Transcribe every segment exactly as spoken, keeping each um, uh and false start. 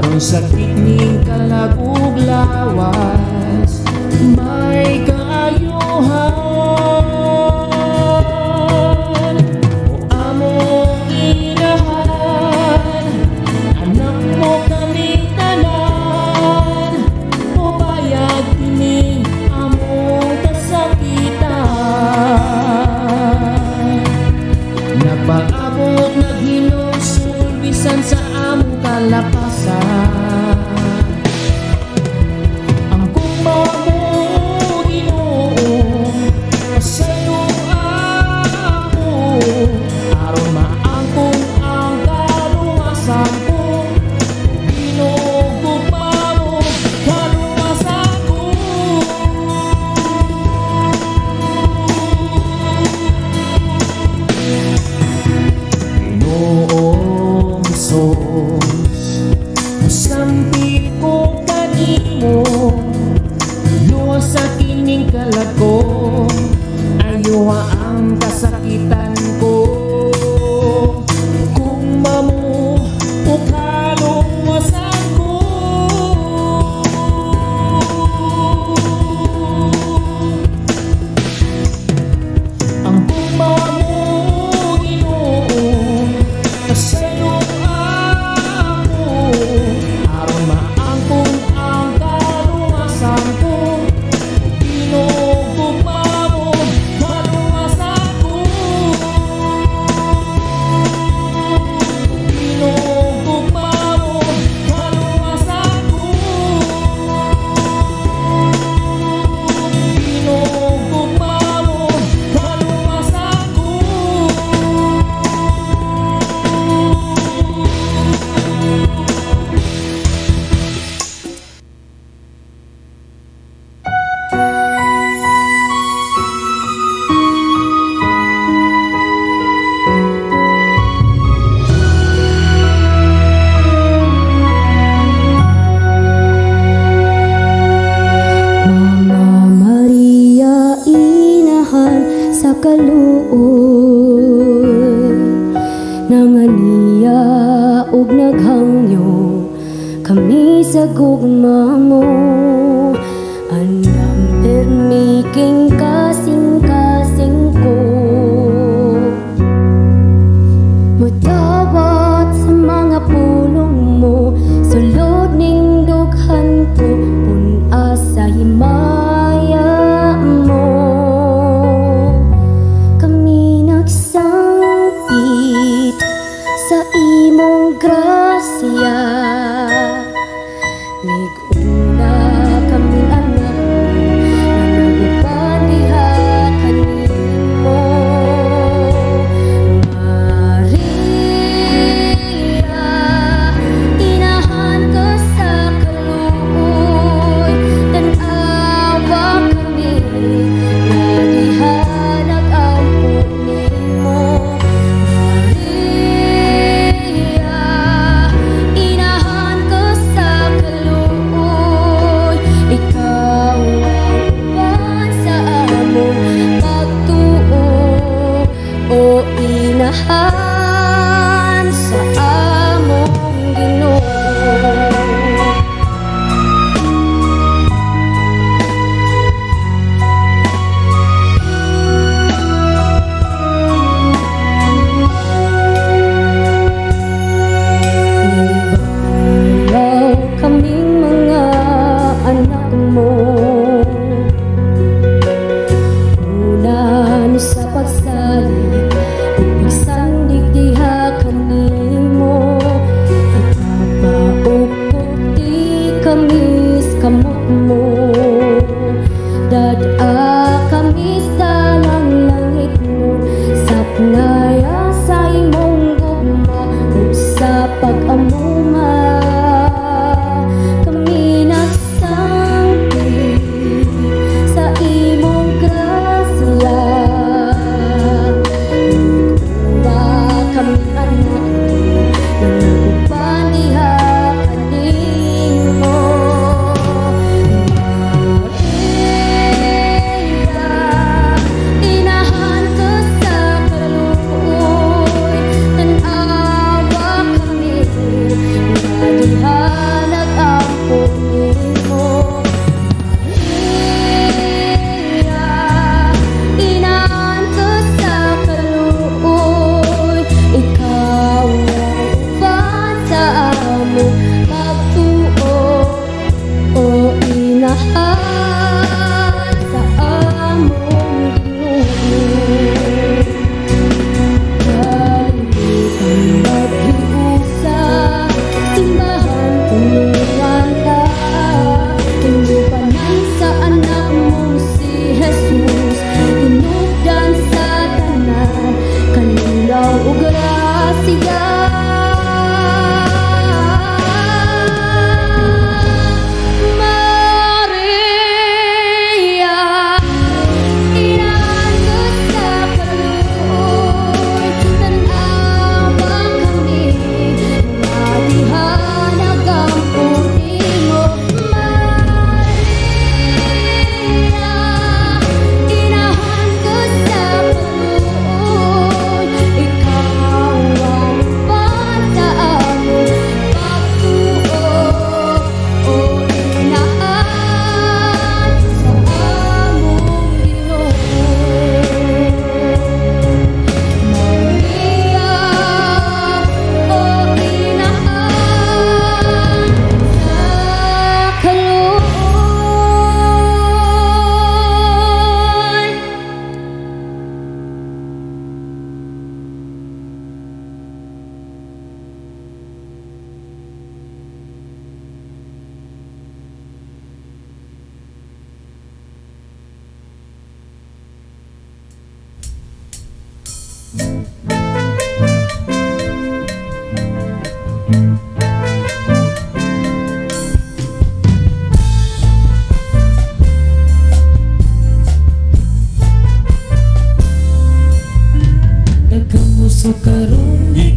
Ang sakit ning kalagug lawas may kaayuhan. O among inahan, anak mo kami tanan, o bayag kining among kasakitan. Nagpaabot naghinusul bisan sa among kalapasan. Ang kumba mo Ginoo, pasayo ako, aron maangkong ang kaluwasan ko. Ginoo gugma mo kaluwasan ko. Ginoong Hesus, musampi ko kanimo, luwas sa kining kalago, ayuha ang kasakitan ko. Kung mamu o kaluwasan ko, ang gumawa mo Ginoo, pasayo ako, aron maangkong ang kaluwasan ko. Ginoo gugma mo kaluwasan ko. Ginoo gugma mo kaluwasan ko. Ginoo gugma mo kaluwasan ko. Mama Maria, inahan sa kaluoy, nangania ug naghangyo kami sa gugma mo. Andam permiking kasing-kasing ko, mutawat sa mga pulong mo, sulod ning dughan ko, pun-a sa himaya mo. Kami nagsangpit sa imong grasya, niguna kami anak na nagupan diha kanimo. Maria, inahan ka sa kaluoy, tan-awa kami na diha nag-ampun nimo. Maria,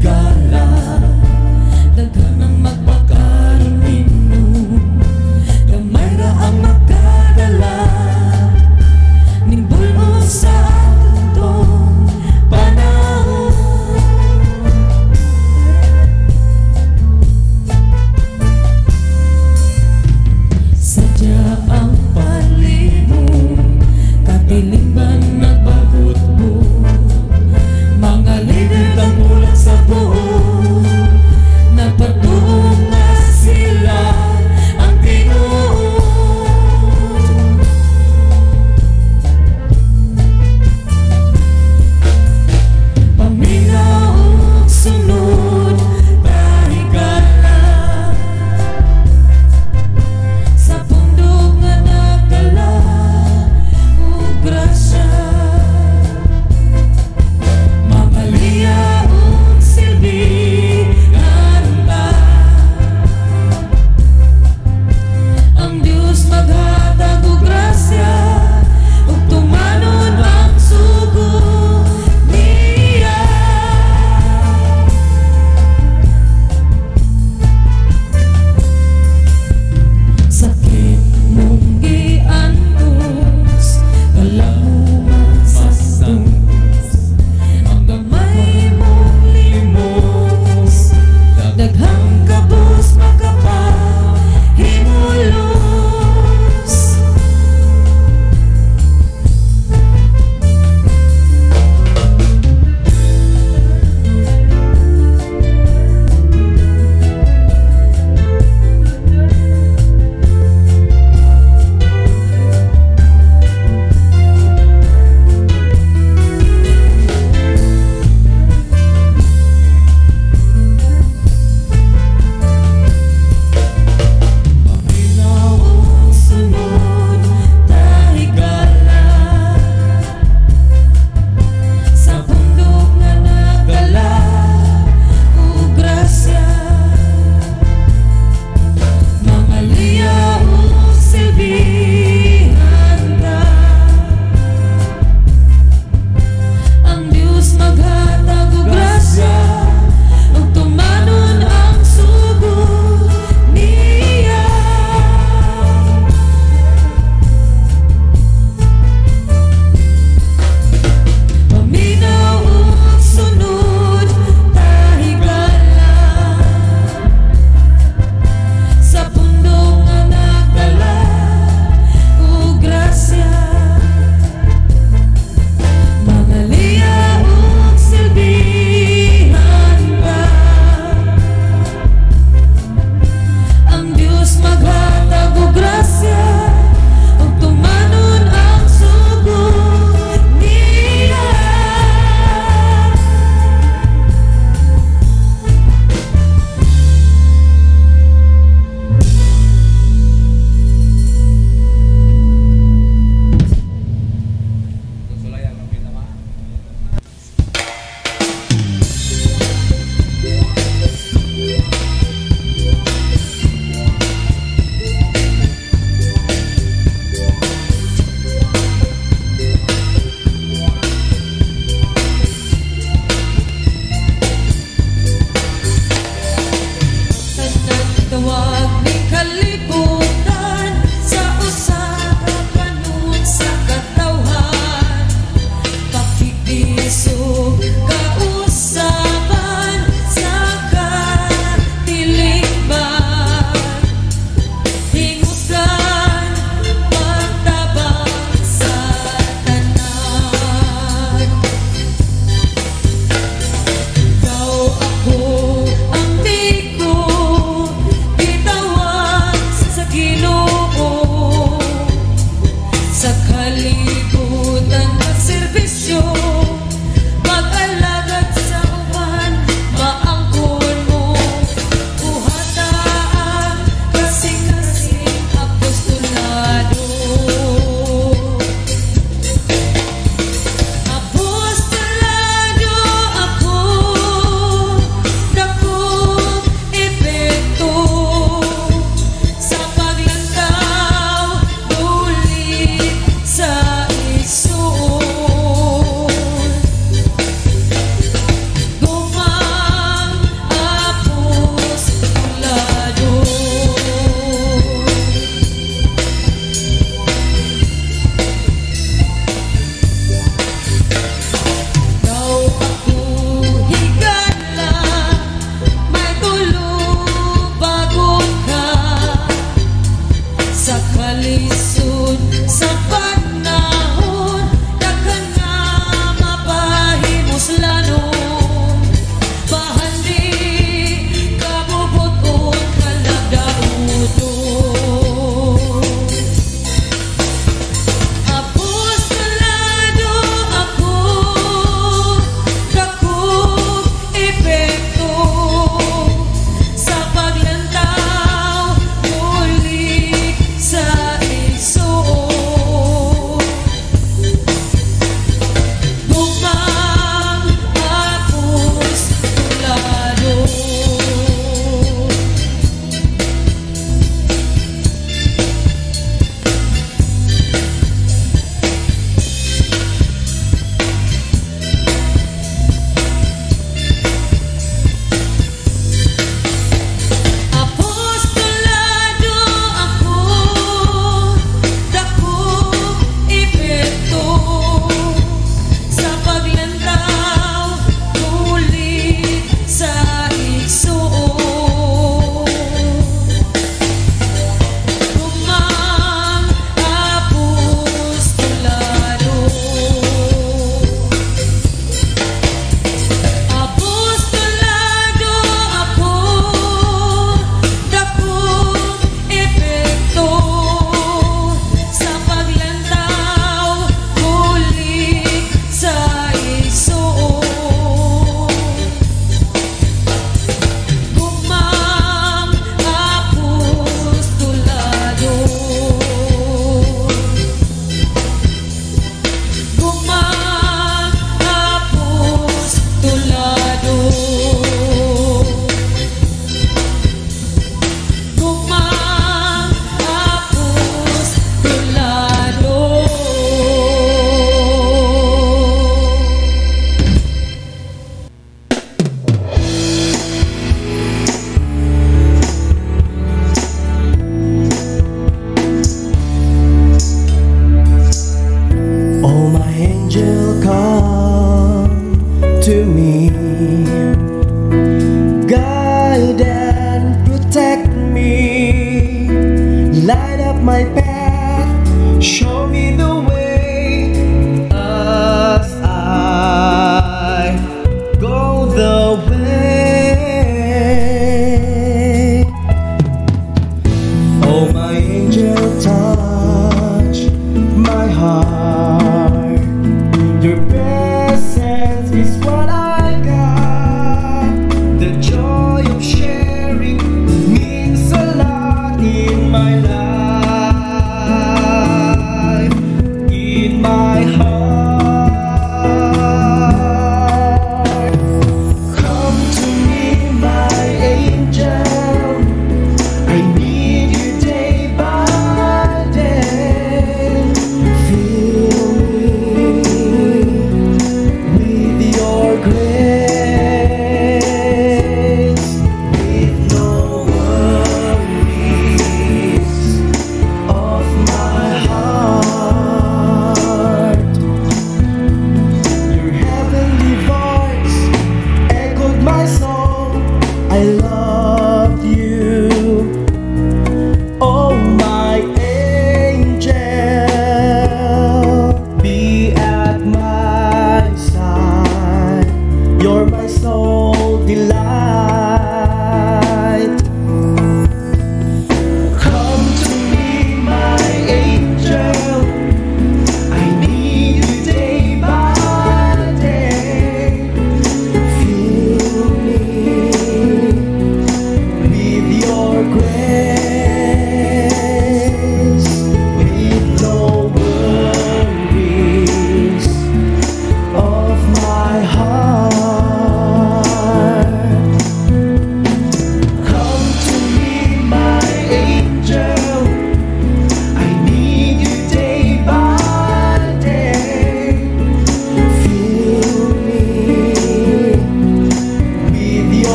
higala, daghan ang magpakaroon nimo, gamay ra ang magkadala ning bulo sa atong panahon. Sadya ang palibong katilingban nagbagot mo, mga lider kang kulang sa buo.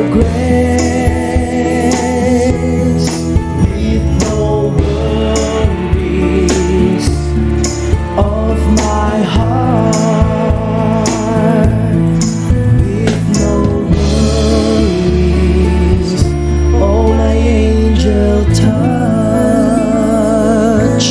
grace, with no worries of my heart, with no worries, oh my angel touch.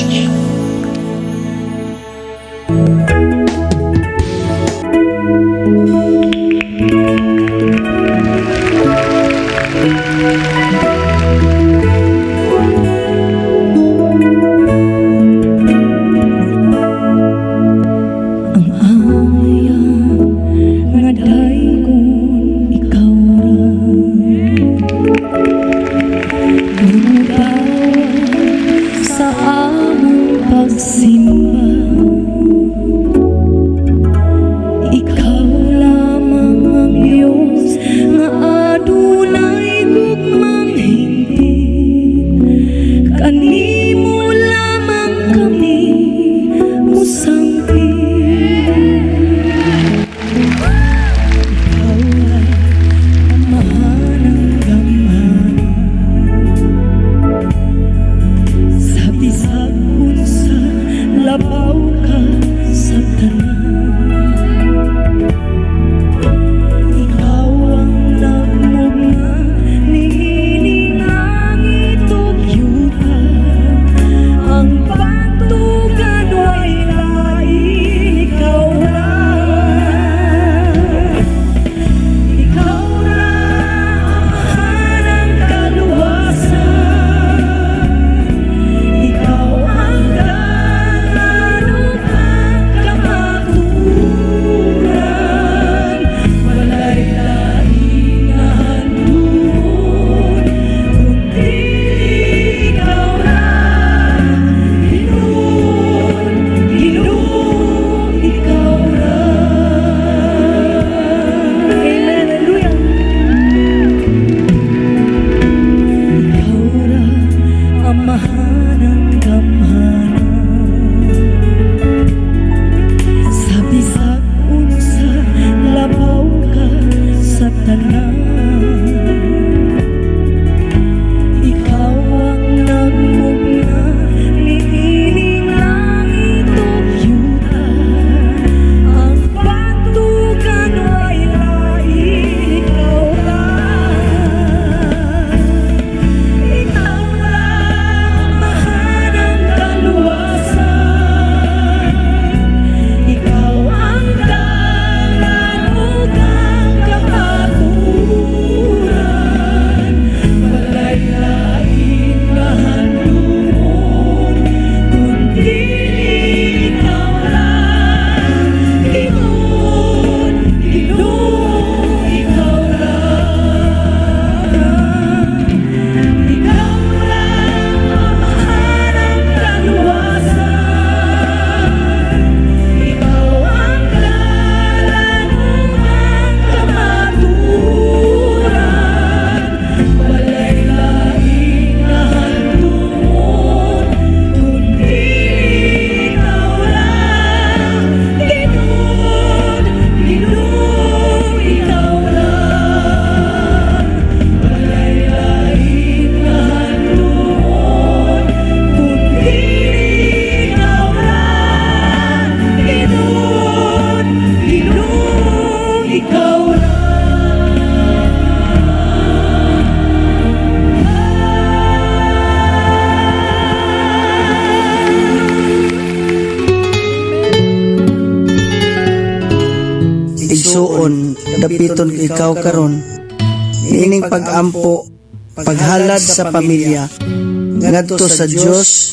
igsuon dapiton ikaw karon niining pag-ampo paghalad sa pamilya ngadto sa Dios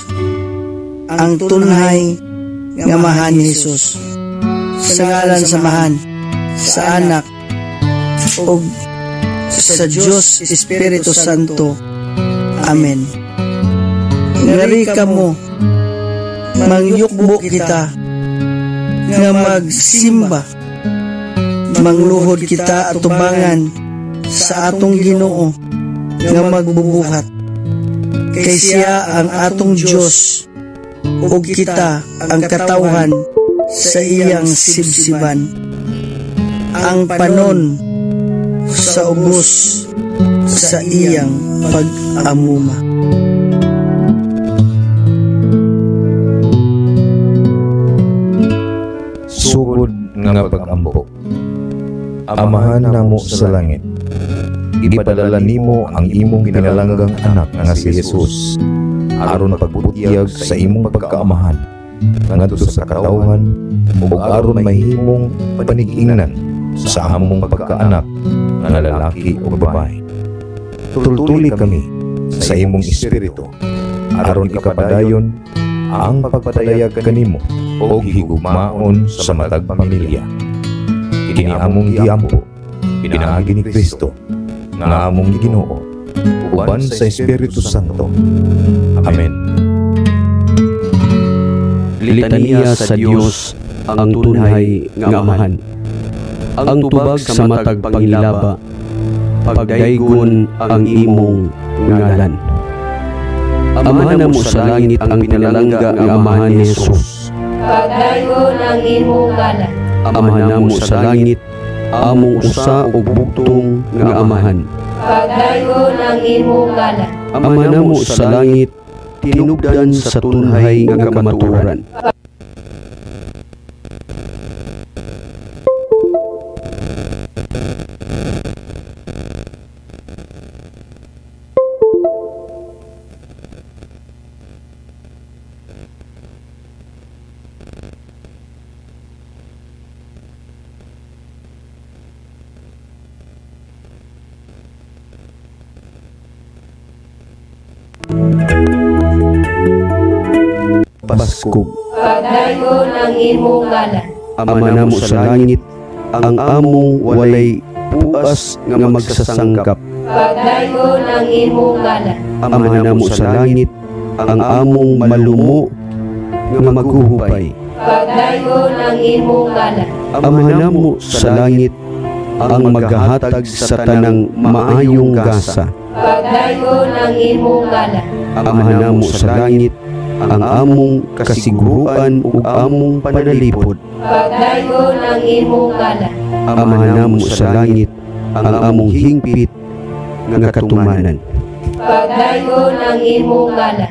ang tunhay nga mahan ni Hesus sa ngalan samahan sa anak ug sa Dios Espiritu Santo. Amen. Ngari kamo mangyukbo kita nga magsimba mangluhod kita atubangan sa atong Ginoo nga magbubuhat kay siya ang atong Dios ug kita ang katawhan sa iyang sibsiban. Ang panon sa ubos sa iyang pag-amuma. Sugod nga pag-ampo. Amahan namo sa langit. Ipadala nimo ang imong pinalanggang anak nga si Jesus aron pagbutiyag sa imong pagkaamahan ngadto sa katawhan ug aron mahimong panig-ingnan sa among pagkaanak nga lalaki o babae. Tultuli kami sa imong espiritu aron ikapadayon ang pagpadayag kanimo o higugmaon sa matag pamilya. Kini among giampo pinaagi ni Kristo nga among Ginoo uban sa Espiritu Santo. Amen. Litanya sa Dios ang tunay nga amahan. Ang tubag sa matag pangilaba, pagdaygon ang imong ngalan. Amahan mo sa langit ang pinalangga nga amahan ni Jesus. Pagdaygon ang imong ngalan. Amahan mo sa langit among usa ug bugtong nga amahan. Pagdaygon ang imong ngalan. Amahan mo sa langit tinubdan sa tunhay nga kamaturan. Paskog. Pagdaygon ang imong ngalan. Amahan mo sa langit ang among walay puas nga magsasangkap. Pagdaygon ang imong ngalan. Amahan mo sa langit ang among malumo nga maghuhubay. Pagdaygon ang imong ngalan. Amahan mo sa langit ang maghahatag sa tanang maayong gasa. Pagdaygon ang imong ngalan. Amahan mo sa langit ang among kasiguruan ug among panalipod. Pagdaygon ang imong ngalan. Amahan mo sa langit ang among hingpit nga katumanan. Pagdaygon ang imong ngalan.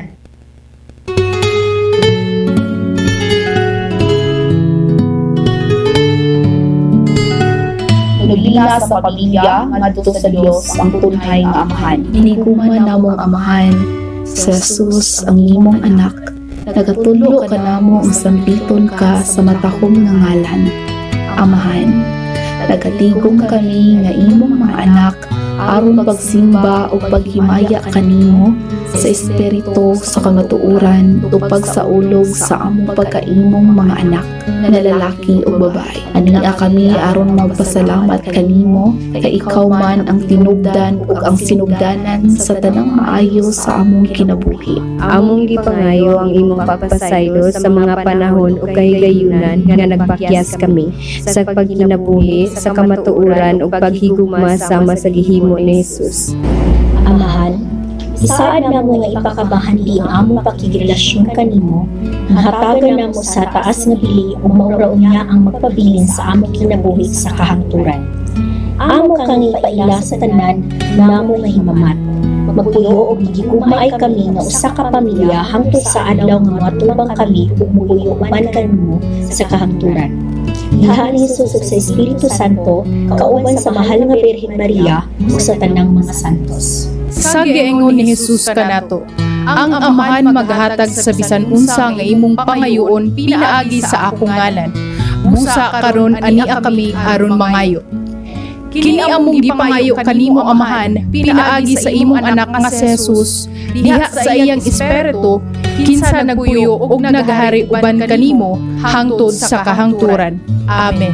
Nagila sa pamilya ngadto sa Dios ang tunay nga amahan. Hiniguman namong amahan sa Jesus ang imong anak. Nagatulo ka namo ang sambiton ka sa matahom nga ngalan. Amahan, nagatigom kami nga imong mga anak aron pagsimba o paghimaya kanimo sa espiritu sa kamatuoran ug pagsaulog sa among pagkaimong mga anak na lalaki o babae. Ania kami aron magpasalamat kanimo kay ikaw man ang tinubdan ug ang sinubdanan sa tanang maayo sa among kinabuhi. Among gipangayo ang imong pagpasaylo sa mga panahon ug kahigayunan nga nagpakyas kami sa pagkinabuhi sa kamatuoran ug paghigugma sama sa gihimo ni Jesus. Amahan, isaad namo nga ipakabahanli ang among pakigirelasyon kanimo, hatagan namo sa taas nga bili ug maura unya ang magpabilin sa among kinabuhi sa kahangturan. Amo kang ipaila sa tanan namo mahimamat. Magpuyo og gigugmaay kami nga usa ka pamilya hangtod sa adlaw nga matubang kami ug mupuyo man kanimo sa kahangturan. Diha ni Jesus ug sa Espiritu Santo, kauban sa mahal nga Birhen Maria ug sa tanang mga santos. Sa giingon ni Jesus kanato, ang amahan maghatag sa bisan unsa nga imong pangayoon pinaagi sa akong ngalan. Busa karon ania kami aron mangayo. Kini among gipangayo kanimo amahan pinaagi sa imong anak nga si Jesus diha sa iyang espiritu kinsa nagpuyo ug nagahari uban kanimo hangtod sa kahangturan. Amen.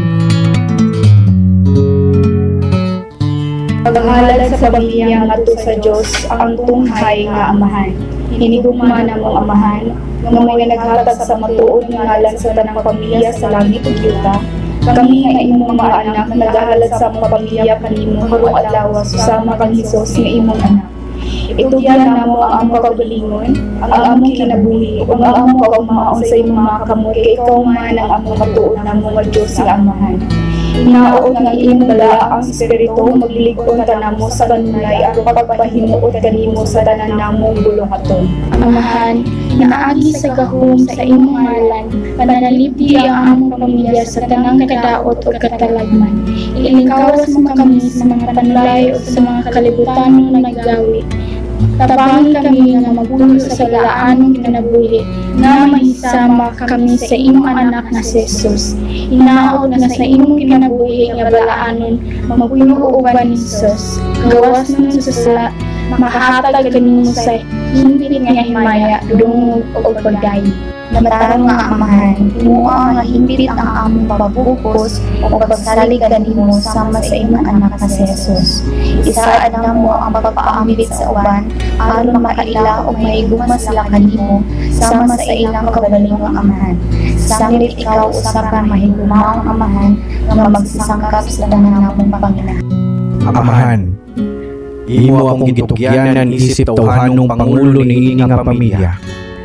Paghalad sa pamilya ngadto sa Dios ang tunhay nga amahan. Hinigugma namong amahan nga may naghatag sa matuod nga ngalan sa tanang pamilya sa langit ug yuta. Kami nga imong mga anak nagahalad sa mga pamilya kanimo karong adlaw susama kang Hesus nga imong anak. Itugyan namo ang among kaugalingon, ang among kinabuhi ug ang among kaumaon sa imong mga kamot kay ikaw man ang among matuod namong nga Dios nga amahan. Hinaot nga imong bala ang Espiritu maglilig-on kanamo sa kanunay aron pagpahimuot kanimo sa tanan namong bulungaton. Amahan, hinaagi sa gahom sa imong ngalan, panalipdi ang among pamilya sa tanang kadaot o katalagman. Ilingkawas mo kami sa mga panulay o sa mga kalibutanong naggawi. Tabangin kami nga magpuno sa galaanong kinabuhi, nga mahisama kami sa imong anak nga si Jesus. Hinaot nga sa imong kinabuhi nga balaanon, magpuno uban ni Jesus. Gawas ng susula, makahatag kanimo sa himpit nga himaya, dungog o pagdayi. Namatang nga amahan, himuha nga himpit ang among pagpupos o pagsalig kanimo sama sa imong anak nga si Jesus. Isaad na mo ang pagpaambit sa uban, aron makaila o mahigugma sila kanimo sama sa ilang kabalingong amahan. Samit ikaw usa ka mahigugmaong amahan nga magsisangkap sa tanan namong Panginoon. Amahan, imo akong gitugyanan isip tawhanong pangulo ni ini nga pamilya.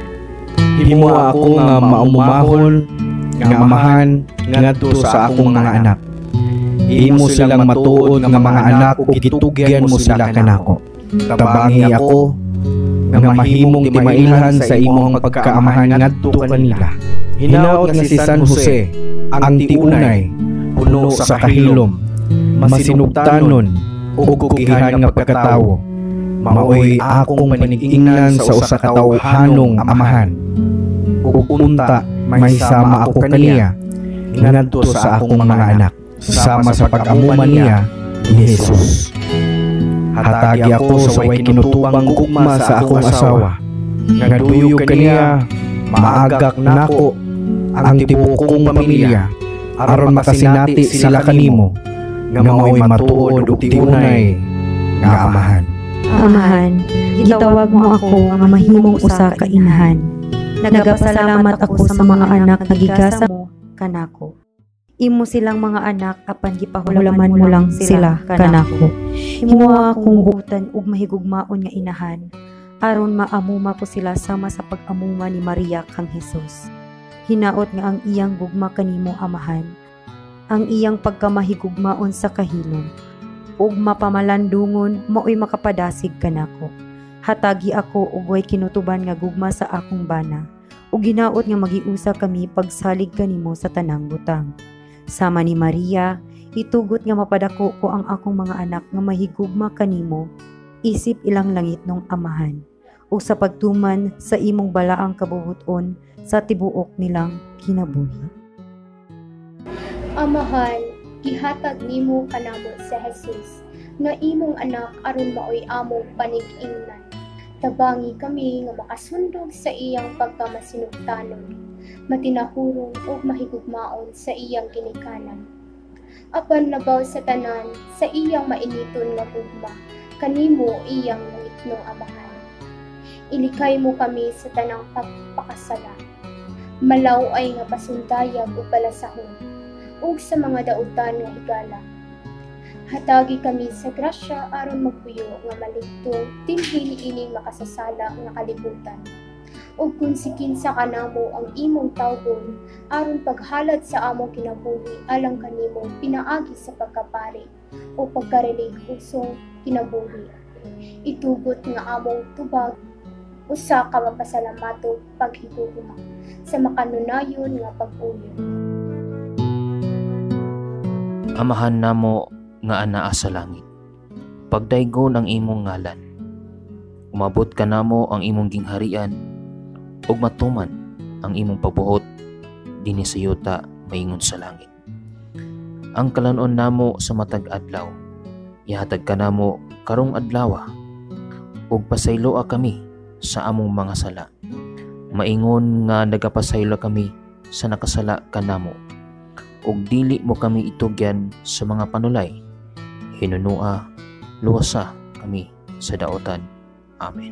Imo ako nga maumumahon nga amahan ngadto sa akong mga anak. Imo silang matuod nga mga anak ug gitugyan mo sila kanako. Tabangi ako nga mahimong timailhan sa imong pagkaamahan ngadto kanila. Hinaot nga si San Jose ang tiunay puno sa kahilom, masinugtanon ug kugihan nga pagkatawo. Maoy akong panig-ingnan sa usa ka tawhanong amahan. Ug unta mahisama ako kaniya ngadto sa akong mga anak sama sa pag-amuman niya ni Jesus. Hatagi ako sa way kinutubang gugma sa akong asawa. Ngaduyog kaniya maagak nako ang tibukong pamilya aron makasinati sila kanimo nga maoy matuod ug tiunay nga amahan. Amahan, gitawag mo ako nga mahimong usa ka inahan. Nagapasalamat ako sa mga anak nga gigasa mo kanako. Imo silang mga anak apan gipahulaman mo lang sila kanako. Imo akong butan ug mahigugmaon nga inahan aron maamuma ko sila sama sa pag-amuma ni Maria kang Jesus. Hinaot nga ang iyang gugma kanimo amahan, ang iyang pagkamahigugmaon sa kahilom ug mapamalandungon maoy makapadasig kanako. Hatagi ako ug way kinutuban nga gugma sa akong bana ug ginaot nga magiusa kami pagsalig kanimo sa tanang butang. Sama ni Maria, itugot nga mapadako ko ang akong mga anak nga mahigugma kanimo isip ilang langit nung amahan ug sa pagtuman sa imong balaang kabubuton sa tibuok nilang kinabuhi. Amahan, ihatag nimo kanamo sa Jesus nga imong anak aron maoy among panig-ingnan. Tabangi kami nga makasundog sa iyang pagkamasinugtanon, matinahurong ug mahigugmaon sa iyang ginikanan. Apan labaw sa tanan sa iyang mainiton nga gugma, kanimo iyang langitnong amahan. Ilikay mo kami sa tanang pagpakasala, malaw ay nga pasundayag ug balasahon, ug sa mga dautan nga higala. Hatagi kami sa grasya aron magpuyo nga maligtong tinhili ining makasasala nga kalibutan. Ug kung sikinsa kanamo ang imong tawgon aron paghalad sa among kinabuhi alang kanimo pinaagi sa pagkapari o pagkarelihiosong kinabuhi. Itugot nga among tubag usa ka mapasalamato paghigugma sa makanunayon nga pag-uyo. Amahan namo nga anaa sa langit, pagdaygon ang imong ngalan, umabot ka namo ang imong gingharian, ug matuman ang imong pagbuhot dinhi sa yuta maingon sa langit. Ang kalanon namo sa matag adlaw, ihatag ka namo karong adlaw, ug pasayloa kami sa among mga sala, maingon nga nagapasaylo kami sa nakasala kanamo, ug dili mo kami itugyan sa mga panulay. Hinunua, luwasa kami sa daotan. Amen.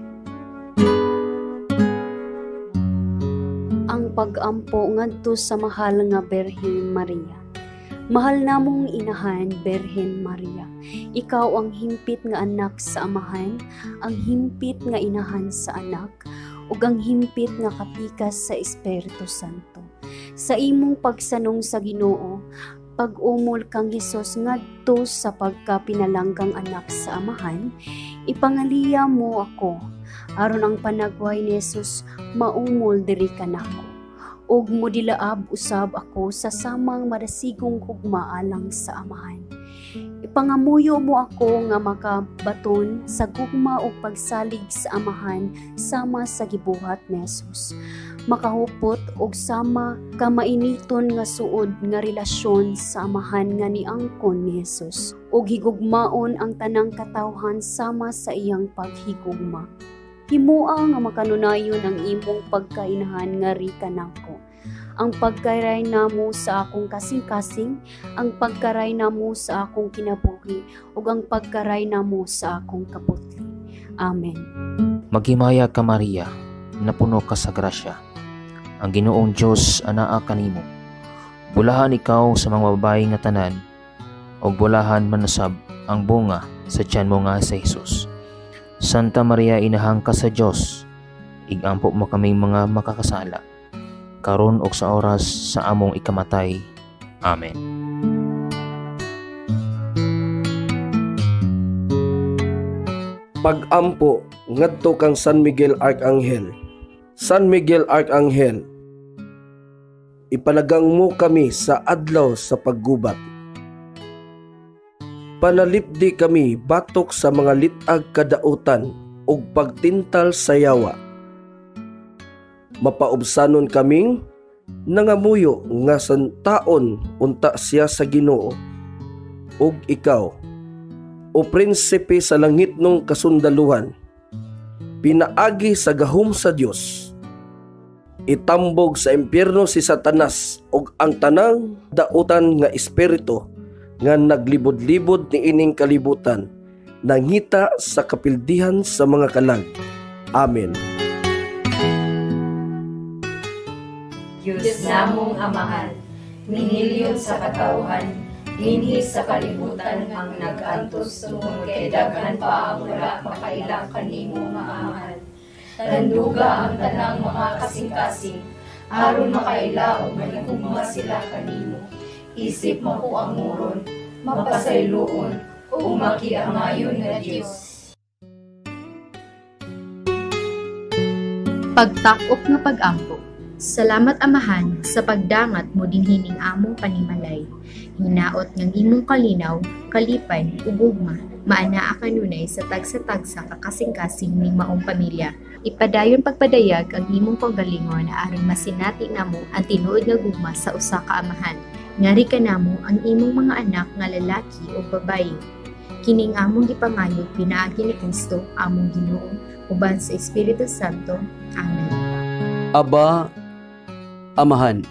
Ang pag-ampo ngadto sa mahal nga Birhen Maria. Mahal namong inahan, Birhen Maria. Ikaw ang himpit nga anak sa amahan, ang himpit nga inahan sa anak, ug ang himpit nga kapikas sa Espiritu Santo. Sa imong pagsanong sa Ginoo, Pag-umol kang Hesus ngadto sa pagkapinalanggang anak sa amahan, ipangaliya mo ako, aron ang panagway ni Hesus maumol diri kanako. Ug mo dilaab usab ako sa samang madasigong hugma alang sa amahan. Ipangamuyo mo ako nga makabaton sa gugma o pagsalig sa amahan sama sa gibuhat ni Hesus. Makahupot og sama ka mainiton nga suod nga relasyon sa amahan nga niangkon ni Hesus ug higugmaon ang tanang katawhan sama sa iyang paghigugma. Himoa nga makanunayon ang imong pagkainahan nga ri kanako. Ang pagkaray namo sa akong kasing-kasing, ang pagkaray namo sa akong kinabuhi ug ang pagkaray namo sa akong kaputli. Amen. Maghimaya ka Maria, napuno ka sa grasya. Ang Ginoong Dios anaa kanimo. Bulahan ikaw sa mga babayi nga tanan, ug bulahan manusab ang bunga sa tiyan mo nga sa Hesus. Santa Maria, inahang ka sa Dios, igampo mo kaming mga makakasala, karon ug sa oras sa among ikamatay. Amen. Pag-ampo ngadto kang San Miguel Arcangel. San Miguel Arcangel, ipalagang mo kami sa adlaw sa paggubat. Panalipdi kami batok sa mga litag kadautan ug pagtintal sa yawa. Mapaubsanon kaming nangamuyo nga santaon unta siya sa Ginoo. Ug ikaw, o prinsipe sa langit nung kasundaluhan, pinaagi sa gahom sa Dios. Itambog sa impyerno si Satanas ug ang tanang dautan nga espiritu nga naglibod-libod ni ining kalibutan, nangita sa kapildihan sa mga kalag. Amen. Diyos namong Amahan, minilyon sa katauhan, dinhi sa kalibutan ang nag-antos tungod kay daghan pa ang wala makailang kanimo nga amahan. Tanduga ang tanang mga kasing-kasing, aron makaila o manigugma sila kanimo. Isip mo po ang muron, mapasayloon, o makiangayon nga Diyos. Pagtakop nga pag-ampo. Salamat Amahan sa pagdangat mo din hining among panimalay. Hinaot ng imong kalinaw, kalipay, ugugma, maanaa kanunay sa tagsa-tagsa kakasing-kasing ning maong pamilya. Ipadayon pagpadayag ang imong pagalingon aron masinati namo ang tinuod nga gugma sa usa ka amahan. Ngari ka namo ang imong mga anak nga lalaki o babayi. Kining among gipangayo pinaagi ni Kristo among Ginoo uban sa Espiritu Santo. Amen. Aba, Amahan,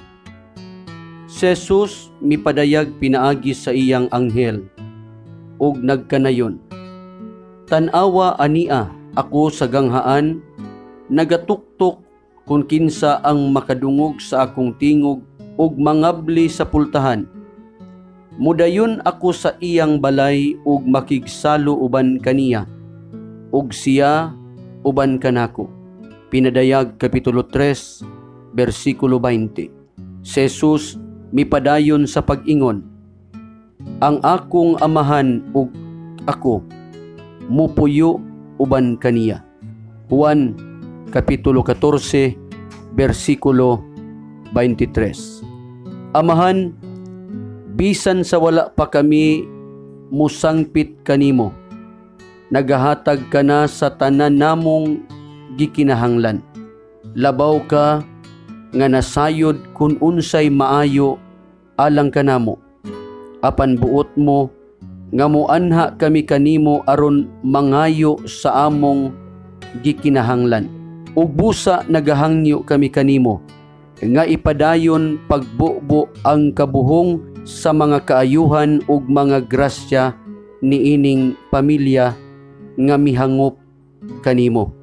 si Jesus mipadayag pinaagi sa iyang anghel ug nagkanayon. Tan-awa ania ako sa ganghaan, nagatuktok kung kinsa ang makadungog sa akong tingog ug mangabli sa pultahan. Mudayon ako sa iyang balay ug makigsalo uban kaniya, ug siya uban kanako. Pinadayag Kapitulo tres, versikulo twenty. Si Jesus mipadayon sa pag-ingon, ang akong amahan ug ako mupuyo uban kaniya. Juan Kapitulo fourteen, versikulo twenty-three. Amahan, bisan sa wala pa kami musangpit kanimo, nagahatag ka na sa tanan namong gikinahanglan. Labaw ka nga nasayod kun unsay maayo alang kanamo. Apan buot mo nga muanha kami kanimo aron mangayo sa among gikinahanglan. Ug busa nagahangyo kami kanimo nga ipadayon pagbubo ang kabuhong sa mga kaayuhan ug mga grasya niining pamilya nga mihangop kanimo.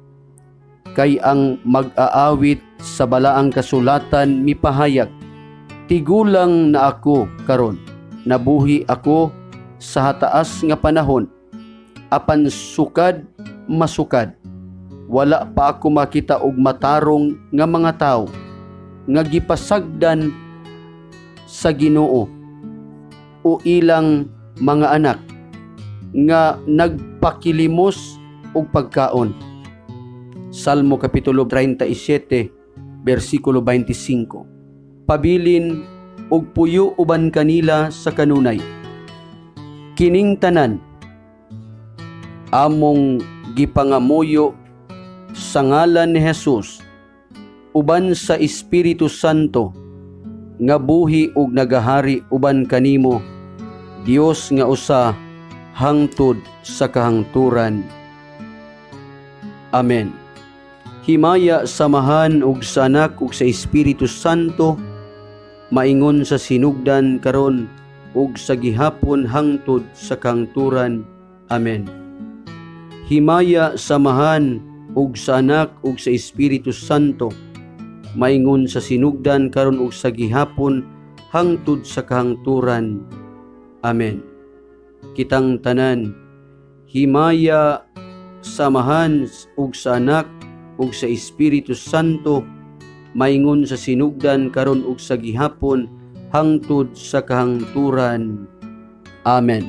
Kay ang mag-aawit sa balaang kasulatan mipahayag, tigulang na ako karon, nabuhi ako sa hataas nga panahon, apan sukad masukad, wala pa ako makita og matarong nga mga tao nga gipasagdan sa Ginoo o ilang mga anak nga nagpakilimos og pagkaon. Salmo Kapitulo thirty-seven, versikulo twenty-five. Pabilin og puyo uban kanila sa kanunay. Kining tanan among gipangamuyo sa ngalan ni Jesus uban sa Espiritu Santo nga buhi ug nagahari uban kanimo, Dios nga usa hangtod sa kahangturan. Amen. Himaya samahan ug sa Anak ug sa Espiritu Santo maingon sa sinugdan karon ug sa gihapon hangtod sa kahangturan. Amen. Himaya samahan ug sa Anak ug sa Espiritu Santo maingon sa sinugdan karon ug sa gihapon hangtod sa kahangturan. Amen. Kitang tanan, himaya samahan ug sa Anak ug sa Espiritu Santo maingon sa sinugdan karon ug sa gihapon hangtod sa kahangturan. Amen.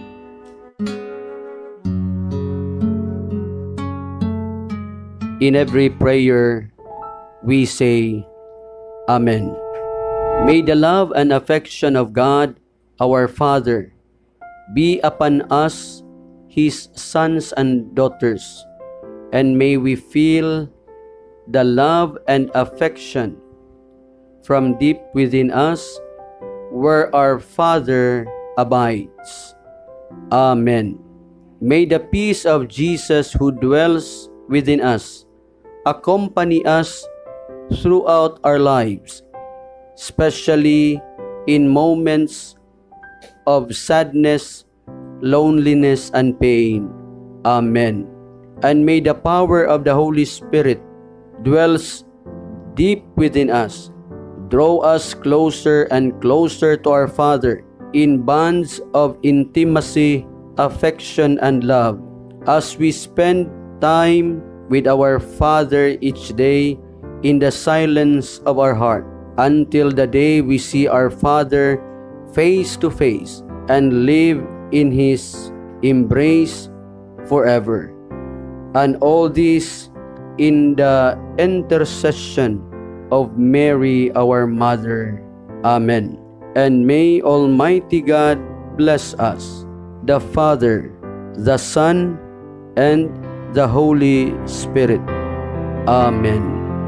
In every prayer we say Amen. May the love and affection of God, our Father, be upon us, His sons and daughters, and may we feel the love and affection from deep within us where our Father abides. Amen. May the peace of Jesus who dwells within us accompany us throughout our lives, especially in moments of sadness, loneliness, and pain. Amen. And may the power of the Holy Spirit dwells deep within us, draw us closer and closer to our Father in bonds of intimacy, affection, and love. As we spend time with our Father each day in the silence of our heart, until the day we see our Father face to face and live in His embrace forever. And all this in the intercession of Mary, our Mother. Amen. And may Almighty God bless us, the Father, the Son, and the Holy Spirit. Amen.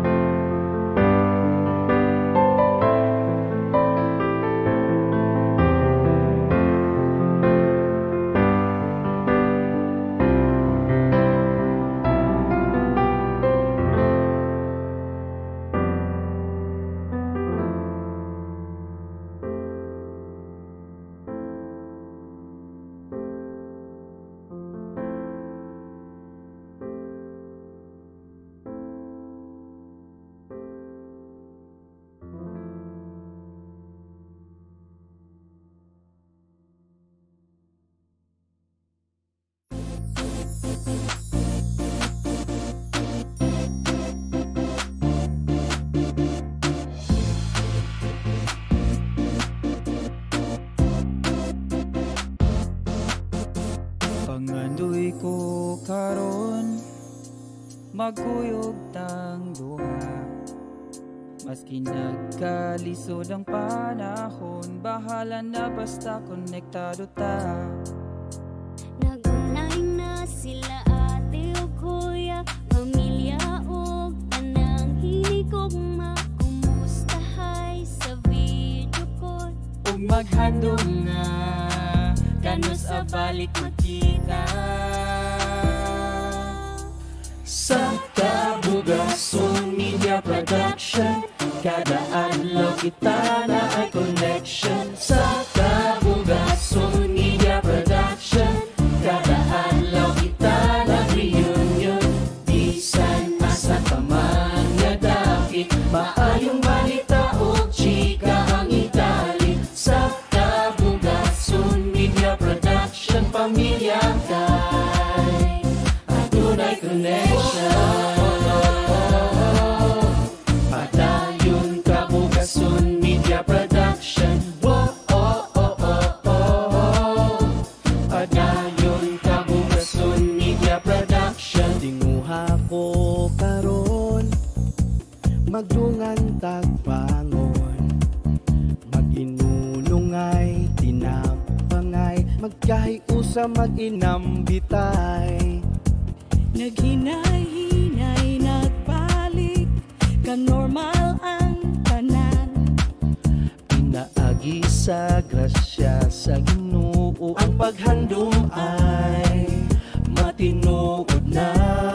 Pangandoy ko karon magkuyog tang duha, maski nagkalisod ang panahon, bahala na basta konektado ta. Nagunahing na sila ate o kuya, pamilya o tanang hinigugma, kumustahay sa video call ug maghandom nga kano sa balik makita. Sa Kabugason Media Production, kada adlaw kita na ay connection. Sa Kabugason Media Production, kada adlaw kita na reunion. Bisan asa pa man nga dapit, maayong balita o chika ang itali. Sa Kabugason Media Production, pamilya kay adunay connection. Padayon Kabugason Media Production. Whoa, oh, oh, oh, oh. magdungan tagpangon, maginulungay tinapangay, magkahiusa maginambitay. Naghinay-hinay nagbalik, ka normal ang tanan. Pinaagi sa grasya sa Ginoo, ang paghandom ay matinuod na.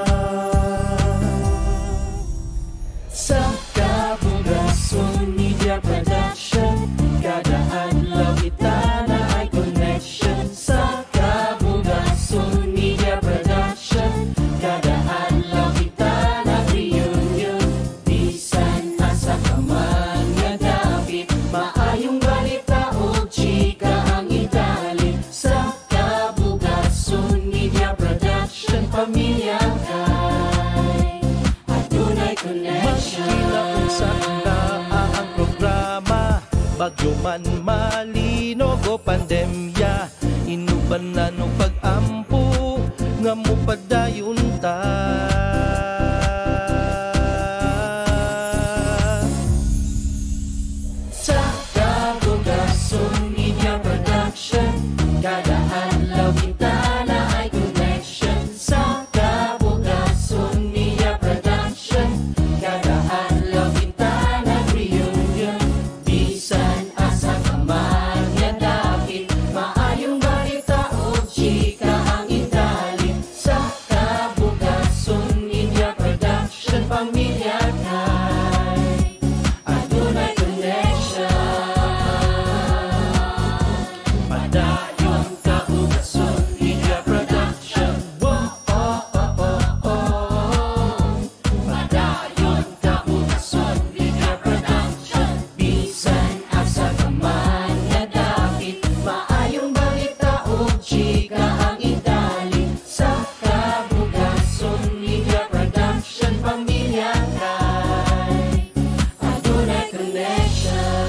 Sa Kabugason Media Production, kada adlaw kita na ay connection. Sa Kabugason Media Production, kada adlaw kita na reunion. Bisan asa ka man nga dapit, maayong balita o chika ang idali. Sa Kabugason Media Production, pamilya kay adunay connection. Ang programa, bagyo man malinog o pandemya, inubanan o pag-ampo nga mo padayon ta. Sa Kabugason Media Production, kada adlaw kita na ay connection. Sa Kabugason Media Production, kada adlaw kita na reunion. Bisan asa ka man nga dapit, maayong balita o chika ang idali. Sa Kabugason Media Production, pamilya kay adunay connection. Padayon Kabugason Media Production. Whoa, oh, oh, oh, oh. Padayon Kabugason Media Production. Bisan asa ka man nga dapit, maayong balita o chika ang idali. Sa Kabugason Media Production, pamilya kay adunay connection.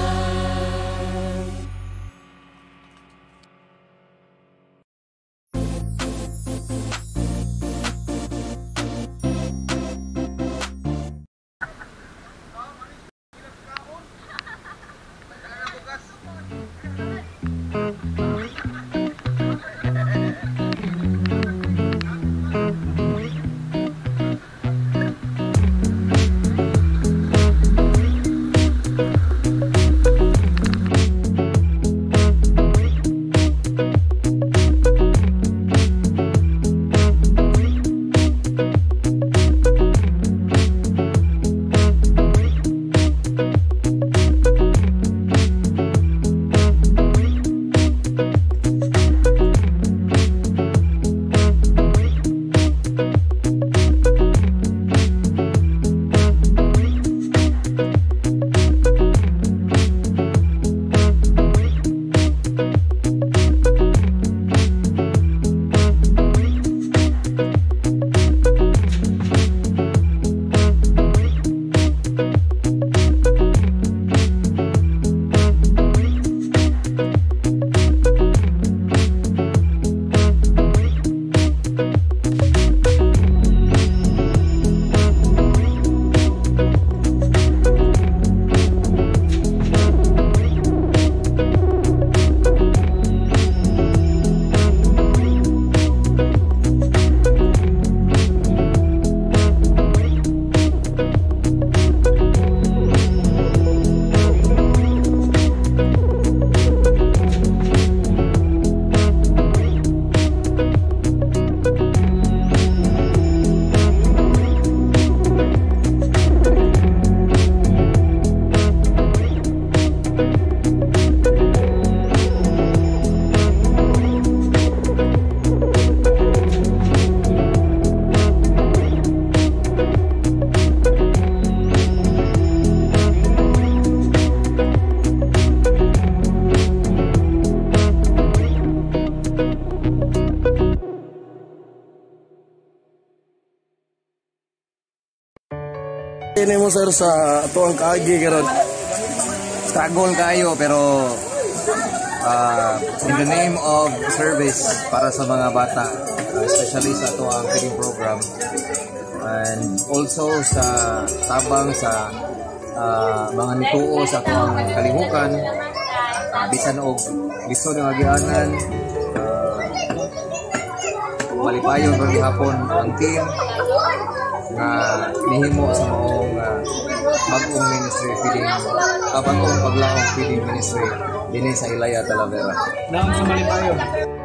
Ini mo sir sa tuang kaagi karon. Struggle kayo pero uh, in the name of service para sa mga bata, uh, especially sa tuang feeding program and also sa tabang sa uh, mga nituo sa akong kalihukan, uh, bisan og lisod ng agianan, uh, malipayon ron hapon ang team nga nihimo sa maong uh, bagong ministry feeding, uh, bagong paglaong feeding ministry dinhi sa Ilaya, Talavera. Naam sa malipayon.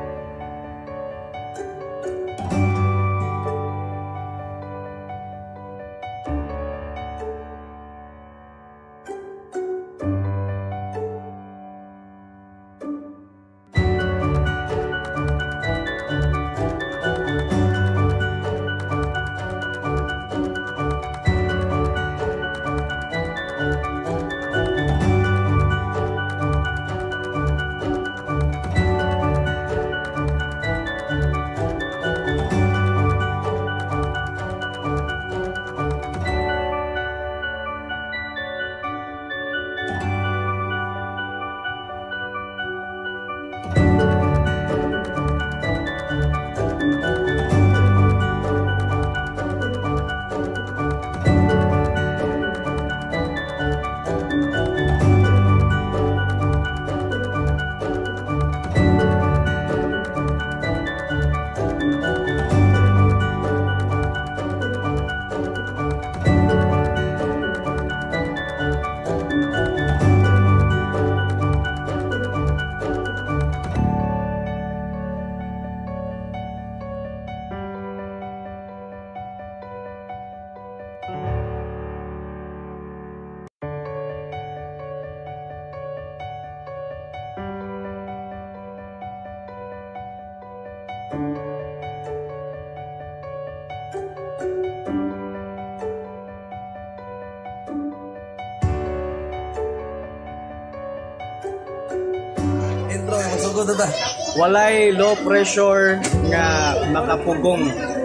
Walay low pressure nga makapugong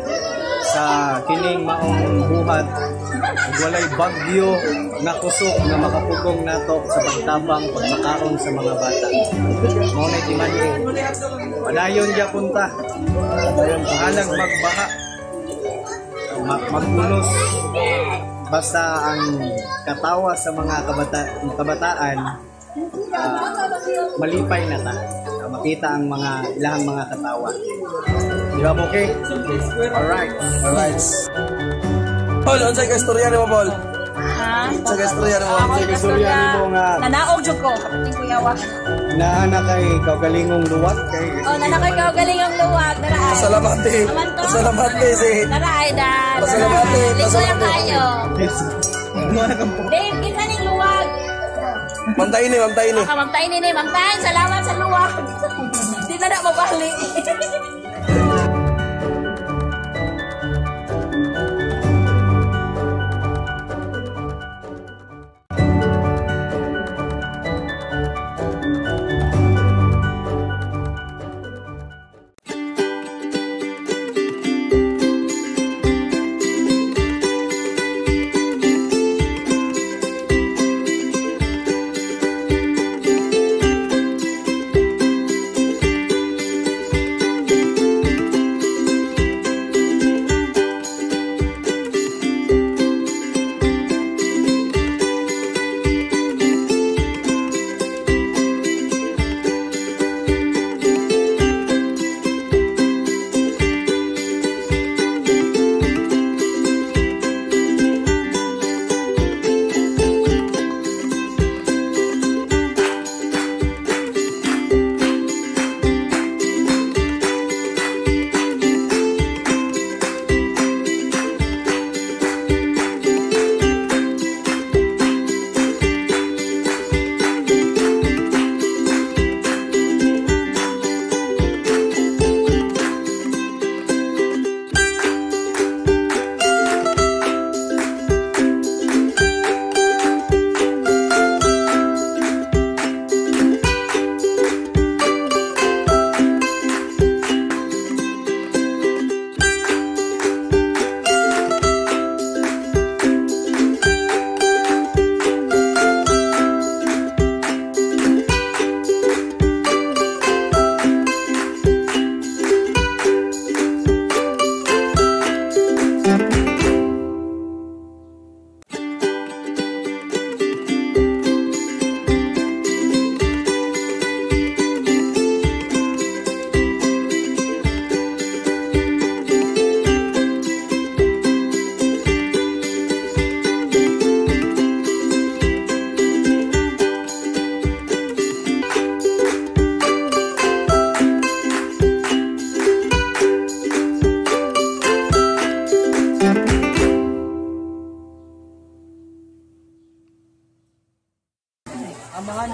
sa kining maong buhat. Walay bagyo nga kusog nga makapugong nato sa pagtabang pagsakaron sa mga bata. Mao na timani. Padayon dia punta. Halag magbaha. Mag magpulos. Basta ang katawa sa mga kabata kabataan uh, malipay na ta. Makita ang mga ilang mga katawa. Di ba, okay? Alright. Alright. Paul, ano sa kastorya mo, Paul? Ha? Sa kastorya mo. Sa kastorya mo nga. Nanaog jud ko, kapatid ko yawa. Naana kay kaugalingong luwat kay. Oh, nana kay kaugalingong luwat. Dara ay. Salamate. Salamate si. Dara ay dan. Salamate. Lingkoy kayo. Dave, kita ning luwat. Mamtay ni, mamtay ni. Ah, mamtay ni ni, mamtay. Salamat sa luwag. Di na na mabali.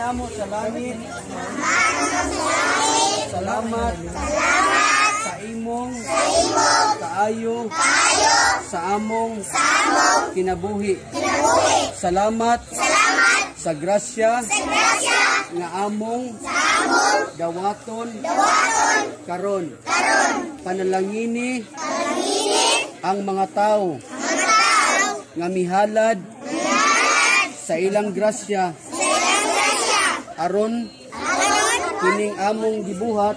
namo sa langit. Salamat sa imong kaayo sa among kinabuhi. Salamat sa grasya nga among dawaton karon. Panalangini ang mga tao nga mihalad sa ilang grasya aron kining among gibuhat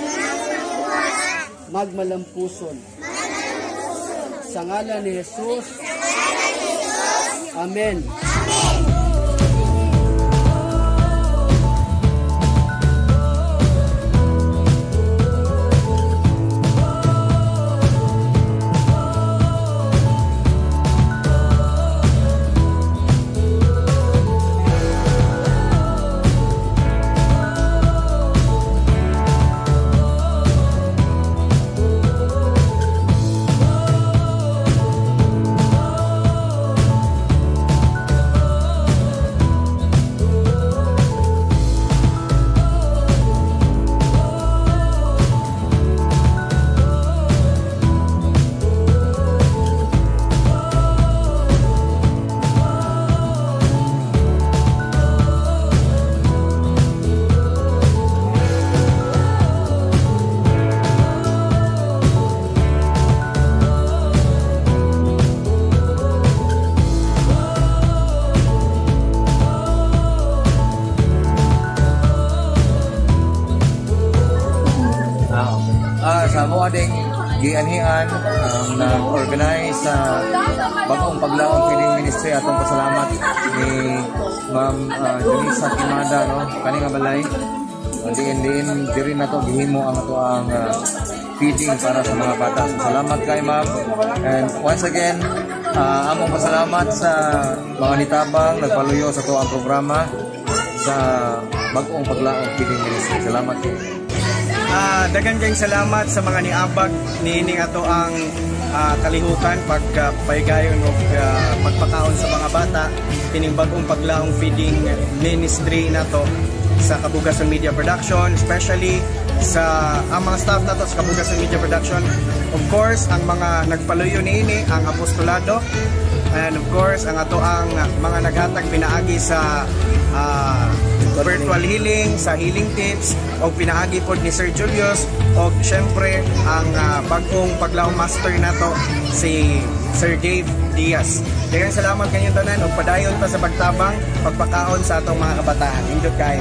magmalampuson. Sa ngalan ni Jesus. Amen. Sa mo ading gianhian um, nag-organize sa bagong paglaong feeding ministry atong pasalamat ni Ma'am uh, Janisa Kimada no kani nga balay diin diin diri na to gihimo ang ato ang uh, feeding para sa mga bata. So, salamat kay Ma'am, and once again uh, among pasalamat sa mga nitabang nagpaluyo sa to ang programa sa bagong paglaong feeding ministry. Salamat kayo. Uh, dagan kayong salamat sa mga niabag niining ato ang uh, kalihukan pagpaygayon uh, o uh, pagpakaon sa mga bata kining bagong paglaong feeding ministry nato sa Kabugasan Media Production, especially sa ang mga staff nato sa Kabugasan Media Production, of course ang mga nagpaluyo niini ang apostolado, and of course ang ato ang mga naghatag pinaagi sa uh, virtual healing, sa healing tips, o pinaagi pod ni Sir Julius, o syempre ang uh, bagong paglaong master nato si Sir Dave Diaz. Daghang salamat kanyang tanan, o padayon ta sa pagtabang pagpakaon sa atong mga kabataan. Indot kayo.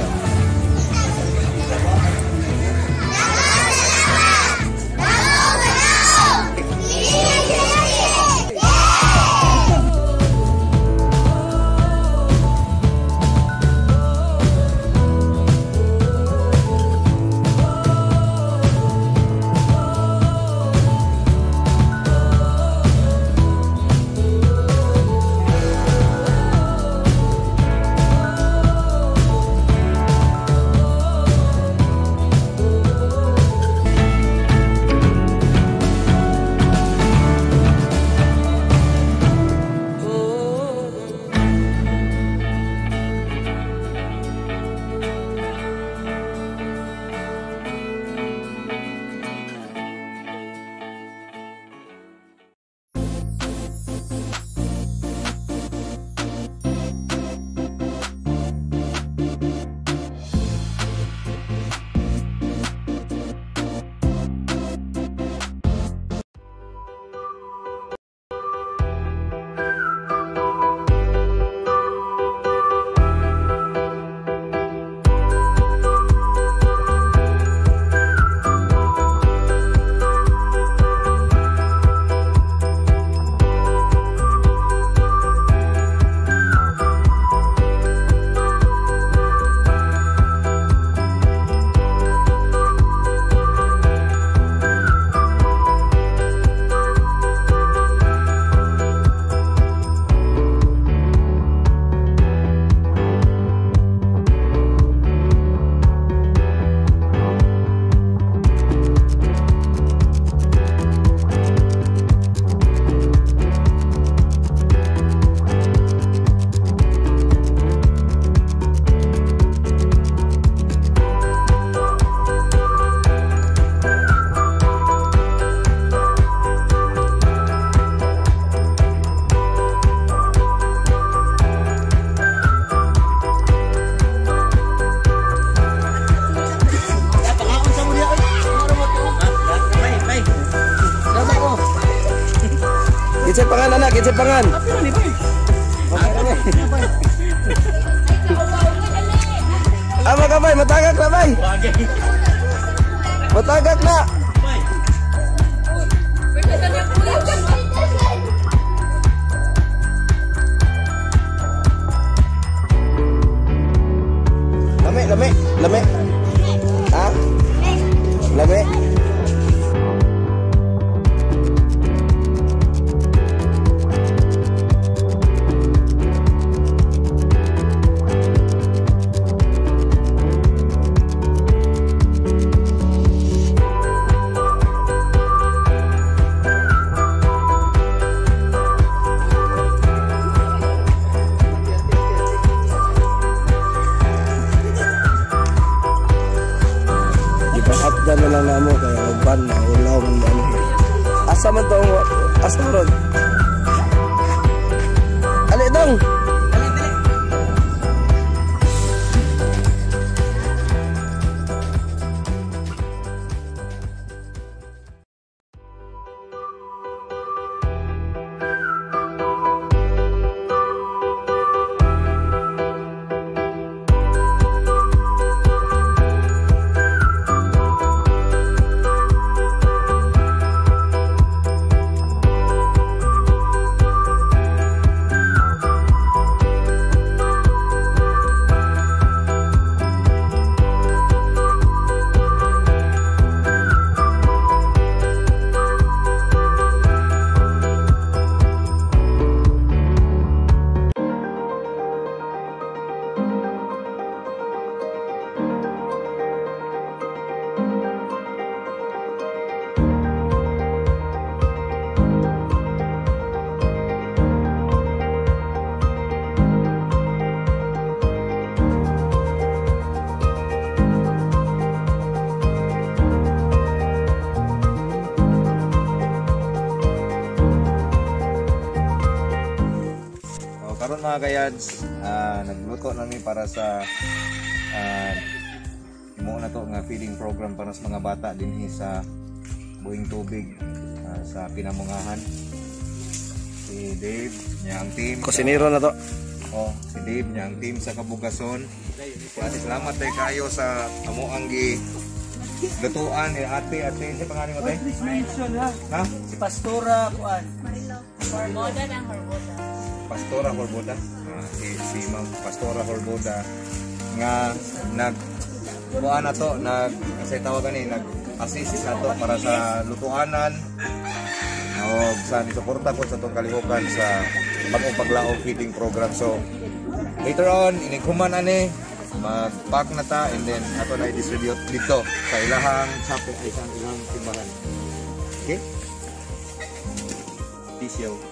Kinsay pangan anak, kinsay pangan. Ama ka bay, matagak na bay. Matagak na. Lami, lami, lami. Ha? Lami. Ipan-updan na lang namo kaya uban na ulaw man ba ni. Asa man to asa ron? Ali dong. Karon mga kayads, uh, nagluto namin para sa uh, imo na to nga feeding program para sa mga bata dinhi sa Buhing Tubig uh, sa Pinamungahan. Si Dave, niya ang team. Kusinero na to. Oh, si Dave, niya ang team sa Kabugason. At salamat tayo kayo sa amo ang gi lutuan ni ate ate sa pangalan mo tayo? Please mention ha. Ha? Si Pastora Kuan. Horboda ng Horboda. Pastora Horboda, uh, si, si Ma'am Pastora Horboda nga nag buwan na to, nag kasi tawagan ni nag assist na to para sa lutuanan o sa nisuporta ko sa tong kalihukan sa bagong paglaog feeding program. So later on inighuman ani mag-pack na ta and then ato na i-distribute dito sa ilahang sapi ay sa ilang timbangan. Okay? Peace out.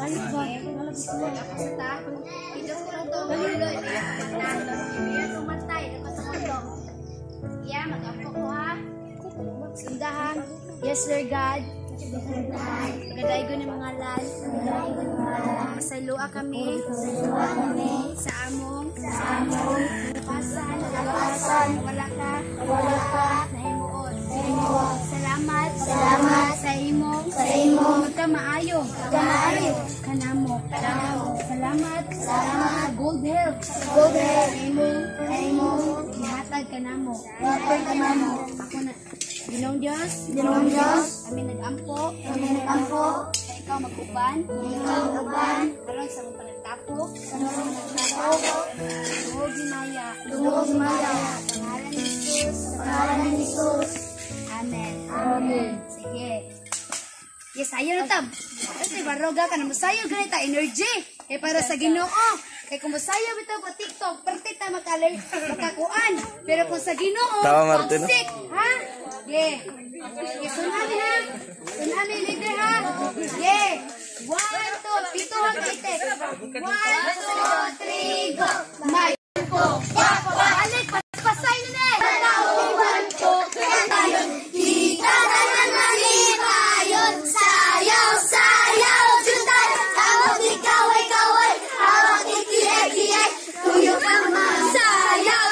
Yeah, mag-apo ko ha. Sundahan. Yes, Lord God. Pagkadaigo ng mga lal. Masalua kami. Sa among. Lapasan. Wala ka. Nahimuon. Salamat. Sa imong. Magkamaayo. Kanamo. Salamat. Gold health. Naimong. Ihatag kanamo. Ako na. Ginong Diyos. Ginong Diyos. Kami nag-ampo. Kami nag-ampo. Ikaw mag-uban. Ikaw mag-uban. Karon sa mong panagtapok. Sa mong panagtapok. Dungog Maya. Dungog Maya. Pangalan ni Jesus. Pangalan ni Jesus. Amen. Amen. Sige. Yes, ayaw na tab. Kasi baroga ka na masayo ganita energy. Kaya para sa Ginoo. Kaya kung masayo bitaw po TikTok, perti ta makalay makakuan. Pero kung sa Ginoo, ang sick, ha? Yeah. Yeah, sunami ha. Sunami leader ha. Yeah. One, two, pito ha kaitek. One, two, three, go. May ko. Balik, pasay na eh. One, two, three, kita na naman ibayon. Sayaw, sayaw, jutan. Hawak ikaway, kaway. Hawak ikiyay, kiyay. Tuyok ang mga sayaw.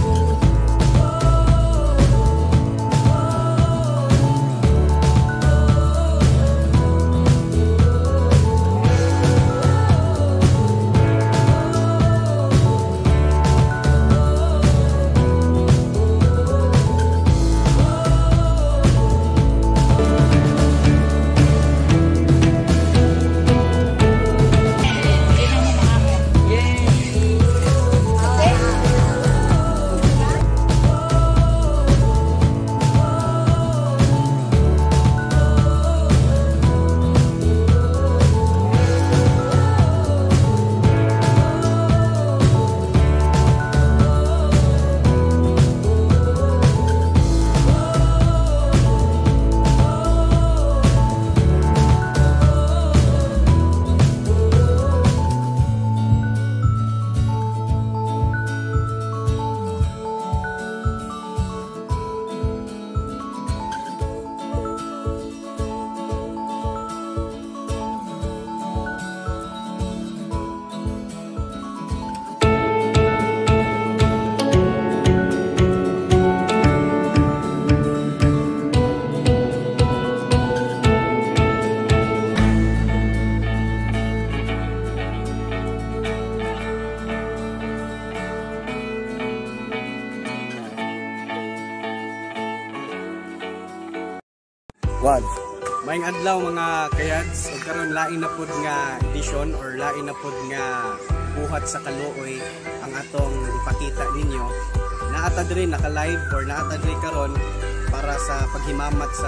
One. Maayong adlaw mga kayads, ug karon lain na pud nga edition or lain na pud nga buhat sa kaluoy ang atong ipakita ninyo. Naata diri naka-live or naata diri karon para sa paghimamat sa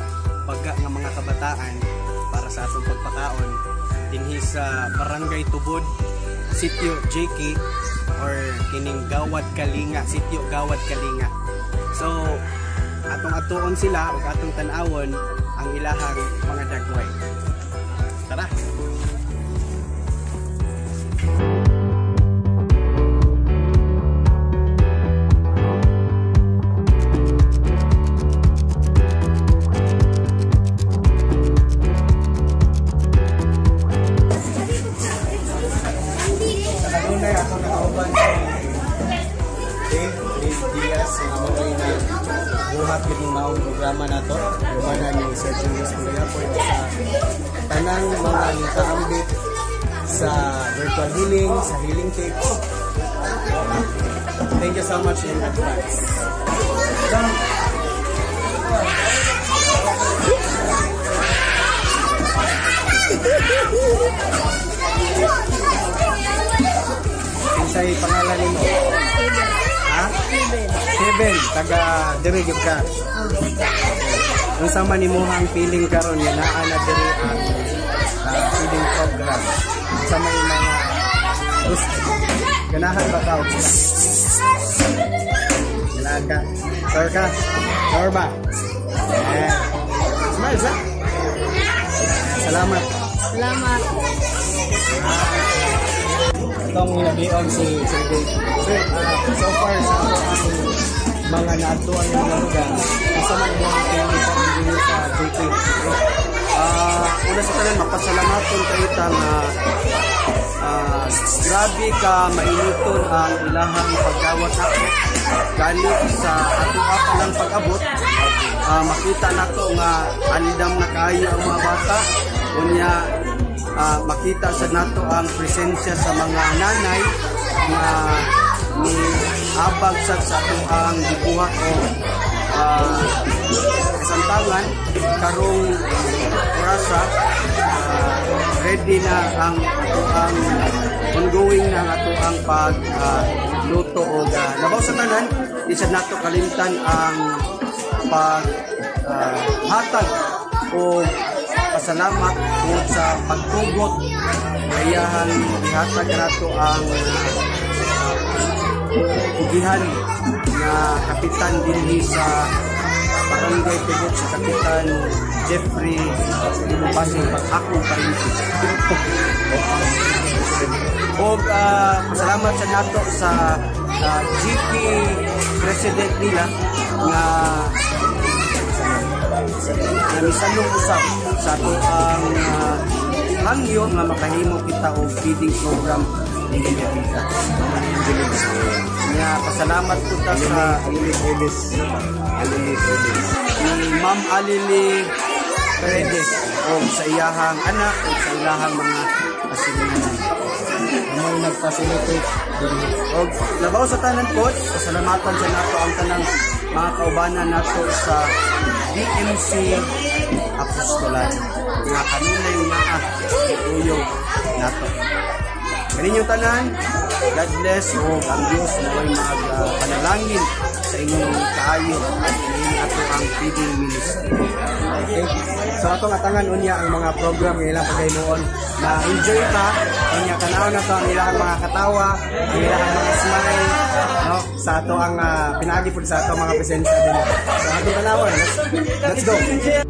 pagga nga mga kabataan para sa atong pagpakaon dinhi sa Barangay Tubod, Sitio J K or kining Gawad Kalinga, Sitio Gawad Kalinga. So atong atuon sila ug atong tan-awon ang ilahang mga dagway. Tara. Buhat kitong maong programa na to. Lumanan ni Sir Julius Kuya po sa tanang mga nakaambit sa virtual healing, sa healing tips. Thank you so much in advance. Kinsay pangalan nimo? Ha? Seven, taga dirigib ka. Ang sama ni mo ang feeling karon nga naa na diri ang uh, feeding program. Sa may mga gusto. Ganahan ba ka? Ganahan ka? Sir ka? Sir ba? Eh. Smile sa? Salamat. Salamat. Itong hinabion si Sir Dave. Sir, uh, so far sa ang mga naatuan ng mga lugar, isa man mo ang kini sa pagdili sa J K. Ah, una sa tanan mapasalamatun kayo tang uh, grabe ka mainiton ang ilahang pagdawat nako. Gani sa ato pa lang pag-abot, uh, makita nato nga andam na kayo ang mga bata. Unya uh, makita sa nato ang presensya sa mga nanay na ni abag sa sa ato ang gibuhat o uh, kasantangan karong orasa. Uh, ready na ang ang ongoing na ato ang pag uh, luto o uh, labaw sa tanan. Di sa nato kalimtan ang pag uh, hatag o pasalamat tungod sa pagtugot kayahan ihatag nato ang ugihan na kapitan dinhi sa barangay Tibot sa Kapitan Jeffrey Pasing pag-akong parintis. O uh, pasalamat sa nato sa uh, G P President nila nga na misanong usap sa ato ang uh, hangyo nga makahimo kita og feeding program dili kita. Nga pasalamat po ta sa Alilis Alilis ni Ma'am Alili Paredes o sa iyahang anak o sa iyahang mga pasilidad. May nag-facilitate o labaw sa tanan po, pasalamatan sa nato ang tanang mga kaubanan nato sa D M C Apostolado nga kanunay naa ituyong nato. Kaninyong tanan, God bless o ang Diyos na may magpanalangin sa inyong kaayo at inyong ato ang feeding ministry. Okay. So atong atangan unya ang mga program ng ilang pagaynoon na enjoy ka, unya tanaw na to ang ilang mga katawa, ang ilang mga smile, no? Sa ato ang uh, pinagi po sa ato mga presensya din. So atong tanawan, let's, let's go.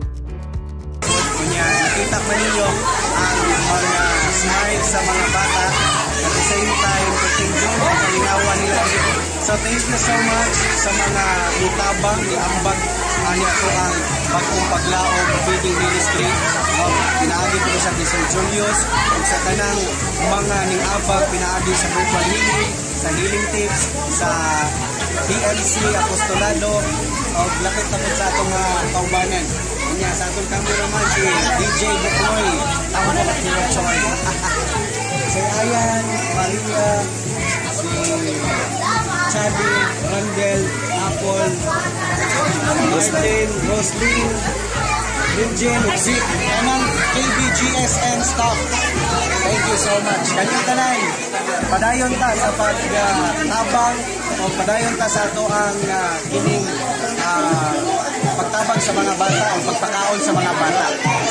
Unya nakita pa ninyo ang mga smile sa mga bata at the same time continue ang kalingawan nila. So thank you so much sa mga nitabang, niambag ani ato ang bagong paglaom feeding ministry. Oh, pinaagi ko sa Sir Julius ug sa tanang mga ning-abag pinaagi sa Bukal Healing, sa Healing Tips, sa D M C Apostolado o lakit na sa atong uh, kaubanan. Kanya sa atong cameraman si D J Buknoy, ako na Kiro Choy. Si Ayan, Maria, si Chubby, Randel, Apple, Martin, Roslyn, Virgin, Zip, anong K B G S N staff. Thank you so much. Kanyang tanan, padayon ta sa pagtabang uh, o padayon ta sa ato ang uh, kining uh, pagtabang sa mga bata o pagpakaon sa mga bata.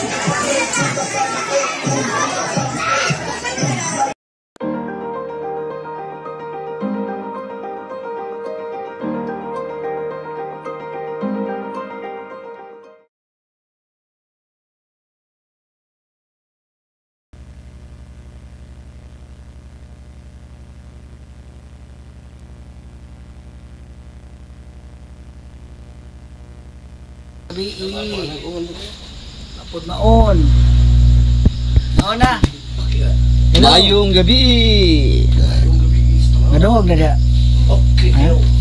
Apod maon. Maon na. Maayong gabi. Madungog na dia. Okay.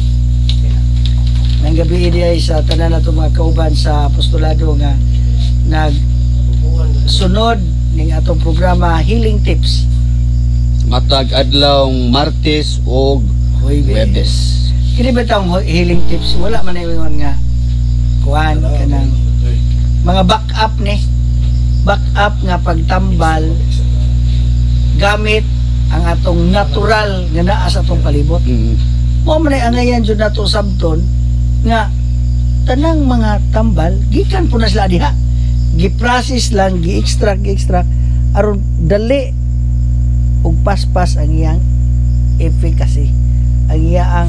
Nang gabi di ay sa tanan nato mga kauban sa apostolado nga nag sunod ning atong programa Healing Tips. Matag adlawng Martes o Huwebes. Kini ba tawong Healing Tips? Wala man na ingon nga kuan kanang mga backup ni backup nga pagtambal gamit ang atong natural nga naa sa atong palibot. Mm-hmm. Mo man ay angayan jud nato sabton nga tanang mga tambal gikan po na sila diha, gi-process lang, gi-extract gi-extract aron dali ug paspas ang iyang efficacy, ang iyang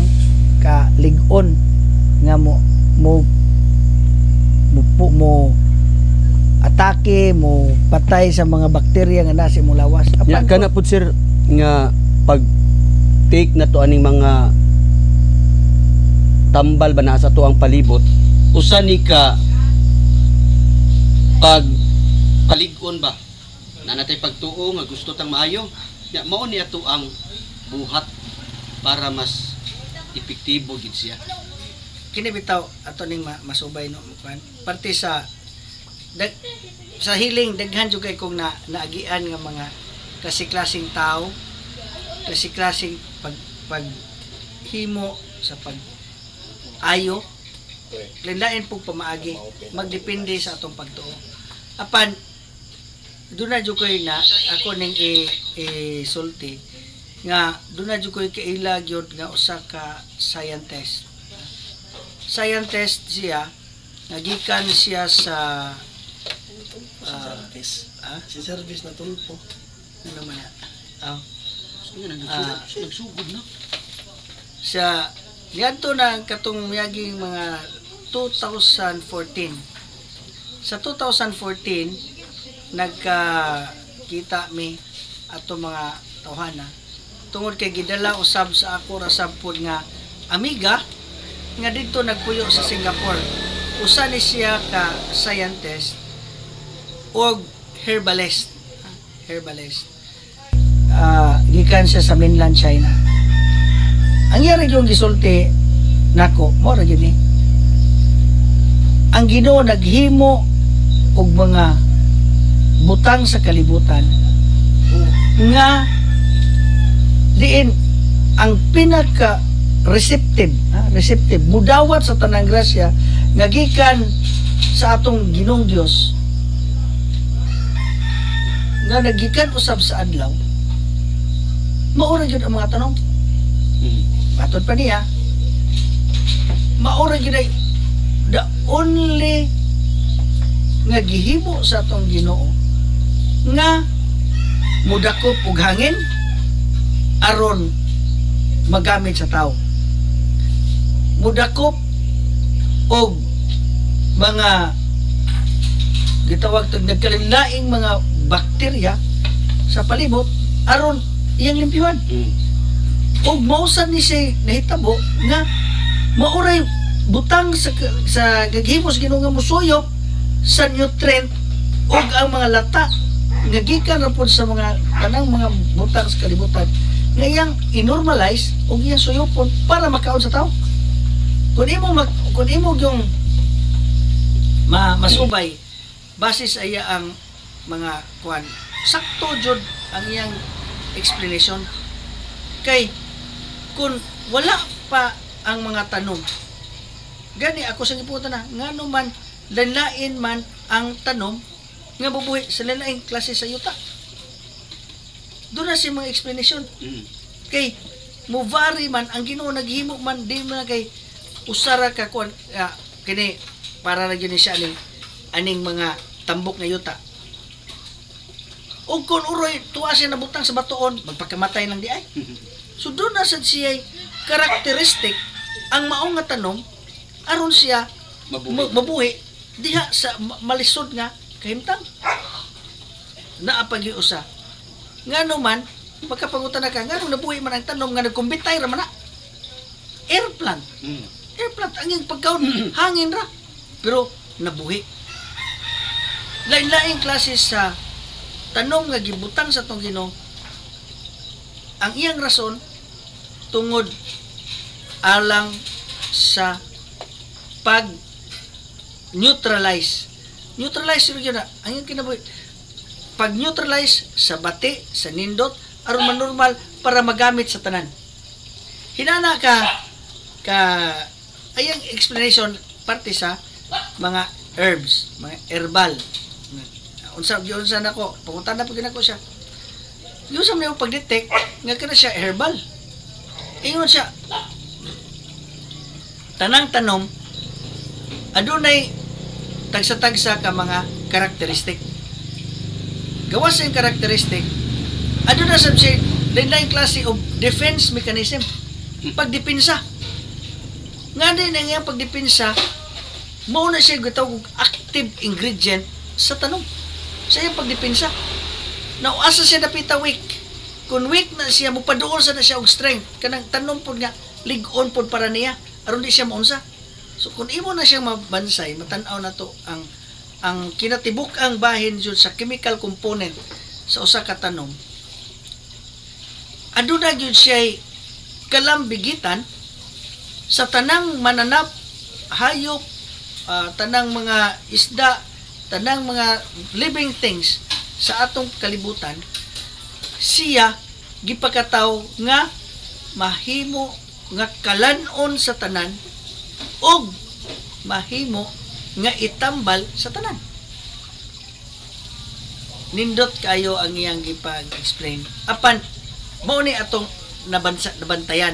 kalig-on nga mo mo mo mo atake mo patay sa mga bakterya nga nasa imong lawas. Ya, kana pud sir nga pag take na to aning mga tambal ba na sa to ang palibot, usa ni ka pag palig-on ba na natay pagtuo nga gusto tang maayo, ya mao ni ato ang buhat para mas epektibo gid siya. Kini bitaw ato ning ma masubay no parte sa dag, sa hiling daghan jud kay kong na naagian nga mga klase-klaseng tao, klase-klaseng pag pag himo sa pag ayo lain-lain pug pamaagi magdepende sa atong pagtuo. Apan doon na jud koy na ako ning i, i sulti nga doon na jud koy kaila gyud nga usa ka scientist. Scientist siya nagikan siya sa uh, service. Ah, si service na tulpo. Ano naman na? Ah, uh, nagsugod na. Siya niadto na katong miyaging mga two thousand fourteen. Sa two thousand fourteen nagka-kita mi ato mga tawhana tungod kay gidala usab sa ako ra sabpod nga amiga nga dito nagpuyo sa Singapore. Usa ni siya ka scientist og herbalist. Herbalist. Uh, gikan siya sa mainland China. Ang yari yung gisulti nako, mo ra gyud ni. Ang Ginoo naghimo og mga butang sa kalibutan nga diin ang pinaka receptive, ha? receptive mudawat sa tanang grasya nga gikan sa atong Ginoong Dios nga nagikan usab sa adlaw. Maura gyud ang mga tanong. Matod pa niya, maura gyud the only nga gihimo sa atong Ginoo nga mudakop og hangin aron magamit sa tao. Mudakop og mga gitawag tag nagkalain-laing mga bakterya sa palibot aron iyang limpyuhan. Mm. Og mausan ni siya nahitabo nga mauray butang sa sa gaghimos Ginoo nga musuyop sa nutrient og ang mga lata nga gikan ra pud sa mga tanang mga butang sa kalibutan nga iyang inormalize og iyang suyopon para makaon sa tao. Kung imo mag, kung imo yung ma, masubay base sa iya ang mga kuan sakto jud ang iyang explanation kay kung wala pa ang mga tanom gani ako sa giputan na ngano man lain man ang tanom nga bubuhi sa lain klase sa yuta. Doon na si mga explanation. Mm. Kay muvari man ang Ginoo naghimo man di man kay usara ka kuan uh, kini para ra gyud siya aning aning mga tambok nga yuta. Og kun uroy tuwa siya nabutang sa batuon magpakamatay lang di ay. So doon na sad siya karakteristik ang maong nga tanom aron siya mabuhi, mabuhi diha sa malisod nga kahimtang. Naapag usa. Ngano man pagkapangutan na ka ngano nabuhi man ang tanom nga nagkumbitay ra man na. Airplant. Mm. Airplant ang iyang pagkaon hangin ra pero nabuhi. Lain-laing klase sa tanom nga gibutang sa tong Ginoo. Ang iyang rason tungod alang sa pag neutralize. Neutralize yun na. Ang iyang kinabuhi. Pag neutralize sa bati, sa nindot, aron man normal para magamit sa tanan. Hinana ka ka ayang explanation parte sa mga herbs, mga herbal. Unsa gyud sa nako, pangutan na pud nako siya. Yung sa may pag-detect nga kana siya herbal. Ingon siya tanang tanom adunay tagsa-tagsa ka mga karakteristik. Gawas sa karakteristik, aduna sab siya lain-lain klase of defense mechanism. Pagdepensa. Nga din ang iyang pagdepensa, mao na siya gitawag active ingredient sa tanom, sa iyang pagdepensa. Now, asa siya napita weak? Kung weak na siya, mupaduol sa na siya og strength. Kanang tanom po nga, lig-on po para niya, aron di siya maunsa. So, kung imo na siyang mabansay, matanaw na to ang ang kinatibuk ang bahin dyan sa chemical component sa usa ka tanom. Ado na yun siya kalambigitan sa tanang mananap, hayop, uh, tanang mga isda, tanang mga living things sa atong kalibutan, siya gipakataw nga mahimo nga kalanon sa tanan og mahimo nga itambal sa tanan. Nindot kayo ang iyang gipag-explain. Apan mao ni atong nabansa, nabantayan.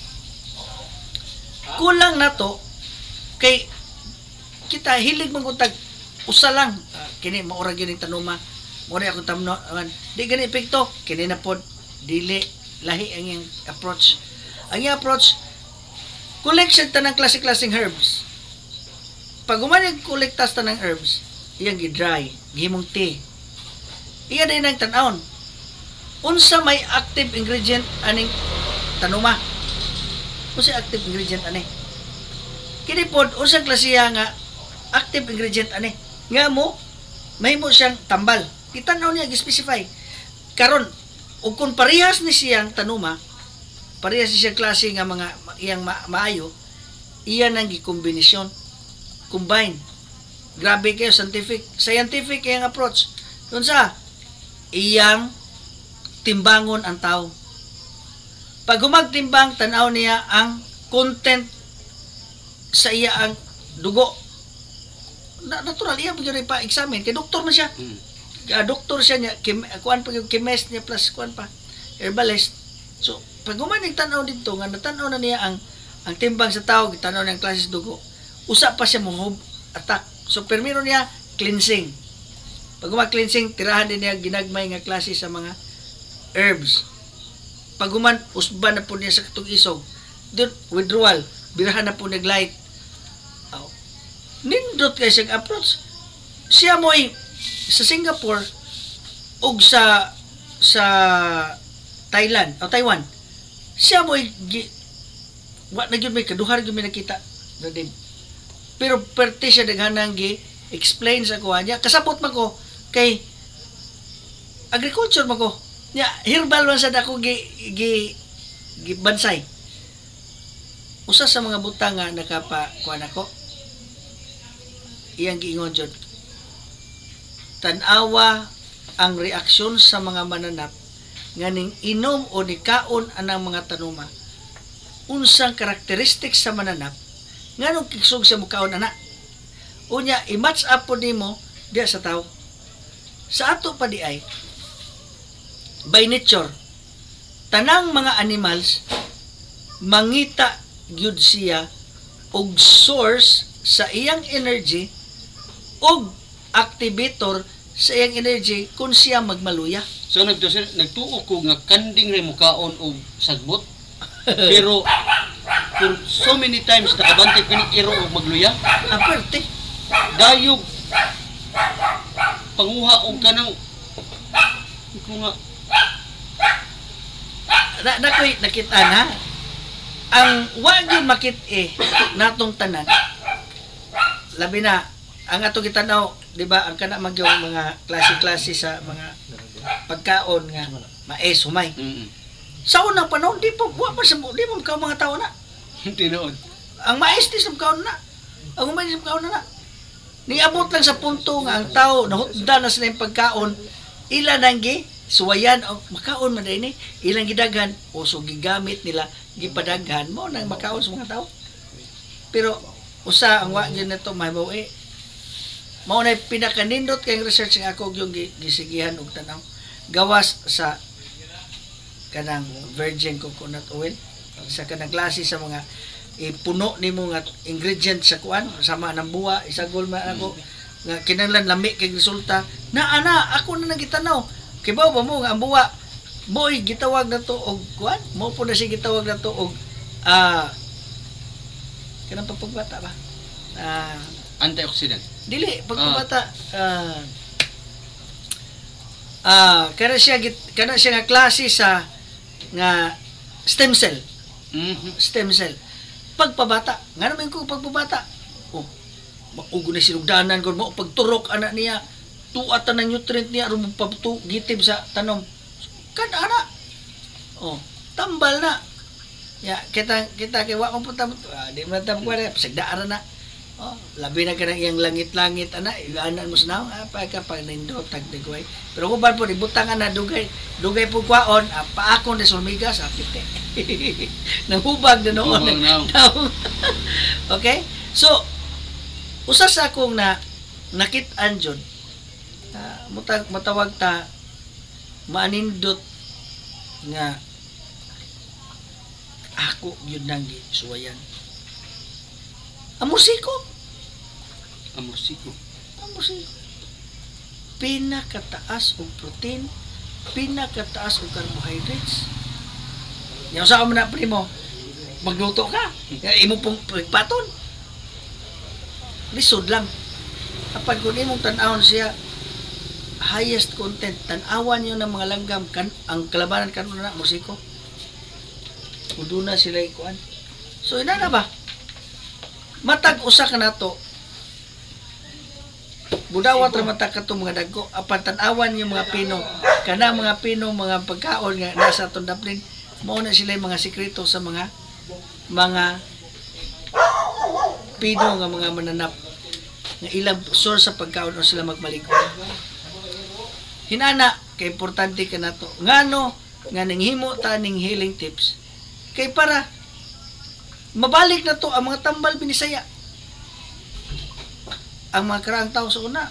Kulang na to kay kita hilig manguntag usa lang uh, kini maura gyud tanuma. Mo ni akong tamno di gani epekto kini na pod dili lahi ang iyang approach. Ang iyang approach collection tanang klase-klaseng herbs. Pag umanig kolektas tanang herbs, iyang gi-dry, gihimong tea. Iya din ang tan-aon. Unsa may active ingredient aning tanuma? Unsa active ingredient ani? Kini pod unsa klasiya nga active ingredient ani? Nga mo mahimo siyang tambal. Itanaw niya gi-specify. Karon ug kung parehas ni siyang tanuma, parehas ni siyang klase nga mga iyang ma maayo, iya nang gikombinasyon. Combine. Grabe kayo scientific. Scientific iyang approach. Unsa? Iyang timbangon ang tao. Pag humagtimbang, tanaw niya ang content sa iya ang dugo. Na, natural, iya bigyan pa examine. Kaya doktor na siya. Mm. Uh, doktor siya niya, kim, kuan pa yung chemist niya plus kuan pa, herbalist. So, pag humanig tanaw dito, nga natanaw na niya ang ang timbang sa tao, tanaw niya ang klase dugo. Usa pa siya mong attack. So, permiro niya cleansing. Pag humag-cleansing, tirahan din niya ginagmay nga klase sa mga herbs. Pag human, usban na po niya sa katong isog. Doon, withdrawal. Birahan na po nag-light. Oh. Nindot kayo siyang approach. Siya mo'y sa Singapore o sa sa Thailand o Taiwan. Siya mo'y wa na yun may kaduhar yun may nakita. Pero perte siya naghanang gi-explain sa kuha niya. Kasabot man ko kay agriculture man ko. Ya, herbal man sa dako gi gi gibansay. Usa sa mga butang nga nakapa kuan ako. Iyang giingon jud. Tan-awa ang reaksyon sa mga mananap nganing inom o nikaon anang mga tanuma. Unsang karakteristik sa mananap nganong kiksog sa mukaon ana. Unya i-match up po nimo diya sa tao. Sa ato pa di ay by nature, tanang mga animals mangita gyud siya og source sa iyang energy og activator sa iyang energy kung siya magmaluya. So nagtuo ko nga kanding rin mukaon og sagbot pero for so many times nakabantay pinikiro og magluya. Aperte dayog panguha og kanang ko nga na nakoy nakita na ang wag yun makit eh natong tanan labi na ang ato gitanaw di ba ang kana magyong mga klase-klase sa mga pagkaon nga mais humay mm-hmm. Sa unang panahon di pa wa pa sa di pa ka mga tao na tinuod ang mais di sa kaon na ang humay di sa kaon na niabot lang sa punto nga ang tao nahutda na sa yung pagkaon ila nang gi suwayan o makaon man din eh ilang gidaghan o so gigamit nila gipadaghan mo nang makaon sa mga tao pero usa ang wa gyud nato mahibaw eh mao na pinakanindot kay research nga ako yung gisigihan og tanaw gawas sa kanang virgin coconut oil sa kanang klase sa mga ipuno nimo nga ingredient sa kuan sama ng buwa isagol man ako nga kinahanglan lami kay resulta na ana ako na nagitanaw kay ba mo nga ang buwa boy gitawag na to og kuan mo po na si gitawag na to og ah kanang papagbata ba ah Antioxidant. Dili pagkabata ah ah kana siya git kana siya nga klase sa nga stem cell. Mhm. Stem cell. Pagpabata, nga naman ko pagpabata. Oh, maugo na sinugdanan ko mo pagturok anak niya. Tuatan ng nutrient niya aron pagtu gitib sa tanom. Kada ana. Oh, tambal na. Ya, kita kita kay wa man punta ah, di man ta kuwara sagdaan na. Oh, labi na kanang iyang langit-langit ana, ianan mo sa naong apa ka pag nindot tag dugay. Pero kung ba po ibutangan na dugay, dugay po kwaon, ah, paakon de sulmigas apite. Nahubag na noon. Okay? So, usa sa akong na nakit-an jud. Uh, mutag matawag ta maanindot nga ako yun nang gisuwayan. Amusiko. Amusiko. Amusiko. Pinakataas og protein, pinakataas og carbohydrates. Yang sa mo na primo, magluto ka. Imo pong paton. Lisod lang. Kapag kung imong tan-awon siya, highest content, tan-awan yun ng mga langgam, kan, ang kalabanan kanon na, musiko. Udo na sila ikuan. So, ina na ba? Matag usa ka na to. Budawat ra matag ka to mga dagko. Apan tan-awan yung mga pino. Kana mga pino, mga pagkaon nga nasa atong daplin, mao na sila yung mga sikreto sa mga mga pino nga mga mananap. Nga ilang source sa pagkaon o sila magmalikod. Hinana, kay importante ka na to. Ngano, nga ninghimo ta ning healing tips. Kay para mabalik na to ang mga tambal binisaya. Ang mga karaang tao sa una.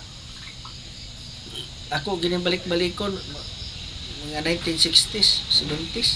Ako ginibalik-balikon mga nineteen sixties, seventies.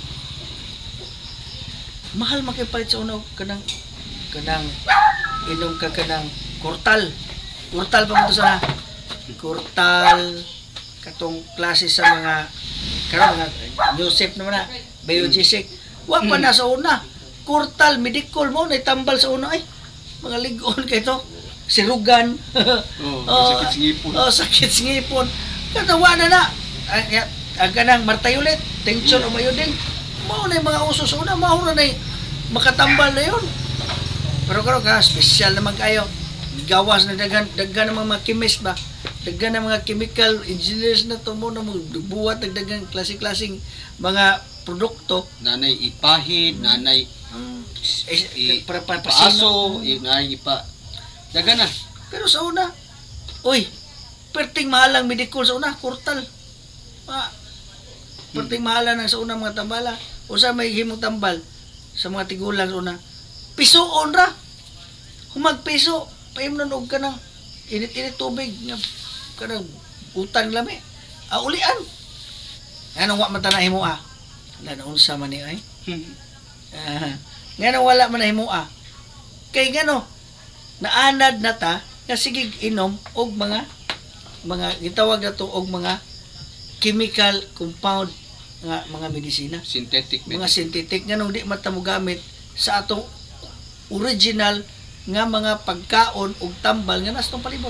Mahal makipalit sa una kanang kanang inom ka kanang kurtal. Kurtal pa mo to sa kurtal katong klase sa mga karon mga Joseph naman na biogesic wa pa na sa una kurtal medical mo na tambal sa una ay mga ligon kay to sirugan oh, oh sakit ngipon oh sakit ngipon katawa na na ang, ang kanang martayulit tension o mayudin mao na mga uso sa una mao na makatambal na yun pero karon ka special naman kayo gawas na dagan dagan ng mga chemist ba dagan ng mga chemical engineers na to mo na magbuhat dagang klase-klaseng mga produkto nanay ipahid nanay um, eh, para para paaso nanay ipa dagan na pero sa una oy perting mahalang medical sa una kurtal ah, perting hmm. mahalang sa una mga tambala usa may himong tambal sa mga tigulang sa una pisoon ra humagpiso paimnon og kanang init-init tubig nga kanang utang lami ah ulian anong wa man ta nahimo ah na unsa man ni ay uh, ngano wala man nahimo ah kay ngano naanad na ta nga sige inom og mga mga gitawag na to og mga chemical compound nga mga medisina synthetic mga synthetic nganong di man ta mo gamit sa atong original nga mga pagkaon ug tambal nga nas tong palibot.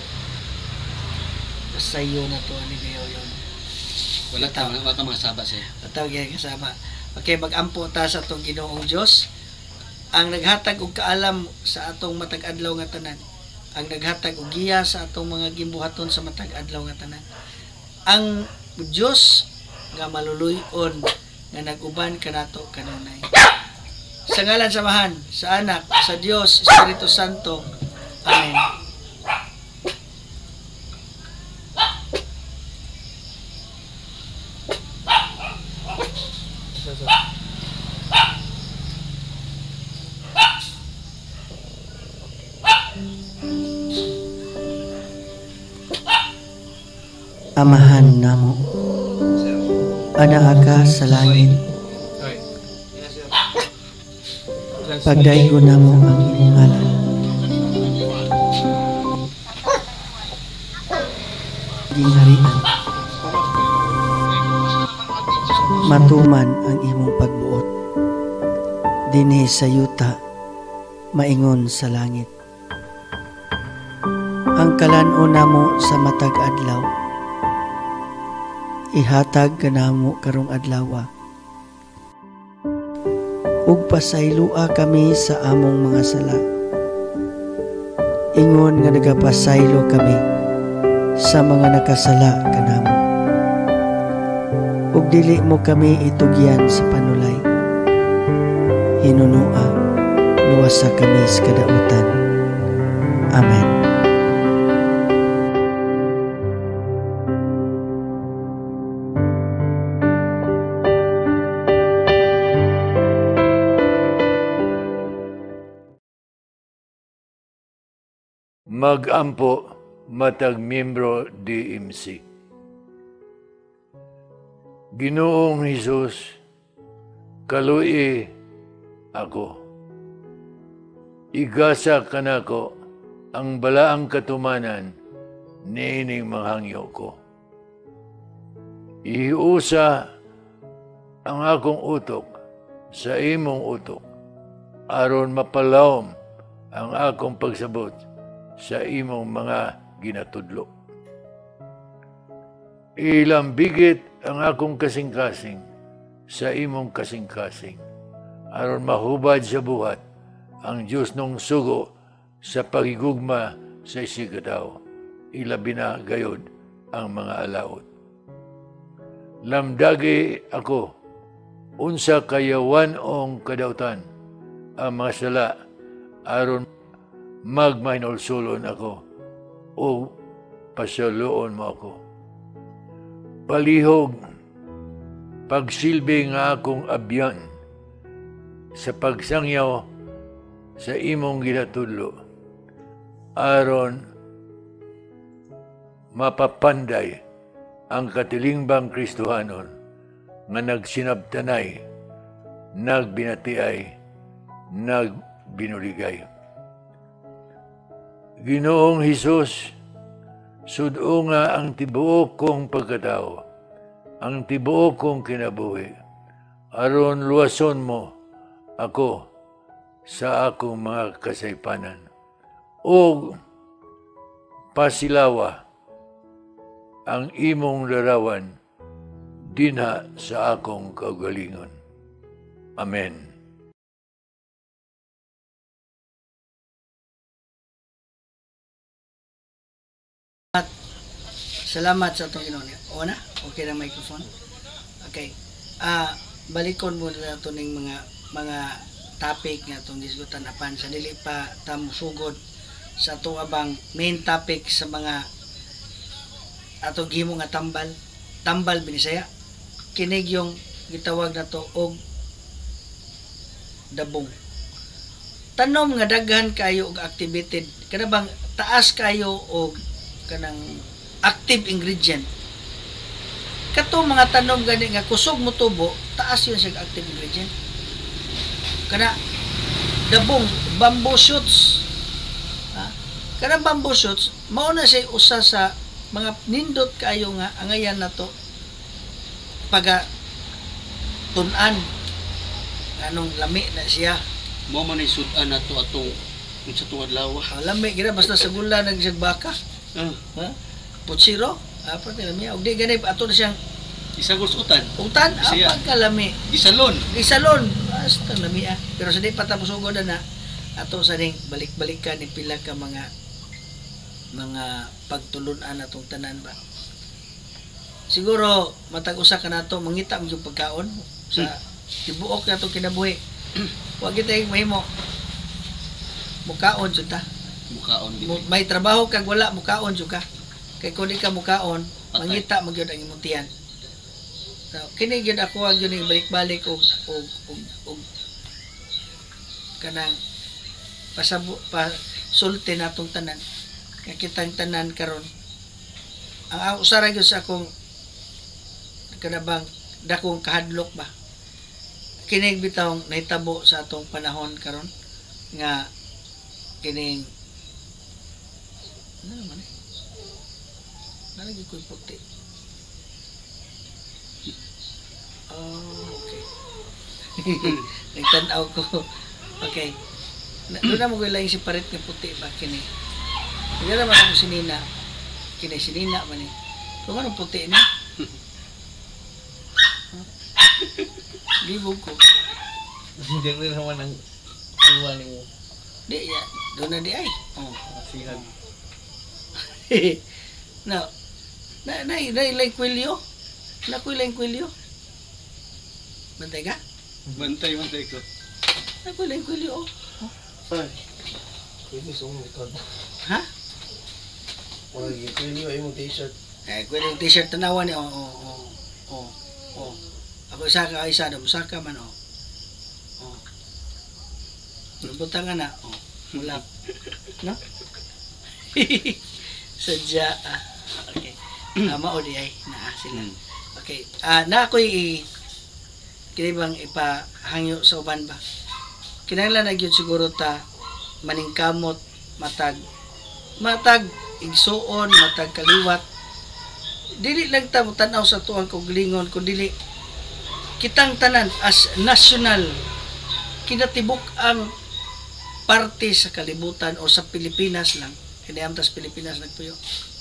Sayo na to ani kayo yon. Wala ta wala ta mga saba siya. Ataw gyud kasama. Okay, mag-ampo ta sa atong Ginoong Dios ang naghatag og kaalam sa atong matag adlaw nga tanan. Ang naghatag og giya sa atong mga gimbuhaton sa matag adlaw nga tanan. Ang Dios nga maluluy-on nga nag-uban kanato kanunay. Sa ngalan samahan, sa anak, sa Diyos, Espiritu Santo. Amen. Amahan namo, ana ka sa langit. Pagdaigo namo ang imong ngalan. Gingharian. Matuman ang imong pagbuot. Dinhi sa yuta, maingon sa langit. ang kalan-o namo sa matag adlaw. Ihatag kanamo karong adlaw. Ug pasaylua kami sa among mga sala. Ingon nga nagapasaylo kami sa mga nakasala kanamo. Ug dili mo kami itugyan sa panulay. Hinunua, luwasa kami sa kadautan. Amen. Mag-ampo matag miyembro D M C. Ginoong Hesus, kaluy ako. Igasa kanako ang balaang katumanan niining manghangyo ko. Ihiusa ang akong utok sa imong utok aron mapalawom ang akong pagsabot sa imong mga ginatudlo. Ilambigit ang akong kasing-kasing sa imong kasing-kasing aron mahubad sa buhat ang Diyos nung sugo sa pagigugma sa isigadaw. Ilabi na gayod ang mga alaot. Lamdagi ako unsa kayawan ong kadautan ang mga sala aron magmahinulsulon ako o pasyaluon mo ako. Palihog, pagsilbi nga akong abyan sa pagsangyaw sa imong ginatudlo aron mapapanday ang katilingbang Kristohanon nga nagsinabtanay, nagbinatiay, nagbinuligay. Ginoong Hesus, sudo nga ang tibuok kong pagkatao, ang tibuok kong kinabuhi, aron luwason mo ako sa akong mga kasaypanan, o pasilawa ang imong larawan dinha sa akong kaugalingon. Amen. Salamat sa itong Ginoo. O na? Okay na microphone? Okay. Ah, balikon mo na ito ng mga mga topic nga itong disgutan apan sa dili pa tamusugod sa itong abang main topic sa mga atong gihimo nga tambal. Tambal binisaya. Kinig yung gitawag na to og dabong. Tanom nga daghan kayo og activated. Kana bang taas kayo og kanang active ingredient. Kato mga tanom gani nga kusog mo tubo, taas yun siya active ingredient. Kana dabong bamboo shoots. Ha? Kana bamboo shoots, mao na siya usa sa mga nindot kayo nga angayan na to paga tunan anong lami na siya. Mo man ni sudan nato atong sa tuwad lawa. Ah, lami gira basta sa gula nagsagbaka. Uh. Ha? Putsiro, apa tila miya? Og di ganay ato na siyang isagol sa utan. Utan, apa kalami? Gisalon. Gisalon. Basta lami ah. Pero sa di patapusugod na ato sa ning balik-balikan ni pila ka mga mga pagtulunan atong tanan ba. Siguro matag usa ka nato mangita mo yung pagkaon sa tibuok nato kinabuhi. Wa kita yung mahimo. Mukaon jud ta. Mukaon Mu- May trabaho kag wala mukaon jud ka. Kay kung di ka mukaon, mangita mo gyud ang imong tiyan. So, kini gyud ako ang gyud balik-balik og og og og kanang pasabo pa sulti natong tanan. Kay kitang tanan karon. Ang usara gyud sa akong kanabang dakong kahadlok ba. Kining bitawng nahitabo sa atong panahon karon nga kining ano naman eh nalagi ko'y puti. Oh, okay. Nagtanaw ko. Okay. Doon na mo ko lang separate ng puti ba kini. Hindi naman ako sinina. Kinay sinina man eh. Kung anong puti na? Libog ko. Hindi rin naman ang iwan mo. Di, ya. Doon na di ay. Oh. Sihan. No. Na, na, na, ilang kwilyo? Na ko ilang kwilyo? Bantay ka? Bantay, bantay ko. Na ko ilang kwilyo, oh. Ay. Kwilyo sa mga ikad. Ha? Wala, kwilyo ay mo t-shirt. Eh, kwilyo yung t-shirt tanawan niya, oh, oh, oh, oh, oh. Ako isa ka, isa na, musaka man, oh. Oh. Bulbutan ka na, oh. Mula. No? Sadya, ah. Okay. Ah, mauli ay, naa sila. Okay. Ah, na ako'y kinibang ipahangyo sa uban ba? Kinahanglan na gyud siguro ta maningkamot matag matag igsuon, matag kaliwat. Dili lang ta tan-aw sa tuang kaugalingon kun dili kitang tanan as national kinatibuk ang parte sa kalibutan o sa Pilipinas lang. Kini amtas Pilipinas nagpuyo.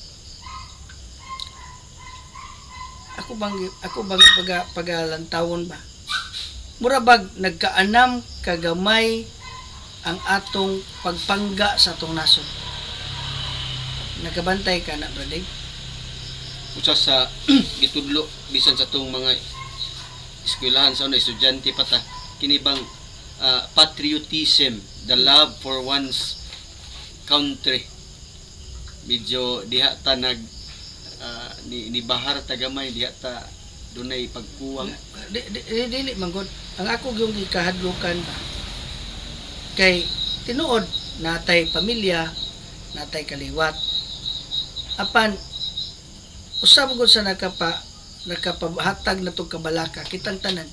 Ako bang ako bang paga pagalantawon ba? Murabag nagkaanam kagamay ang atong pagpangga sa atong nasod. Nagabantay ka na, brother? Usa sa gitudlo bisan sa tong mga eskwelahan sa una estudyante pata kinibang uh, patriotism, the love for one's country. Medyo diha ta nag uh, ni, ni bahar tagamay diha ta dunay pagkuwang. Dili dili manggod. Ang ako gyung gikahadlukan ba kay tinuod natay pamilya, natay kaliwat. Apan usab gud sa nakapa nakapahatag na tong kabalaka kitang tanan.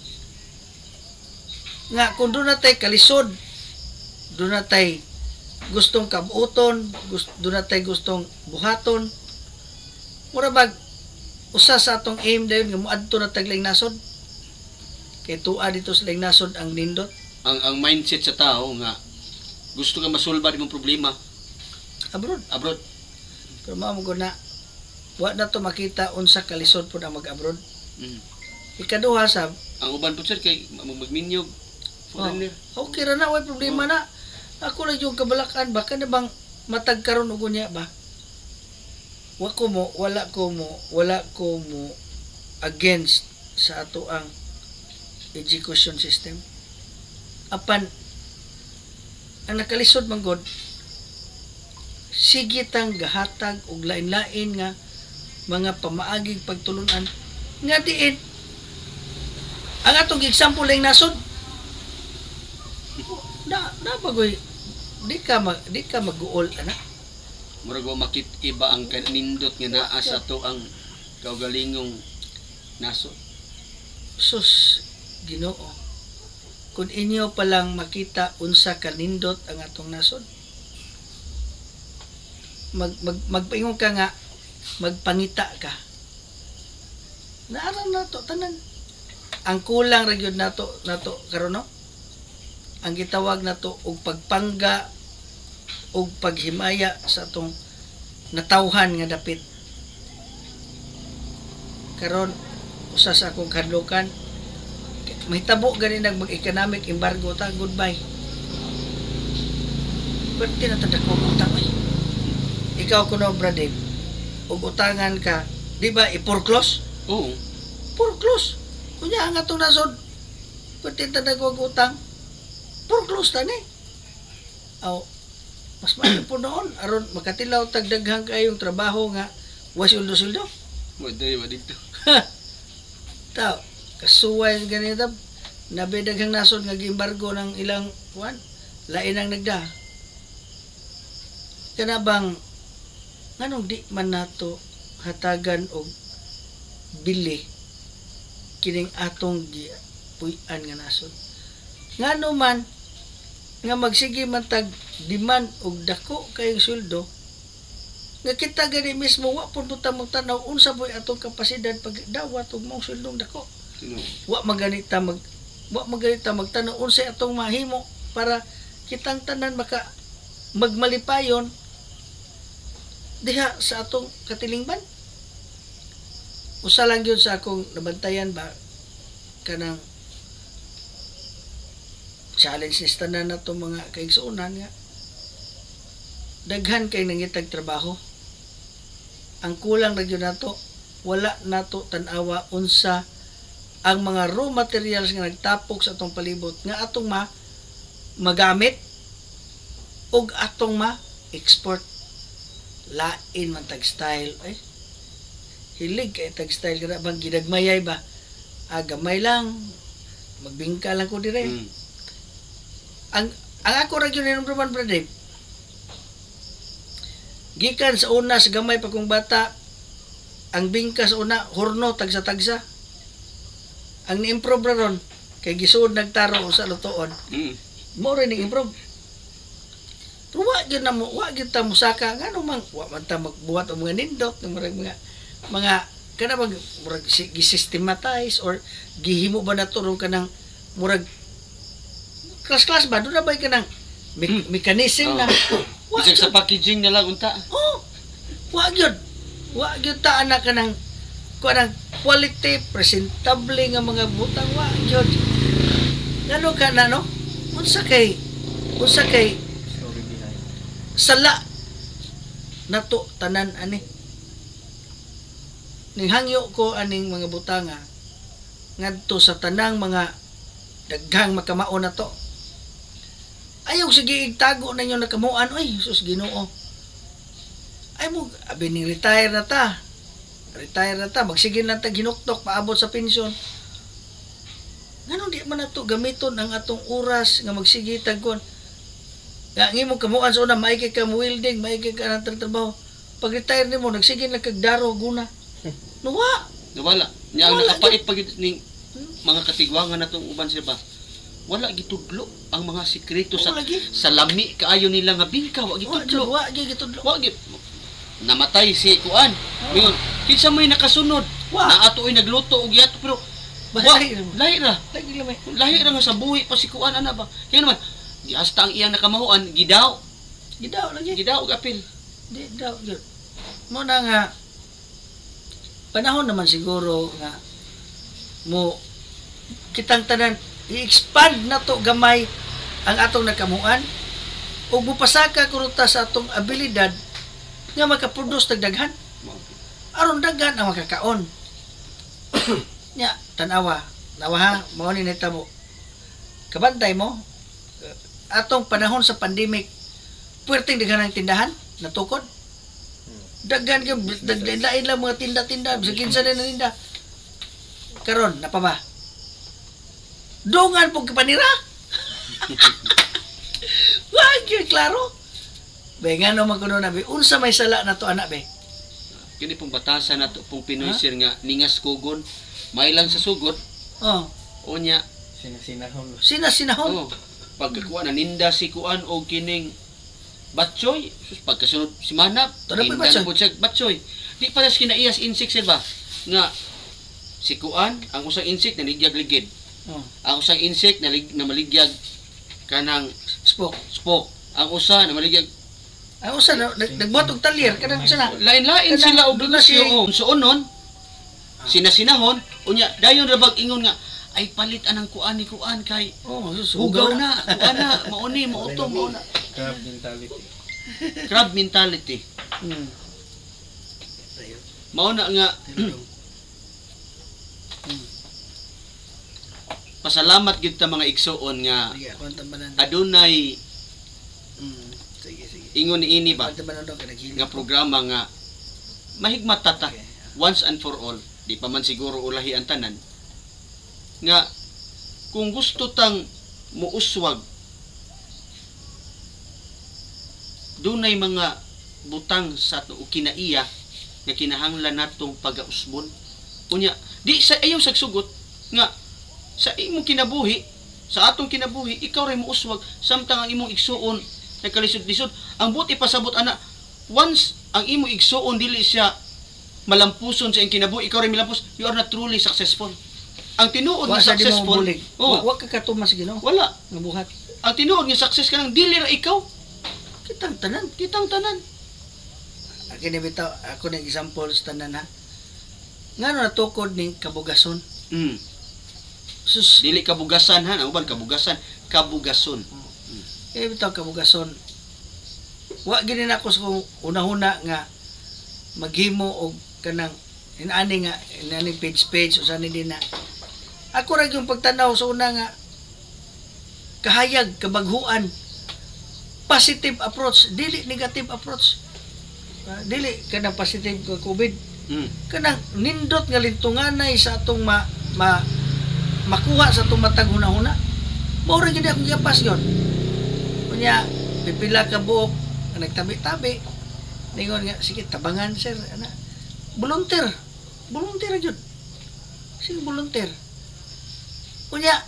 Nga kung doon natay kalisod, doon natay gustong kabuton, gust, doon natay gustong buhaton. Mura bag usa sa atong aim dayon nga moadto na tagling nasod. Kay tuwa dito sa ling nasod ang nindot. Ang ang mindset sa tao nga gusto nga masulba imong problema abroad. Abroad. Pero mao mo na wa na to makita unsa kalisod pud ang mag-abroad. Mm. Ikaduha sab ang uban pud sir kay magminyog foreigner. Oh, okay ra na way problema oh. na. Ako lang yung kabalakan baka na bang matag karon ugo niya ba? Wa ko mo wala ko mo wala ko mo against sa ato ang education system. Apan ang nakalisod man god sige tang gahatag og lain-lain nga mga pamaaging pagtulunan nga diin ang atong example lang nasod na na bagoy di ka mag di ka mag-uol ana murag wa makit iba ang kanindot nga naa sa to ang kaugalingong nasod. Sus Ginoo, kung inyo palang makita unsa kanindot ang atong nasod, mag, mag magpaingon ka nga magpangita ka. Naaram na to tanan. Ang kulang ra gyud nato nato karon no? Ang gitawag nato og pagpangga og paghimaya sa atong natawhan nga dapit. Karon usa sa akong kadlukan mahitabo gani nag mag-economic embargo ta goodbye. But tinatadak ko utang ay. Ikaw kuno brother, ug utangan ka, di ba i-foreclose? Oo. Foreclose. Kunya ang atong nasod. But tinatadak ko utang. Foreclose ta ni. Aw mas maayo po noon aron makatilaw tag daghang kayong trabaho nga wasuldo-suldo. Wa day wa dito. Tao kasuway ganito nabi daghang nasod nga giembargo ng ilang kuan lain ang nagda kana bang nganong di man nato hatagan og bili kining atong gipuy-an nga nasod ngano man nga magsige man tag demand og dako kayong sweldo nga kita gani mismo wa pud mo tanaw unsa boy atong kapasidad pagdawat og mong sweldong dako. No. Wa maganita mag wa maganita magtanaw unsay atong mahimo para kitang tanan maka magmalipayon diha sa atong katilingban. Usa lang yun sa akong nabantayan ba kanang challenge ni tanan na to mga kaigsuonan nga daghan kay nangitag trabaho. Ang kulang ra gyud nato wala nato tan-awa unsa ang mga raw materials nga nagtapok sa atong palibot nga atong ma magamit ug atong ma export. Lain man tag style ay hilig kay tag style kada bang gidagmayay ba ah, gamay lang magbingka lang ko dire. Mm. ang ang ako ra gyud ni Roman brother gikan sa una sa gamay pa kong bata ang bingka sa una horno tagsa tagsa ang ni-improve ra ron kay gisuod nagtaro sa lutoon. Mm. Mo rin ni-improve. Pero wa gyud na mo wa gyud ta musaka ngano man wa man ta magbuhat og mga nindot ng mga mga mga kana bang murag gi-systematize or gihimo ba nato ron kanang murag class-class ba do na ba kanang me- mechanism na wa sa packaging na lang unta. Oh. Wa gyud. Wa gyud ta anak kanang kanang quality presentable nga mga butang wa gyud. Ngano ka na no? Unsa kay unsa kay sala nato tanan ani ning hangyo ko aning mga butanga ngadto sa tanang mga daghang makamao na to. Ayaw sige igtago na inyo nakamuan oy sus Ginoo. Ay mo abi ni retire na ta. Retire na ta magsige na ta ginuktok paabot sa pensyon. Ngano di man nato gamiton ang atong oras nga magsige tagkon. Nga ngimo kamuan sa una maigi ka mo welding, maigi ka nang trabaho. Pag retire nimo nagsige na kagdaro guna. Nuwa. Nawala. Nya ang nakapait pag ning mga katigwangan natong uban sila ba. Wala gitudlo ang mga sikreto sa sa lami kaayo nila nga bingka wa gitudlo. Wa gitudlo. Wa git. Namatay si kuan. Ngayon, kinsa may nakasunod. Na ato ay nagluto og yato pero lahi ra. Lahi ra nga sa buhi pa si kuan ana ba. Kaya naman di hasta ang iyang nakamahuan gidaw. Gidaw lagi. Gidaw og apil. Di daw gyud. Mo na nga panahon naman siguro nga mo kitang tanan i-expand na to gamay ang atong nakamuan ug mupasaka kuruta sa atong abilidad nga makaproduce daghan aron daghan ang makakaon. Nya tanawa nawa ha mao ni nitabo kabantay mo atong panahon sa pandemic puwerteng daghan ang tindahan natukod daghan ka daglain lang mga tinda-tinda sa kinsa na tinda karon na pa ba dongan pog kapanira wag yun klaro be nga no magkuno na be unsa may sala na to anak be kini pong batasan nato pong Pinoy sir nga ningas kugon may lang sa sugot oh unya sinasinahon sinasinahon oh pagkakuha na ninda si kuan o kining batchoy sus pagkasunod si manap ninda na po siya batchoy di pa sa kinaiyas insect sir ba nga si kuan ang usang insect na ligyag ligid oh. Ang usang insect na, lig, na maligyag kanang spoke spoke ang usa na maligyag ang usa na nagbuhat og talyer kanang usa na lain-lain sila og donasyon so unon sinasinahon unya dayon ra bag ingon nga ay palit anang kuan ni kuan kay oh hugaw na kuan na mauni mautom mao na crab mentality crab mentality hmm. Mao na nga pasalamat gyud ta mga igsuon nga adunay sige sige ingon niini ba nga programa nga mahigmat tata once and for all di pa man siguro ulahi ang tanan nga kung gusto tang muuswag dunay mga butang sa ato kinaiya nga kinahanglan natong pagausbon unya di sa ayaw sagsugot nga sa imong kinabuhi sa atong kinabuhi ikaw ray muuswag samtang ang imong igsuon nagkalisod-lisod ang buti pasabot ana once ang imong igsuon dili siya malampuson sa iyong kinabuhi ikaw ray milampos you are not truly successful ang tinuod nga successful oh wa ka katumas Ginoo wala nga buhat ang tinuod nga success kanang dili ra ikaw kitang tanan kitang tanan kini bitaw ako ng example sa tanan ha. Ngano natukod ning kabugason? Mm. Sus, dili kabugasan ha, uban kabugasan, kabugason. Mm. Eh bitaw kabugason. Wa gini nako sa una-una nga maghimo og kanang inani nga inani page page o sani din na. Ako ra yung pagtanaw sa una nga kahayag, kabaghuan, positive approach, dili negative approach. Uh, dili kanang positive ka COVID. Mm. Kanang nindot nga lintunganay sa atong ma, ma makuha sa atong matag huna-huna. Mao ra gyud akong giapas yon. Kunya pipila ka buok nga nagtabi-tabi. Ningon nga sige tabangan sir ana. Volunteer. Volunteer gyud. Sige volunteer. Kunya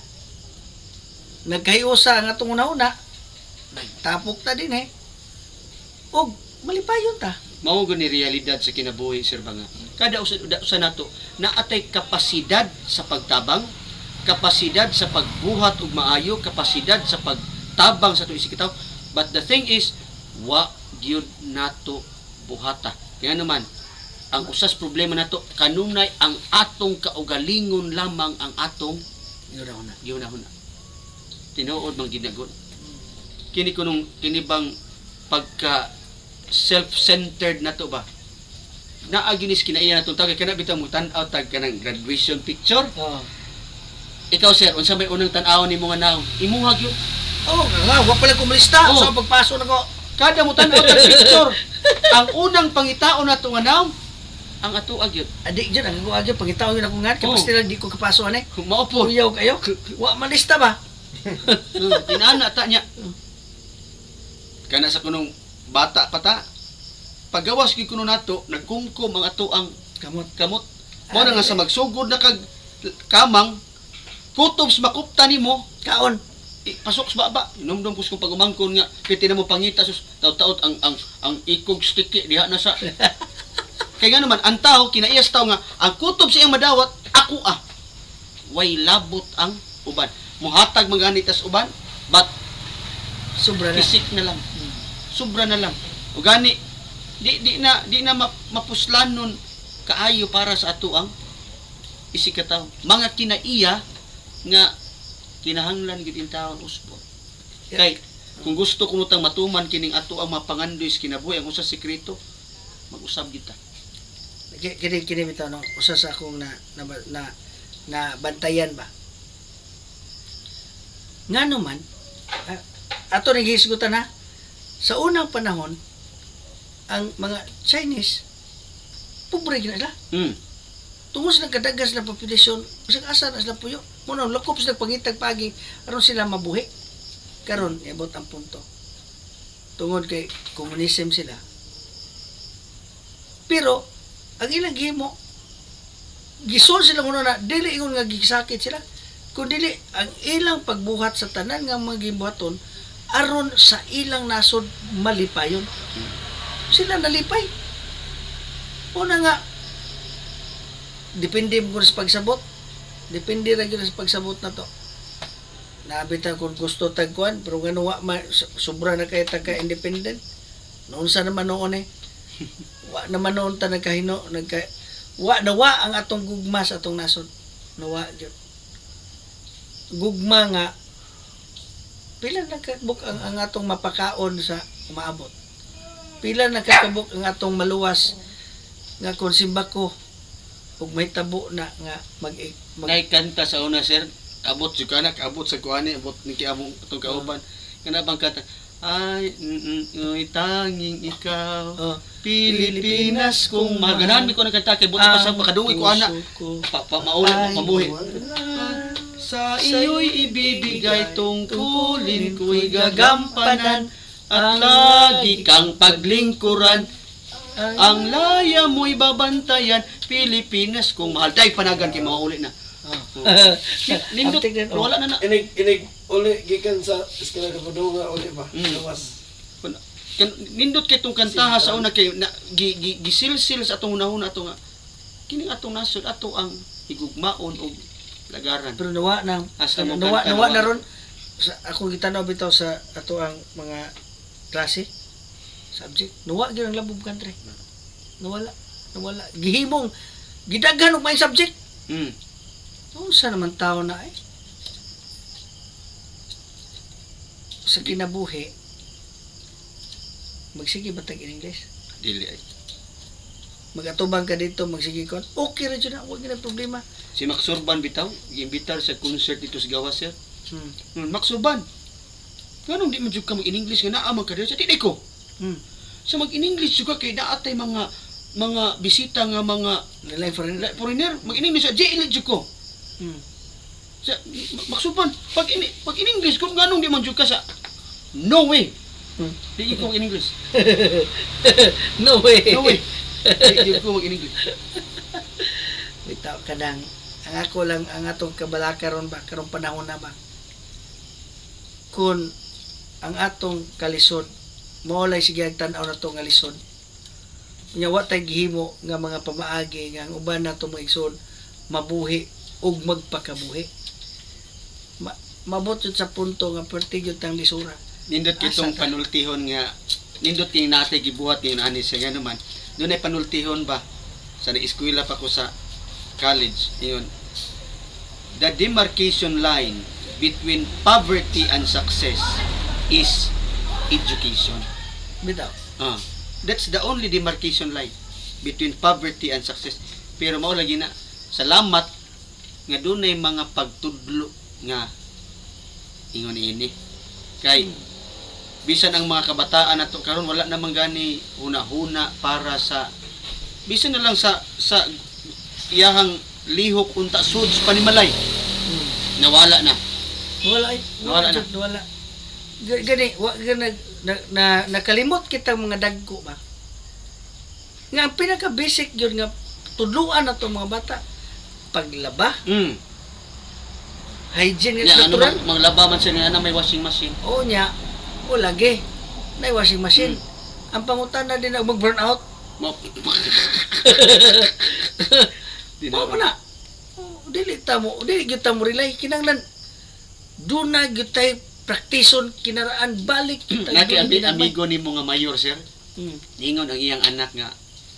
nagkayusa ang atong una-una. Nagtapok ta din eh. Og malipayon ta. Mao gani realidad sa kinabuhi sir Banga. Kada usa usa nato naatay kapasidad sa pagtabang, kapasidad sa pagbuhat og maayo, kapasidad sa pagtabang sa tuig sikitaw. But the thing is wa gyud nato buhata. Kaya naman ang usas problema nato kanunay ang atong kaugalingon lamang ang atong yunahuna. Yunahuna. Tinuod mang ginagon. Kini kunong kini bang pagka self-centered na to ba? Naaginis kinaiya natong tawag kana bitaw mo tan-aw tag kanang graduation picture. Oh. Ikaw sir, unsa may unang tan-aw nimo nga naong? Imuhag yun. Oh, nga wa pala ko malista oh. sa pagpaso nako. Kada mo tan-aw tag picture. Ang unang pangitaon nato nga naong ang ato agyod. Adik jud ang ko agyod pangitaon yun ako nga kay basta lang di ko kapaso ani. Maupo. Uyaw kayo. Wa malista ba? Tinana ta niya. Kana sa kunong bata pata pagawas gyud kuno nato nagkumkum ang ato ang kamot kamot mo na nga sa magsugod na kag kamang kutobs makupta nimo kaon I, pasok sa baba inumdum ko sa pagumangkon nga piti na mo pangita sus taud-taud ang ang ang ikog sticky diha na sa kay nga naman ang tao kinaiyas tao nga ang kutob sa iyang madawat ako ah way labot ang uban muhatag maganitas uban but sobra na kisik na lang sobra na lang. O gani di di na di na mapuslanon kaayo para sa ato ang isikataw. Mga kinaiya nga kinahanglan gid in taon usbon. Kay kung gusto ko mutang matuman kining ato ang mapangandoy sa kinabuhi ang usa sekreto mag-usab kita. Kini kini bitaw no usa sa akong na na, na, na bantayan ba. Ngano man uh, ato ning hisgutan na sa unang panahon, ang mga Chinese, pobre gina sila. Mm. Tungod sa kadagas na populasyon, bisag asa na sila puyo. Muna, lakop sila pangitag pagi, aron sila mabuhi. Karon, iabot ang punto. Tungod kay komunism sila. Pero, ang ilang gimo, gison sila muna na, dili ingon nga gigsakit sila. Kung dili, ang ilang pagbuhat sa tanan nga mga gibuhaton, aron sa ilang nasod malipayon. Sila nalipay. Una nga, depende mo sa pagsabot. Depende rin sa pagsabot na to. Naabitan kung gusto tagkuhan, pero nga wa, sobra na kayo tagka-independent. Noon sa naman noon eh. Wa naman noon ta nagkahino. Nagka, wa na wa ang atong gugma sa atong nasod. Nawa yun. Gugma nga, pila nakabuk ang, ang atong mapakaon sa umaabot. Pila nakakabuk ang atong maluwas nga konsimbako ug may tabo na nga mag, mag Nay kanta sa una sir, abot jud kana abot sa kuani, abot ni kiamong atong kauban. Kana bang kanta ay mm, tanging ikaw uh, Pilipinas kung maganan mi ko nagkanta kay buti pa sa makadungay ko ana pa, pa mauli mabuhi. Sa iyo'y ibibigay tungkulin ko'y gagampanan at lagi kang paglingkuran. Ang laya mo'y babantayan, Pilipinas kung mahal. Dahil panagan kay mga uli na. Lindot, wala na na. Inig, inig, uli, gikan sa iskala kapadunga, uli ba? Lawas. Nindot kay itong kantaha sa una kay gisilsil sa atong unahuna ato nga. Kining atong nasod, ato ang higugmaon o lagaran. Pero nawa na Hasta ano, nawa nawa na ron sa akong gitanaw bitaw sa ato ang mga klase subject. Nawa gyud ang labog country. nawala, nawala. Gihimong, gidaghan og may subject. Mm. Unsa naman tao na eh? Sa kinabuhi, magsige batag in English. Dili ay. Magatubang ka dito, magsige kon. Okay ra jud na, wag na problema. Si Max Urban bitaw, giimbitar sa concert dito sa Gawas, sir. Hmm. Hmm, Max Urban. Ganun di man jud ka mag in English nga naa man ka diha sa tiday ko. Hmm. So mag in English jud ka kay naatay mga mga bisita nga mga Lalay foreigner. foreigner, mag in English sa jail jud ko. Hmm. Sa Max Urban, pag in pag in English kung ganun di man jud ka sa no way. Hmm. Di ko in English. No way. No way. Di ko mag in English. Bitaw kadang ang ako lang ang atong kabalaka ron ba karong panahon na ba kun ang atong kalisod maulay sige ang tan-aw na to nga lisod nya wa tay gihimo nga mga pamaagi nga ang uban nato mo igsoon mabuhi ug magpakabuhi Ma, mabot jud sa punto nga perti jud tang lisura nindot kitong panultihon nga nindot kay natay gibuhat ni ani siya nga naman dunay panultihon ba sa eskwela pa ko sa college yun the demarcation line between poverty and success is education bitaw ah that's the only demarcation line between poverty and success pero mao lagi na salamat nga dunay mga pagtudlo nga ingon ini kay bisan ang mga kabataan nato karon wala namang gani una-huna para sa bisan na lang sa sa iyahang lihok unta suds panimalay hmm. nawala na wala ay nawala na nawala gani wa gana na, na nakalimot kita mga dagko ba nga ang pinaka basic yun nga tudluan na itong mga bata paglaba mm. hygiene yeah, natural ano, maglaba man siya na may washing machine oo niya o lagi na washing machine mm. ang pangutan na din mag burn out oo mo na dili ta mo dili gyud ta mo relay kinanglan do na gyud tay praktison kinaraan balik naki amigo nimo nga mayor sir hmm. ingon ang iyang anak nga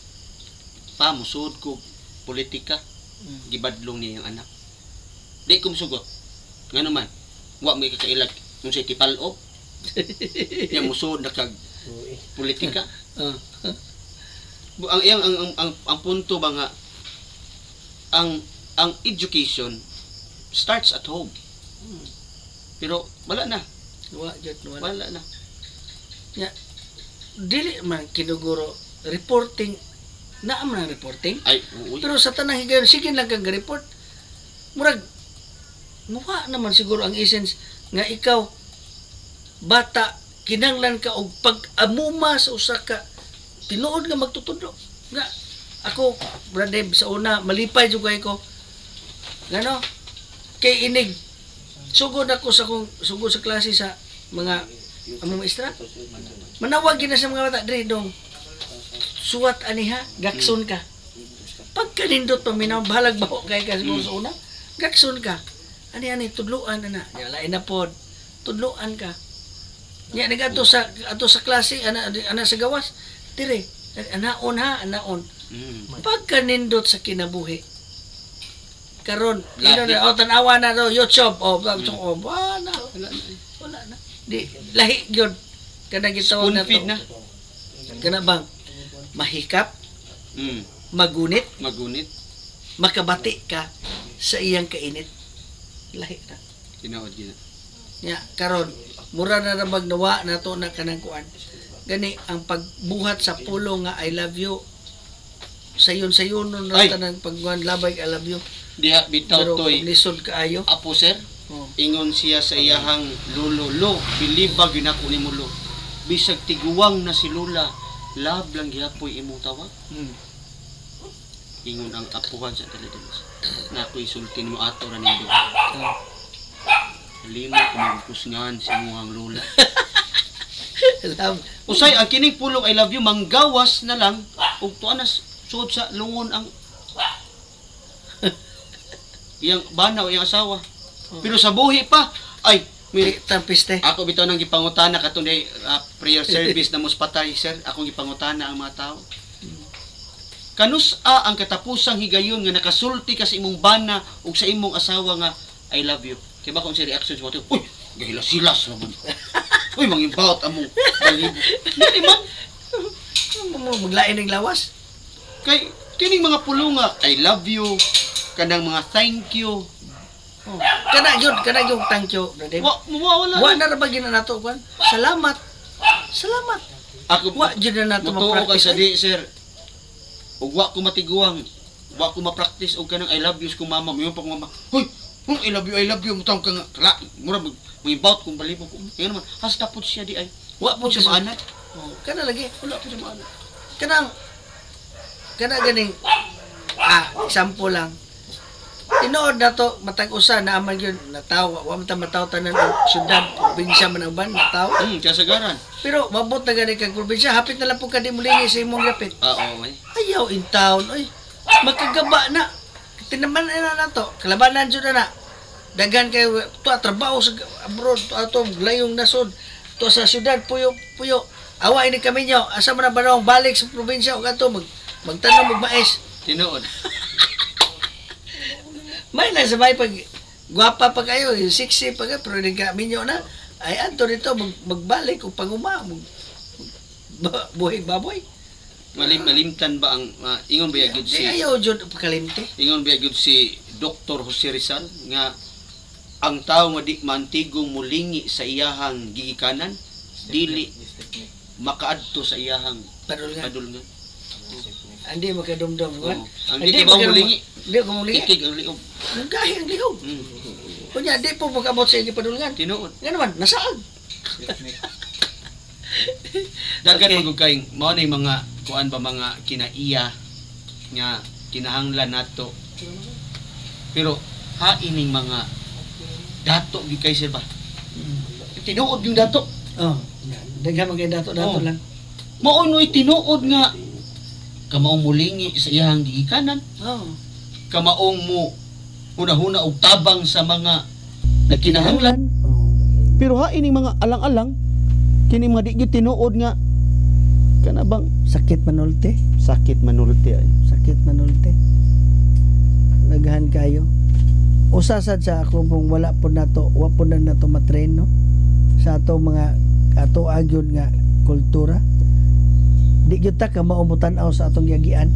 pa musud ko politika hmm. gibadlong niya ang anak di ko musugot ngano man wa may kakailag kung sa tipalop yang musud na kag politika uh. ang iyang ang, ang, ang, ang punto ba nga ang ang education starts at home. Hmm. Pero wala na. Wala jud wala. Wala na. Ya. Dili man kinuguro reporting na man ang reporting. Ay, uy. Pero sa tanang higayon sige lang kang report. Murag muwa naman siguro ang essence nga ikaw bata kinanglan ka og pag-amuma sa usa ka tinuod nga magtutudlo. Nga ako brother sa una malipay jud kay ko. Ngano? Kay inig sugod ako sa kung sugod sa klase sa mga among maestra. Manawag gina sa mga bata dre dong. Suwat aniha, gakson ka. Pagka nindot pa minaw bahalag baho kay ka siguro sa una. Gakson ka. Ani ani tudluan ana. Ya lain na pod. Tudluan ka. Nya nagato sa ato sa klase ana ana sa gawas. Dire, anaon ha, anaon. Mm. Pagka nindot sa kinabuhi. Karon, ino na oh tan-awa na do YouTube oh, mm. oh wala na wala na wala na di lahi gyud kana gitawag na to na kana bang mahikap mm. magunit magunit makabati ka sa iyang kainit lahi na tinuod gina nya karon mura na ra magnawa na to na kanang kuan gani ang pagbuhat sa pulo nga I love you sayon-sayon nun na tanang pagguan labay I love you diha bitaw toy lisod kaayo apo sir oh. Ingon siya sa iyahang lolo lo bilibag yun ako ni mulo bisag tiguwang na si lula love lang gihapoy imong tawag hmm. Ingon ang apuhan sa teledemas na ako'y sultin mo ato ra nindo oh. Limo ko magpusngan si imong lula love usay ang kining pulong I love you manggawas na lang ug tuan na sud sa lungon ang iyang banaw iyang asawa. Oh. Pero sa buhi pa ay may tampiste. Ako bitaw nang gipangutana katunay uh, prayer service na mos patay sir. Akong gipangutana ang mga tao. Kanusa ang katapusang higayon nga nakasulti ka sa imong bana o sa imong asawa nga I love you. Kaya ba kung si reaction sa mga uy, gahilas-hilas naman. Uy, mangimbawat among balibo. Dili man. Maglain ng lawas. Kay, kining mga pulo nga, I love you, kanang mga thank you. Oh. Kana yun, kana yung thank you. Wa, mawawala. Wa na rabagin na nato, kwan. Salamat. Salamat. Ako, wa, dyan na nato matuo kay sa di, sir. Ug wa ko matiguang, wa ko ma-practice og kanang I love you kung mama, mayon pa kong mama. Hoy, oh, I love you, I love you, mutang ka nga. Kala, mura mag mangimbawat kung balibo ko. Kaya naman, hasta po siya di ay. Wa po siya maanat. Oh, kana lagi. Wala po siya maanat. Kanang kana ganing ah, example lang. Tinuod na to, matag usa na aman yun, natawa, wa man ta mataw tanan og syudad, probinsya man ang ban, nataw. Hmm, kasagaran. Pero mabot na gani kang probinsya, hapit na lang po ka di mulingi sa imong yapit. Ah, oo, ay. Ayaw in town, oy. Makagaba na. Tinaman na na to, kalabanan jud na. Dagan kay to trabaho sa abroad, to ato layong nasod, to sa syudad puyo puyo. Awa ini kami nyo, asa man na banong balik sa probinsya o ato mag magtanong magmais. Tinuod. May na sabay pag guwapa pa kayo, sexy pa kayo, pero hindi kami nyo na, ay anto nito, mag, magbalik o panguma, mag, mag, buhay baboy. Malim, malimtan ba ang, uh, ingon ba yagid si... Di ayaw dyan pakalimte. Ingon ba yagid si Doctor Jose Rizal, nga, ang tao nga di mantigong mulingi sa iyahang giikanan, dili makaadto sa iyahang padulngan. padulngan. Hindi makadumdum, kan? Ang di ba mulingi? Hindi ko mulingi. Ikig ang liog. Ang gahi ang liog. Mm. Kunya, di po magkabot sa inyo padulngan. Tinuod. Nga naman, nasaag. Dagan okay. Magugkayng, mao na yung mga, kuan ba mga kinaiya, nga kinahanglan nato. Pero, haining mga dato, gikay sir ba? Tinuod yung dato. Oh, daghan magay dato-dato oh. lang. Mao no'y tinuod nga, kamaong mulingi sa iyang giikanan. Oh. Kamaong mo una-huna og tabang sa mga nagkinahanglan. Oh. Pero ha ining mga alang-alang kini mga di gyud tinuod nga kana bang sakit manulti, sakit manulti ay. Sakit manulti. Naghan kayo. Usa sad sa ako pong wala po nato, wa po na nato matrain no sa ato mga ato agyod nga kultura. Di gyud ta ka maumutan-aw sa atong yagian.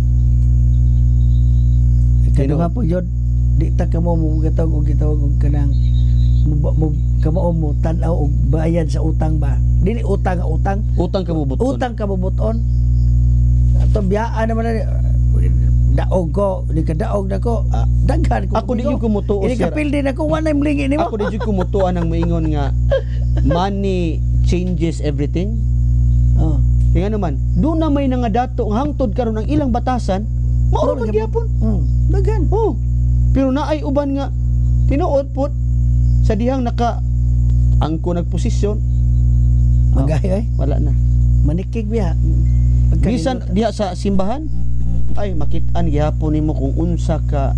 Kaduha po yun, di ta ka mo mugatawag og gitawag og kanang mo kamao mo tan-aw og bayad sa utang ba. Dili utang nga utang, utang ka bubuton. Utang ka bubuton. Ato biyaan naman na daog ko, di ka daog na ko. Ah, daghan ko. Ako di gyud kumutuo sir. Ini kapil din ako wa na mlingi nimo. Ako di gyud kumutuan ang moingon nga money changes everything. Oh. Kaya naman, doon na may nga dato ang hangtod karon ang ilang batasan, mao man gyapon. Mm, daghan. Oh. Pero naay uban nga tinuod put sa dihang naka angko nagposisyon. Magahi ay. Wala na. Manikig biya. Bisan diha sa simbahan, ay makit-an gyapon nimo kung unsa ka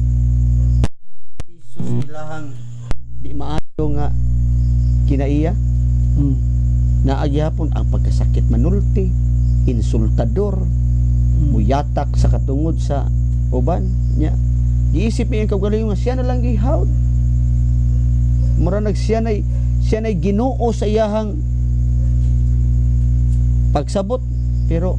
isus ilahang di maayo nga kinaiya. Mm. Naagyapon ang pagkasakit manulti, insultador, mm. muyatak sa katungod sa uban nya. Giisip niya ang kaugalingon nga siya na lang gihawd. Mura nag siya nay siya nay Ginoo sa iyahang pagsabot, pero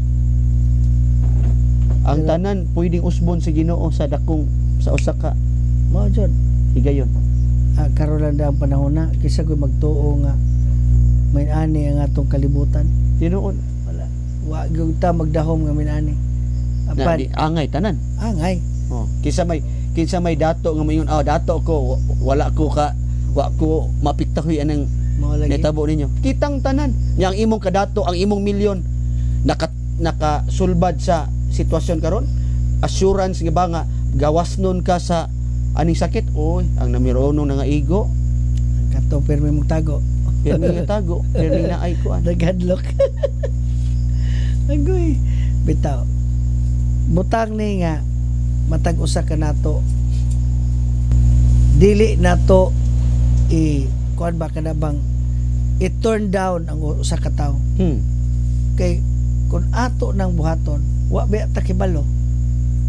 ang tanan pwedeng usbon sa Ginoo sa dakong sa usa ka mao jud higayon. Ah, karon lang ang panahon na kisa ko magtuo nga may ani ang atong kalibutan. Tinuod wala wa gyud ta magdahom nga minani. Apan di, angay tanan. Angay. Oh, kisa may kinsa may dato nga mayon, ah dato ko wala ko ka wa ko mapiktahoy anang netabo ninyo. Kitang tanan yang imong kadato ang imong milyon naka nakasulbad sa sitwasyon karon. Assurance nga ba nga gawasnon ka sa aning sakit, oy ang namironong nga igo kato permi mong tago. Permi nga tago, permi na ay kuan. Nagadlok. Agoy. Bitaw. Butang ni nga matag usa ka nato. Dili nato i kuan ba kana bang i-turn down ang usa ka tawo. Hmm. Kay kun ato nang buhaton, wa ba ta kibalo.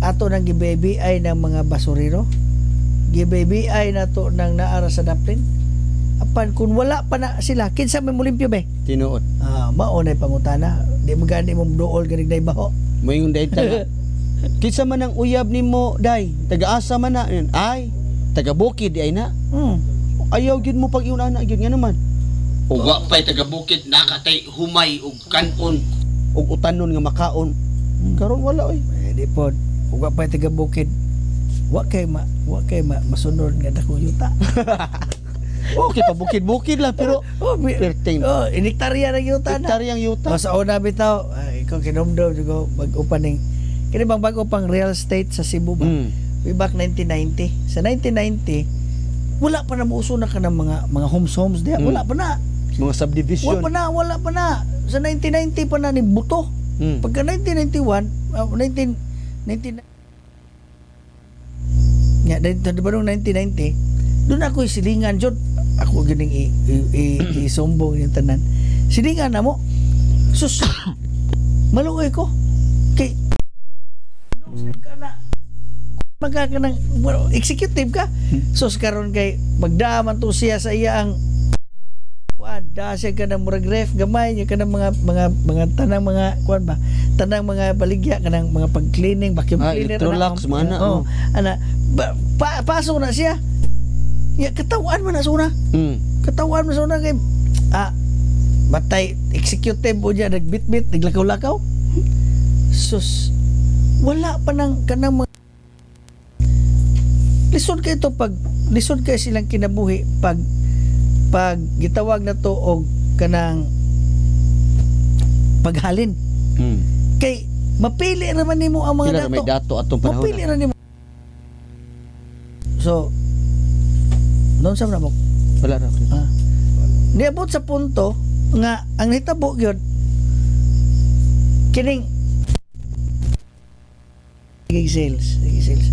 ato nang gibaby ay ng mga basurero, gibaby ay nato nang naara sa daplin. Apan kung wala pa na sila, kinsa may mulimpyo be? Tinuod. Ah, mao nay pangutana. Di mo gani mo duol ganig day baho. Moingon day taga. Kinsa man ang uyab nimo day? Taga-asa man na yun. Ay, taga-bukid ay na. Hmm. Ayaw gyud mo pag iuna na gyud nga naman. Uwa pa'y taga-bukid, nakatay humay ug kanon. Ug utanon nga makaon. Karon wala oy. Pwede po. Uwa pa'y taga-bukid. Wa kay ma, wa kay ma, masunod nga dako yuta. Okay, pa bukid-bukid lang pero oh, perting. Oh, iniktarya ng yuta na. Iniktaryang yuta. Oh, sa una bitaw, ay, ikaw kinumdum ko mag-upan ng kini bang bago pang real estate sa Cebu ba? Mm. Way back nineteen ninety. Sa nineteen ninety, wala pa na muuso na ka ng mga mga homes homes diya. Wala Mm. pa na. Mga subdivision. Wala pa na, wala pa na. Sa nineteen ninety pa na ni buto. Mm. Pagka nineteen ninety-one, uh, nineteen nineteen Ya, dito di ba nung nineteen ninety, doon ako silingan jud. Ako gining i-sumbong yung tanan. Silingan na mo. Sus. Maluoy ko. Kay ka na magka ka ng well, executive ka. Sus karon kay magdaman to siya sa iya ang kuan, da siya ka ng murag ref gamay niya ka ng mga mga mga tanang mga kuan ba? Tanang mga baligya ka ng mga pag-cleaning, vacuum ah, cleaner. Electrolux mana. Oh, ana ba, pa, pasok na siya. Ya katawan man na suna. Mm. Katawan man suna kay ah batay executive o diya nagbitbit naglakaw-lakaw. Sus. Wala pa nang kanang mga lisod kay to pag lisod kay silang kinabuhi pag pag gitawag na to og kanang paghalin. Mm. Kay mapili ra man nimo ang mga dato. May dato atong panahon. Mapili ra nimo. So noon sa mo wala ra. Ah. Niabot sa punto nga ang hitabo gyud kining gig sales, gig sales.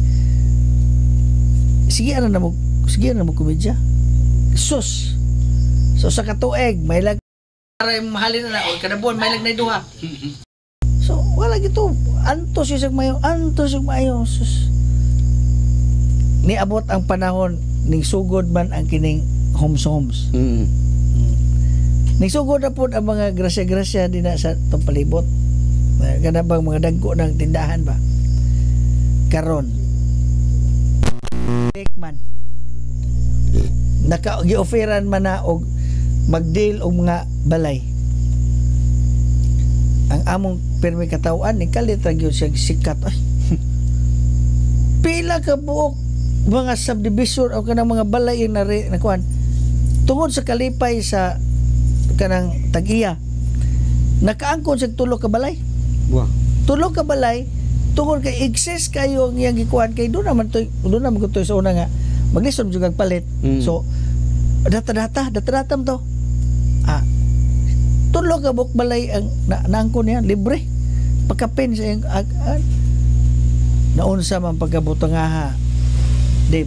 Sige ana na mo, sige ana mo komedya. Sus. So sa katuig may lag para mahalin na na o kada buwan may lag na duha. So wala gito. Antos siya mayo, antos siya mayo. Sus. Niabot ang panahon ning sugod man ang kining homes homes. Mm. Mm. Ning sugod na pod ang mga grasya-grasya din na sa tong palibot. Kana bang mga dagko ng tindahan ba? Karon. Man. Naka gi-offeran man na og mag-deal og mga balay. Ang among permi katawan ni kalit ra gyud siya sikat ay. Pila ka buok mga subdivision o kanang mga balay na nakuan tungod sa kalipay sa kanang tag-iya nakaangkon sa tulo ka balay. Wow. Tulo ka balay tungod kay excess kayo ang iyang gikuan kay doon naman to doon naman ko to sa una nga maglisod jud kag palit. Mm. So data-data data-data mo to ah tulo ka buok balay ang na, naangkon niya libre pagkapin sa iyang ag, ag, naunsa man pagkabutang ha Dave,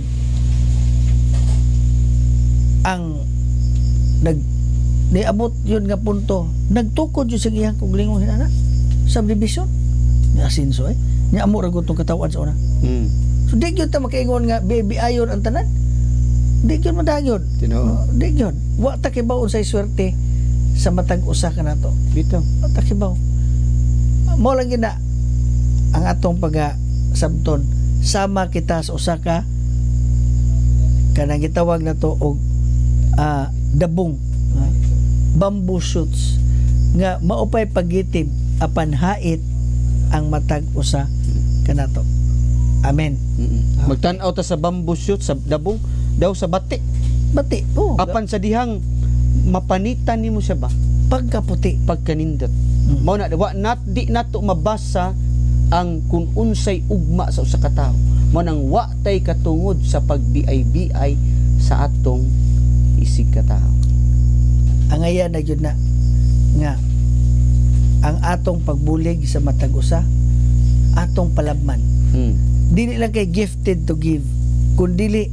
ang nag niabot yun nga punto nagtukod yun sa iyang kuglingon hinana subdivision ni asinso eh niya amo ra gutong katawan sa una. Mm. So di gyud ta makaingon nga baby ayon ang tanan di gyud madagyon Tino. uh, di gyud wa ta kibaw unsay swerte sa matag usa ka nato bitaw wa ta kibaw mo lang gina ang atong pag sabton sama kita sa usa ka kanang gitawag na to og uh, dabong uh, bamboo shoots nga maupay pagitib apan hait ang matag usa kanato. Amen. Mm-mm. Magtan-aw ta sa bamboo shoot sa dabong daw sa bati. Bati. Oh, apan sa dihang mapanitan nimo siya ba pagkaputi pagkanindot. Mm. Mao na wa nat di nato mabasa ang kung unsay ugma sa usa ka tawo. Mao nang wa tay katungod sa pag-bi-ay sa atong isig ka tawo. Ang aya na gyud na nga ang atong pagbulig sa matag usa atong palabman. Hmm. Dili lang kay gifted to give kundi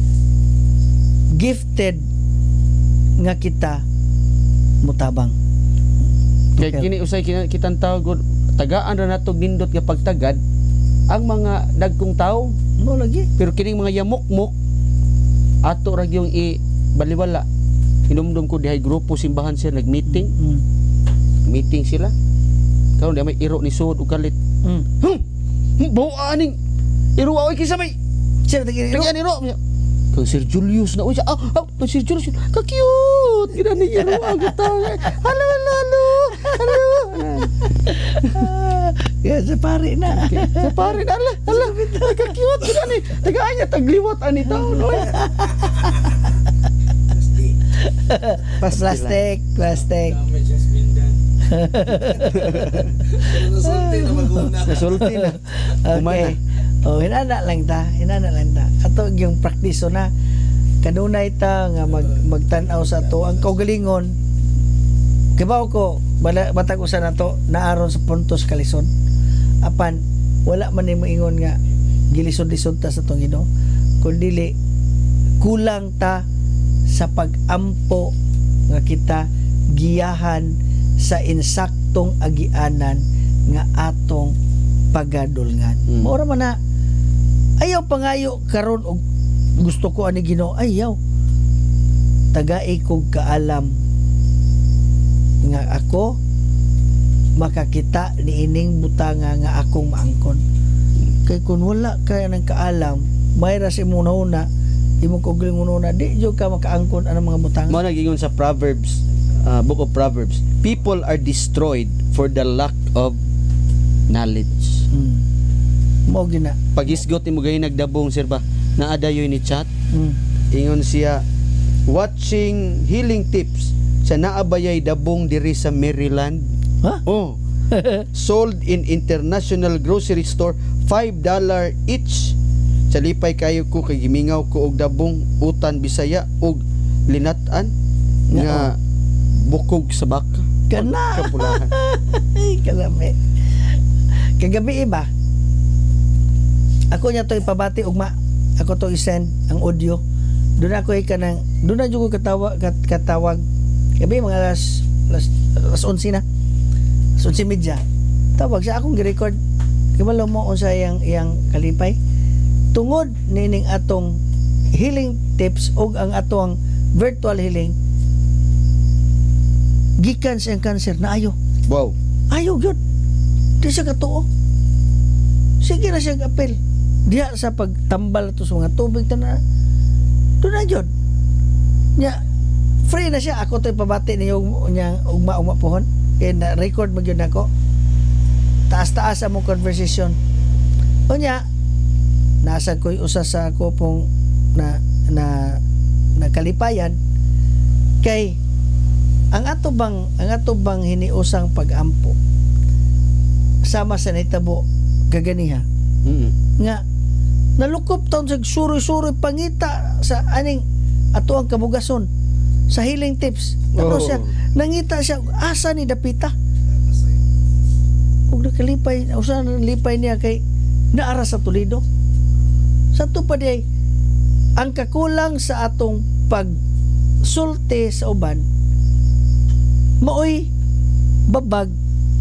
gifted nga kita mutabang. Kay kini usay kitang tawag tagaan ra nato nindot nga pagtagad ang mga dagkong tao mo lagi, pero kining mga yamok-mok ato ra gyung i baliwala. Hinumdum ko dihay grupo simbahan sila nag-meeting. Mm. Meeting sila. Karon di may iro ni suod ug galit. Mm. Hmm. Buo aning iro oy kisa may. Sir tagi iro. Tagi iro. Kang Sir Julius na uy. Ah, ah, Sir Julius. Ka cute. Gina ni iro ang tang. Halo halo halo. Halo. Ya sa pare na. Okay. Sa pare na ala. Ala. Ka cute gina ni. Tagaanya tagliwat ani taon oy. Plastic, plastic. Damage has been done. Nasulti na maguna. Nasulti na. Okay. Oh, hinana lang ta, hinana lang ta. Ato yung praktiso na kanunay ta nga mag magtan-aw sa to ang kaugalingon. Kibaw ko bala batag usa nato naaron sa puntos kalison. Apan wala man ni moingon nga gilisod-lisod ta sa tong Ginoo. Kun dili kulang ta sa pag-ampo nga kita giyahan sa insaktong agianan nga atong pagadulngan. Mm. Maura man na ayaw pangayo karon og gusto ko ani Ginoo, ayaw tagai kog kaalam nga ako makakita niining butanga nga akong maangkon. Kay kun wala kay nang kaalam mayra si muna imong kaugalingon na di jud ka makaangkon anang mga butang. Mao nagingon sa Proverbs, uh, Book of Proverbs, people are destroyed for the lack of knowledge. Mm. Mao gina. Pagisgot ni mo gay nagdabong sir ba? Naadayoy ni chat. Mm. Ingon siya watching healing tips sa naabayay dabong diri sa Maryland. Ha? Oh. Sold in international grocery store five dollars each. Sa lipay kayo ko kay gimingaw ko og dabong utan Bisaya og linat-an nga bukog sa baka. Kana kapulahan. Ay kalami. Kagabi iba. Ako nya to ipabati ugma. Ako to i-send ang audio. Doon ako ikanang doon na jud ko katawag kat, katawag. Gabi mga alas alas, alas eleven na. alas eleven media. Tawag sa akong gi-record. Kibalo mo unsa yang yang kalipay. Tungod nining atong healing tips og ang atong virtual healing gikan sa cancer na ayo. Wow. Ayo gyud. Di siya katuo. Sige na siya apel. Diha sa pagtambal to sa mga tubig tanan. Doon na gyud. Nya free na siya. Ako to ipabati niyo nya ugma-ugma pohon. Kaya na record mo gyud nako. Taas-taas ang mong conversation. O nya nasa ko'y usa sa ako pong na na nakalipayan kay ang ato bang ang ato bang hiniusang pag-ampo sama sa nitabo kaganiha. Mm-hmm. Nga nalukop taon sa suroy-suroy pangita sa aning ato ang kabugason sa healing tips. Ano Oh. siya nangita siya asa ni dapita ug nakalipay usa na lipay niya kay naara sa Toledo. Sa to pa di ang kakulang sa atong pagsulti sa uban maoy babag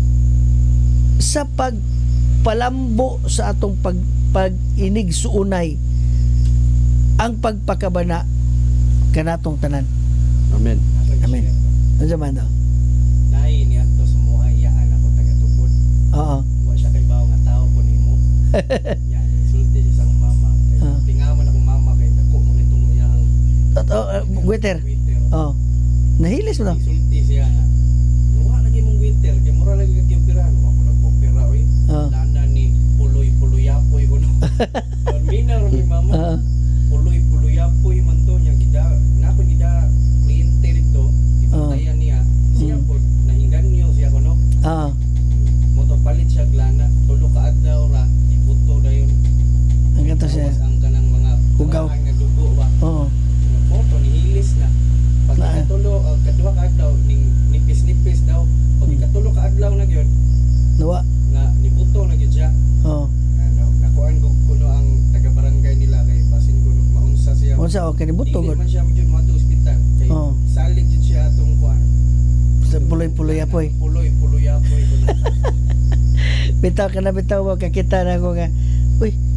sa pagpalambo sa atong pag pag-inig suunay ang pagpakabana kanatong tanan. Amen. Amen. Ano man daw? Lain ni ato sa mga iyaan ako taga-tubod. Oo. Wa siya kay bawo nga tao ko nimo. Yan, insulti siya sa akong mama. Ah. Tingaman akong mama kay dako mga itong iyang Uh, winter. Oh. Nahilis mo daw. insulti siya nga. Wa lagi mong winter, kay mura lagi kag pira. Ako nagpopira oy. Ah. Lana ni puloy-puloyapoy ko no. Mina ro mi mama. Ah. Puloy-puloyapoy man to nya gida. Nako gida kliyente dito. Ipatayan niya. Siya po nainganyo siya ko no. Ah. Moto palit siya glana. Tulo ka adlaw ra ibuto dayon. Ang ganto siya. Tapos ang kanang mga Hugaw. nga dugo ba. Oo. Moto nihilis na. Pag Na- ikatulo o kadua ka adlaw ning nipis-nipis daw. Pag ikatulo ka adlaw na gyud Nawa. nga nibuto na gyud siya. Oo. Ano, nakuan ko kuno ang taga-barangay nila kay basin kuno maunsa siya. Unsa okay ni buto Dili gud. man siya gyud mo ospital kay Oo. salig gyud siya atong kuan. Sa puloy-puloy apoy. Puloy-puloy apoy kuno. Bitaw ka na bitaw wa kakita na ko nga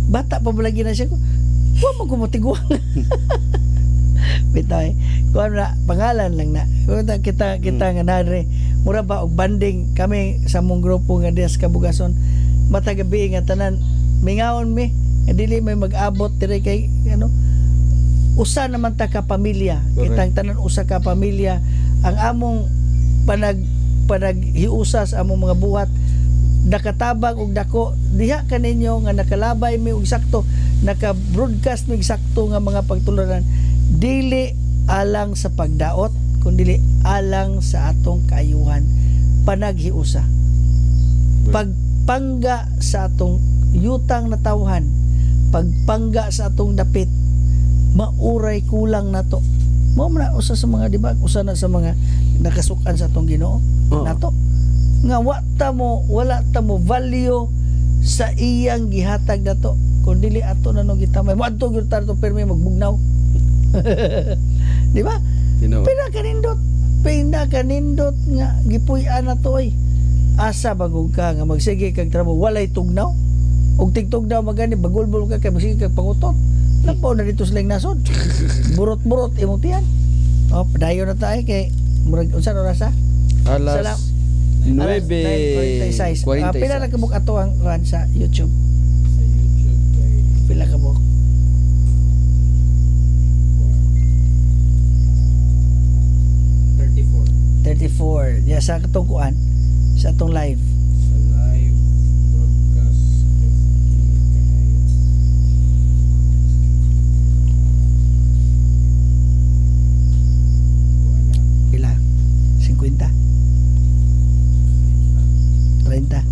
bata pa ba lagi na siya ko. Wa mo kumutiguan. Bitaw. Kuan na pangalan lang na. Kita kita, kita hmm. nga nare. Mura ba og banding kami sa mong grupo nga diya sa Kabugason. Matag gabi nga tanan mingaon mi. Dili may mag-abot dire kay ano. Usa naman ta ka pamilya. Kitang tanan usa ka pamilya. Ang among panag panaghiusa sa among mga buhat nakatabang og dako diha kaninyo nga nakalabay mi og sakto naka-broadcast mi sakto nga mga pagtuluran dili alang sa pagdaot kundi alang sa atong kaayuhan panaghiusa pagpangga sa atong yutang na tawhan pagpangga sa atong dapit mauray kulang nato mo na usa sa mga diba usa na sa mga nakasukan sa atong Ginoo oh. nato nga wa ta mo wala ta mo value sa iyang gihatag nato kun dili ato na no gitamay mo adto gyud ta to permi magbugnaw di ba pina kanindot pina kanindot nga gipuy-an nato oy asa bagog ka nga magsige kag trabaho walay tugnaw og tigtugnaw magani bagulbol ka kay magsige kag pangutot lampaw na dito silang nasod burot-burot imong tiyan oh padayon na tayo kay murag unsa oras sa alas Salam. nueve forty-six. forty-six. Uh, pila na kabuk ato ang kuan sa YouTube? Sa YouTube kay pila kabuk? thirty-four. thirty-four. Ya sa katong kuan sa atong live. Sa live broadcast pila? fifty? thirty?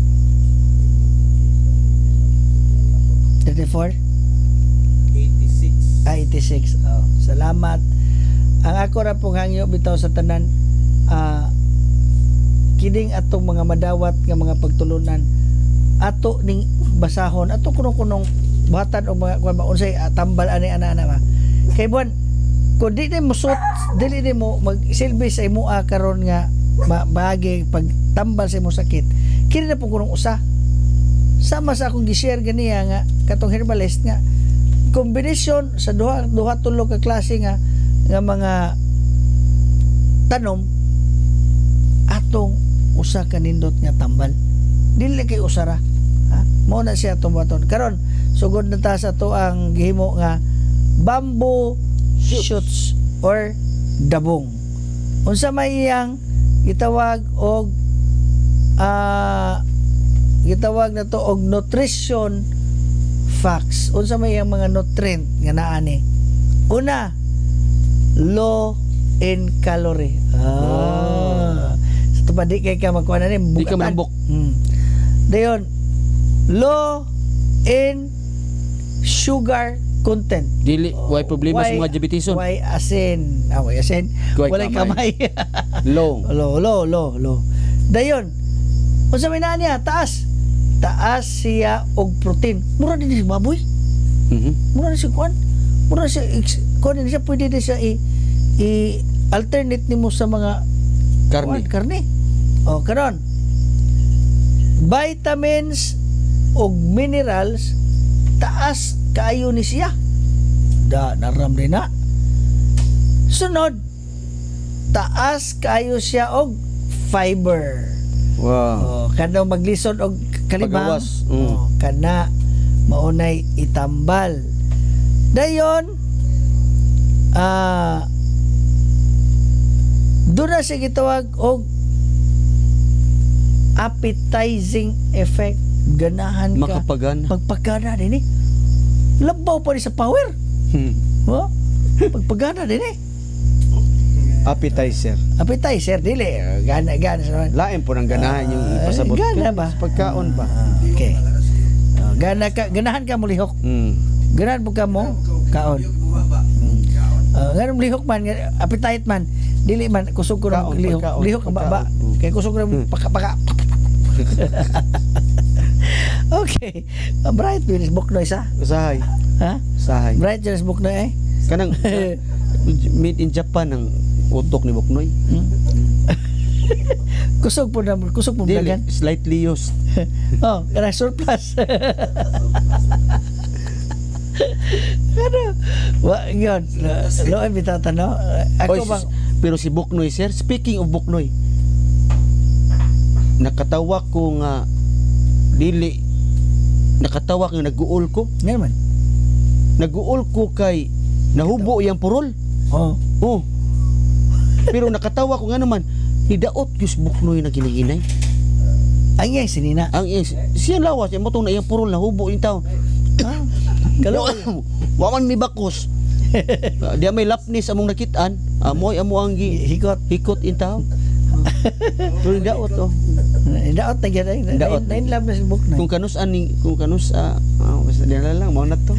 thirty-four? eighty-six. Ah, eighty-six. Oh, salamat. Ang ako ra pong hangyo bitaw sa tanan ah uh, kining atong mga madawat nga mga pagtulunan ato ning basahon ato kuno-kunong buhatan o mga kuan ba unsay uh, tambal ani ana-ana ba. Kay buwan kun di ni mo sut dili ni mo magsilbi sa imo karon nga bahagi pagtambal sa imong sakit kini na po kunong usa sama sa akong gi-share ganiya nga katong herbalist nga kombinasyon sa duha duha tulo ka klase nga nga mga tanom atong usa ka nindot nga tambal dili kay usara ha mao na siya atong baton karon sugod na ta sa to ang gihimo nga bamboo shoots or dabong unsa may iyang gitawag og ah uh, gitawag na to og nutrition facts unsa may ang mga nutrient nga naa ni una low in calorie ah sa so, tupad di kay ka magkuha na ni di ka manambok hmm. dayon low in sugar content dili why problema sa mga diabeteson why asin ah why asin walay kamay low low low low low dayon unsa may naa niya taas taas siya og protein mura din si baboy mhm mura din si kuan mura siya kuan din siya pwede din siya i, i alternate nimo sa mga karne kuan, karne o karon vitamins og minerals taas kaayo ni siya da naram din na sunod taas kaayo siya og fiber wow oh, kana maglisod og kalibang mm. oh, kana maunay itambal dayon ah uh, doon na siya gitawag og appetizing effect ganahan ka makapagana pagpagana din eh labaw pa rin sa power hmm. oh? pagpagana din eh appetizer appetizer dili gana gana sa lain po ng ganahan uh, yung ipasabot gana ba pagkaon pa uh, okay uh, gana ka ganahan ka mo lihok hmm. ganahan po ka mo kaon hmm. uh, ganahan mo lihok man appetite man dili man kusog ko ng lihok pagkaon, lihok ba ba kay kusog ko ng paka paka okay uh, bright Venus Buknoy sa usahay ha usahay bright Venus Buknoy eh kanang made in Japan ang utok ni Buknoy. Hmm? kusog po na, kusog po Dili, dagan. slightly used. Oh, kaya surplus. Ano? Wa yun. Loan bitata no. Ako Oy, bang pero si Buknoy sir, speaking of Buknoy, nakatawa ko nga dili nakatawa ko nga nag-uol ko. Ngayon man. Nag-uol ko kay nahubo yang purol. Oh. Oh. Pero nakatawa ko nga naman, hidaot yung Buknoy na ginahinay. Ang iyang sinina. Ang iyang siya lawas, yung motong na yung purol na hubo yung tao. Ah, kalau waman mi bakos. Dia may lapnis among nakitaan, amoy amo ang gi hikot hikot in tao. Pero daot oh. Daot na gyud ay. Daot. Nine love na book na. Kung kanus ani, kung kanus ah, uh, basta dila lang mo na to.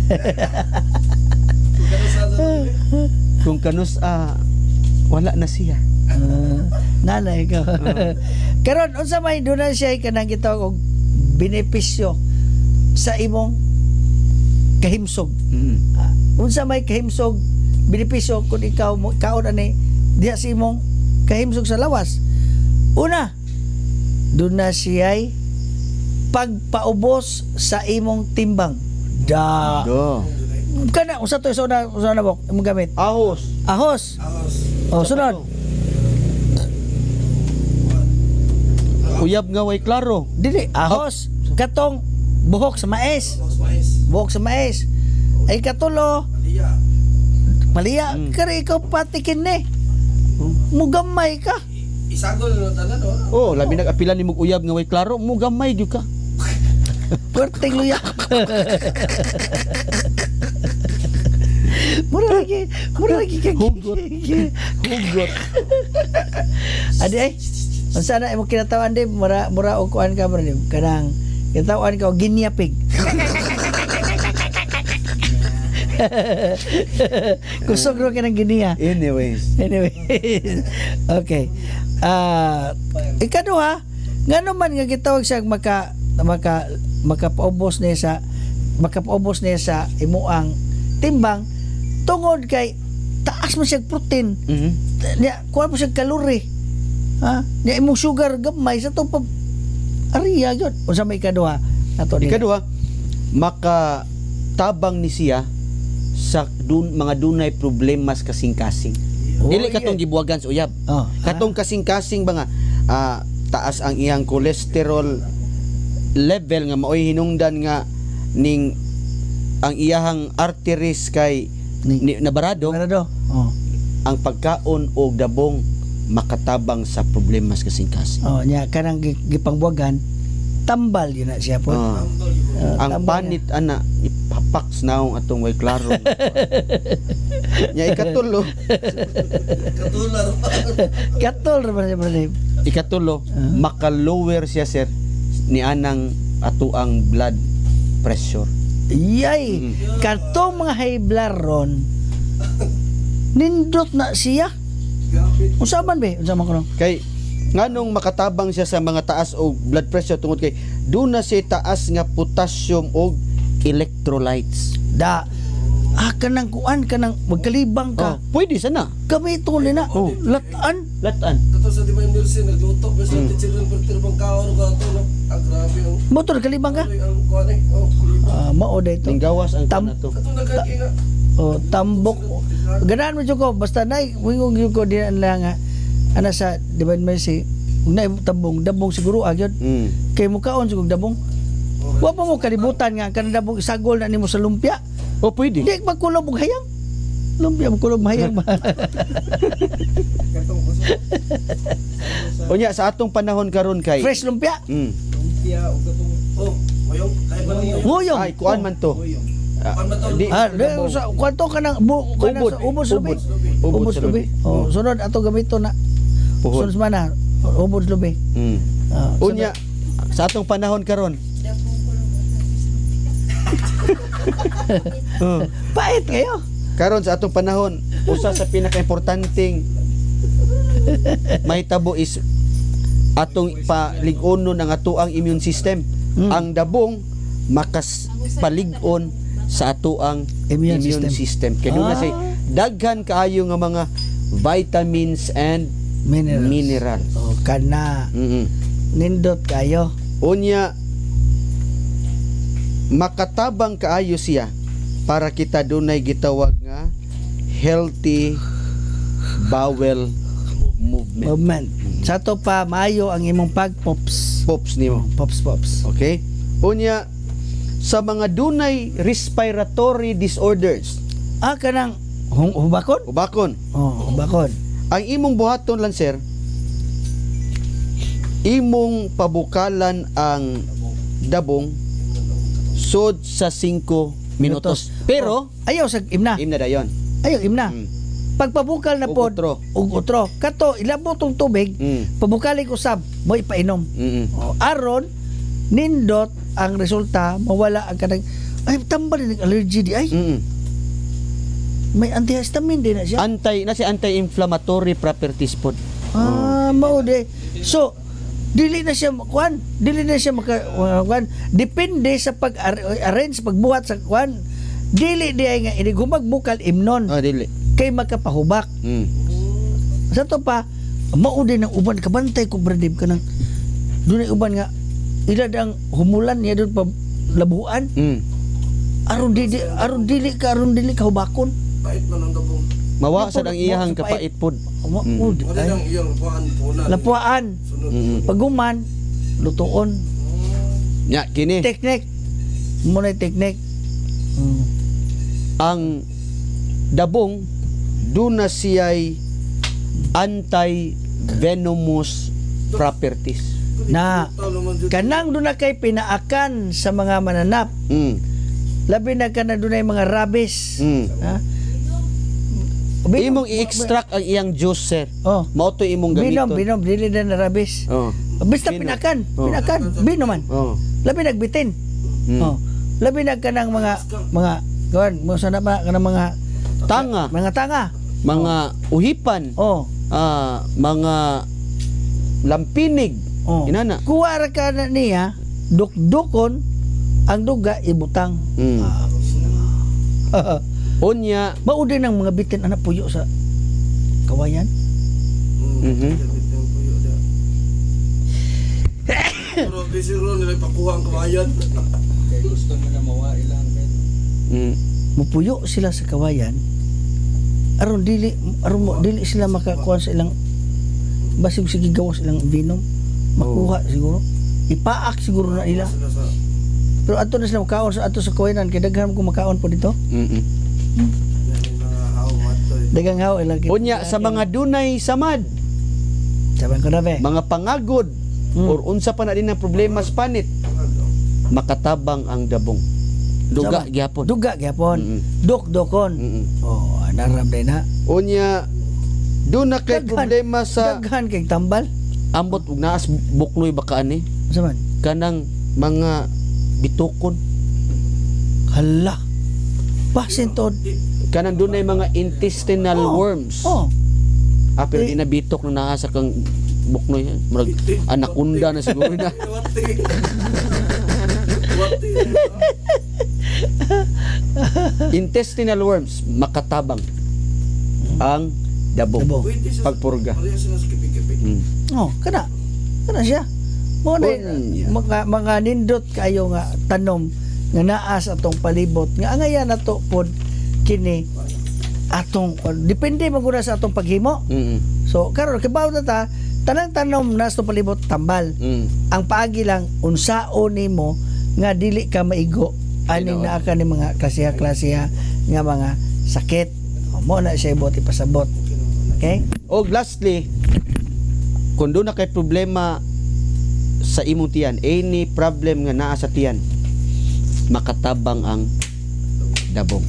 Kung kanus ah, wala na siya. Uh, nanay ko. Uh. Karon unsa may doon siya kanang gitawag og benepisyo sa imong kahimsog. Mm. Uh, unsa may kahimsog benepisyo kung ikaw mo kaon ani diha sa imong kahimsog sa lawas. Una, doon na siya'y pagpaubos sa imong timbang. Da. Do. Kana usa to usa na usa na bok imong gamit. Ahos. Ahos. Oh, sunod. Uyab nga way klaro. Dili ahos katong buhok sa mais. Buhok sa mais. Ay katulo. Maliya. Maliya. Hmm. Kaya ikaw patikin ni. Mugamay ka. Isagol no tanan no. Oh, labi nag-apilan ni mong uyab nga way klaro, mugamay gyud ka. Perting luya. Mura lagi, mura lagi kay hugot. Hugot. Adi ay. Unsa na imong kinatawan di mura mura og kuan ka bro kanang kinatawan ka og guinea pig. Kusog ro kanang guinea. Anyways. Anyways. Okay. Ah, uh, ikaduha, ngano man nga gitawag siya maka maka makapaubos niya sa makapaubos niya sa imuang timbang tungod kay taas man siya protein. Mhm. Nya kuha mo siya kalori. Ha? Nya imong sugar gamay sa to pa ariya gyud. Unsa may ikaduha? Ato ni. Ikaduha, maka tabang ni siya sa dun, mga dunay problemas kasing-kasing. Oh, dili katong yeah. gibuwagan sa uyab. Oh, katong ah. kasing-kasing ba nga uh, taas ang iyang cholesterol level nga maoy hinungdan nga ning ang iyahang arteries kay ni, ni, nabarado. Nabarado. Oh. Ang pagkaon og dabong makatabang sa problemas kasing-kasing. Oh, nya kanang gipangbuwagan tambal yun na siya po. Uh, uh, ang panit na. Ana ipapaks naong atong way klaro. Nya ikatulo. Katular. Katul ra ba siya ikatulo, uh-huh. maka-lower siya sir ni anang atuang blood pressure. Yay, mm-hmm. Katong mga high blood ron nindot na siya. Unsa man be? Unsa man kuno? Kay nganong makatabang siya sa mga taas og blood pressure tungod kay doon na siya taas nga potassium og electrolytes. Da ah kanang kuan kanang magkalibang ka. Oh, pwede sana. Gamiton nila. Oh. Latan, latan. Kato sa di ba emergency nagluto basta hmm. teacher ng pertirbang kaon ka to no. Ah, grabe ang motor kalibang ka. Ang kuan eh. Oh, ah, mao dayto. Tinggawas ang Tam- to. Kato nagkakinga. Oh, tambok. Ganahan mo jud ko basta nay wingog gyud ko di lang nga ana sa di ba emergency ug nay tambong dabong siguro agyod. Mm. Kay mo kaon siguro dabong. Wa pa mo kalibutan nga kanang dabong isagol na nimo sa lumpia. O pwede. Di magkulob og hayang. Lumpia magkulob hayang ba. Unya sa atong panahon karon kay fresh lumpia. Mm. Lumpia og katong oh, moyong kay ba moyong. Ay kuan man to. Uh, di, ah, di, sa kwanto ka ng bu, ubod, ubod sa lubi. Ubod sa lubi. Oh, sunod ato gamito na. Sunod mana ubod sa lubi. Mm. Uh, Unya sa atong panahon karon. uh. Pait kayo. Karon sa atong panahon, usa sa pinaka-importanteng mahitabo is atong palig-onon ang atoang immune system. Mm. Ang dabong makas palig-on sa atoang immune, immune system. system. Kaya ah. na say daghan kaayo nga mga vitamins and minerals. minerals. Oh, kana. Mm-mm. Nindot kayo. Unya makatabang kaayo siya para kita dunay gitawag nga healthy bowel movement. Movement. Sa to pa maayo ang imong pag-pops. Pops nimo. Pops pops. Okay? Unya sa mga dunay respiratory disorders. Ah, kanang hum- hubakon? Hubakon. Oh, hubakon. Ang imong buhaton lang sir, imong pabukalan ang dabong sud sa singko minutos. Pero oh, ayaw sa imna. Imna dayon. Ayaw imna. Mm. Pagpabukal na pod ug utro. Kato ilabot tong tubig, mm. pabukali ko sab, mo ipainom. Mm-hmm. Oh, aron nindot ang resulta mawala ang kanang ay tambal ng allergy di ay. Mm-hmm. May antihistamine din na siya. Anti na si anti-inflammatory properties pod. Ah, mao de. So dili na siya kuan, dili na siya maka uh, kuan, depende sa pag-arrange pagbuhat sa kuan. Dili di ay nga ini gumagbukal imnon. Ah, dili. Kay makapahubak. Mm. Sa to pa mao din ang uban kabantay ko bradib kanang dunay uban nga ila dang humulan niya doon pa labuan. Mm. Aron dili aron dili ka aron dili ka hubakon. Pait man ang dabong. Mawa sa ang iyang kapait pod. Mo Mm. Wala nang iyang lapuan punan. Lapuan. Mm. Paguman lutuon. Nya kini. Teknik. Mo na teknik. Mm. Ang dabong duna siya'y anti-venomous properties. Na kanang doon na kay pinaakan sa mga mananap. Mm. Labi na ka na doon ay mga rabies. Mm. Ha? Imong i-extract ang iyang juice, sir. Oh. Mao to imong Binom, gamiton. binom, dili na na rabies. Oh. Basta Binom. pinakan, Oh. pinakan, binom man. Oh. Labi nagbitin. Mm. Oh. Labi na ka ng mga, mga, kawan, mo sana ba, ka ng mga, Tanga. mga tanga. Mga uhipan. Oh. Ah, mga lampinig. Oh. Inana. Kuha ra ka na niya, dukdukon, ang duga ibutang. Mm. Ah. Unya, maudin ang mga bitin anak puyo sa kawayan. Mhm. Pero bisiro nila pakuha ang kawayan. Kay gusto nila mawa ilang ben. Mm. Mupuyo sila sa kawayan. Aron dili aron mo dili sila makakuha sa ilang basig sige gawas ilang venom. Makuha siguro. Ipaak siguro na nila. Pero ato na sila makaon sa ato sa kawayanan kay daghan ko makaon po dito. Mm. Dagang haw ilang Unya sa mga dunay samad. Saban ko na be. Mga pangagod Mm. or unsa pa na din ang problema sa panit. Makatabang ang dabong. Duga Sama. gyapon. Duga gyapon. Mm-mm. Dok-dokon. Mm-mm. Oh, naram din na. Unya doon na kay Daghan- problema sa Daghan kay tambal. ambot ug naas bukloy baka ani. Saman. Kanang mga bitukon. Hala. Pasintod. Kanang doon ay mga intestinal Oh. worms. Oh. Ah, pero Eh. di na bitok na naa sa kang buknoy. Murag anakunda na siguro na. Intestinal worms, makatabang ang dabong. Dabong. Pagpurga. Mm. Oh, kana. Kana siya. Mo na Unya. mga mga nindot kayo nga tanom nga naa sa atong palibot nga angayan nato pod kini atong depende man gud sa atong paghimo. Mm. So karon kibaw na ta tanang tanom na sa atong palibot tambal. Mm. Ang paagi lang unsaon nimo nga dili ka maigo aning naa ka ni mga klasiya-klasiya nga mga sakit. O, mo na siya ibot ipasabot. Okay? O lastly, kung doon na kay problema sa imong tiyan, any problem nga naa sa tiyan, makatabang ang dabong.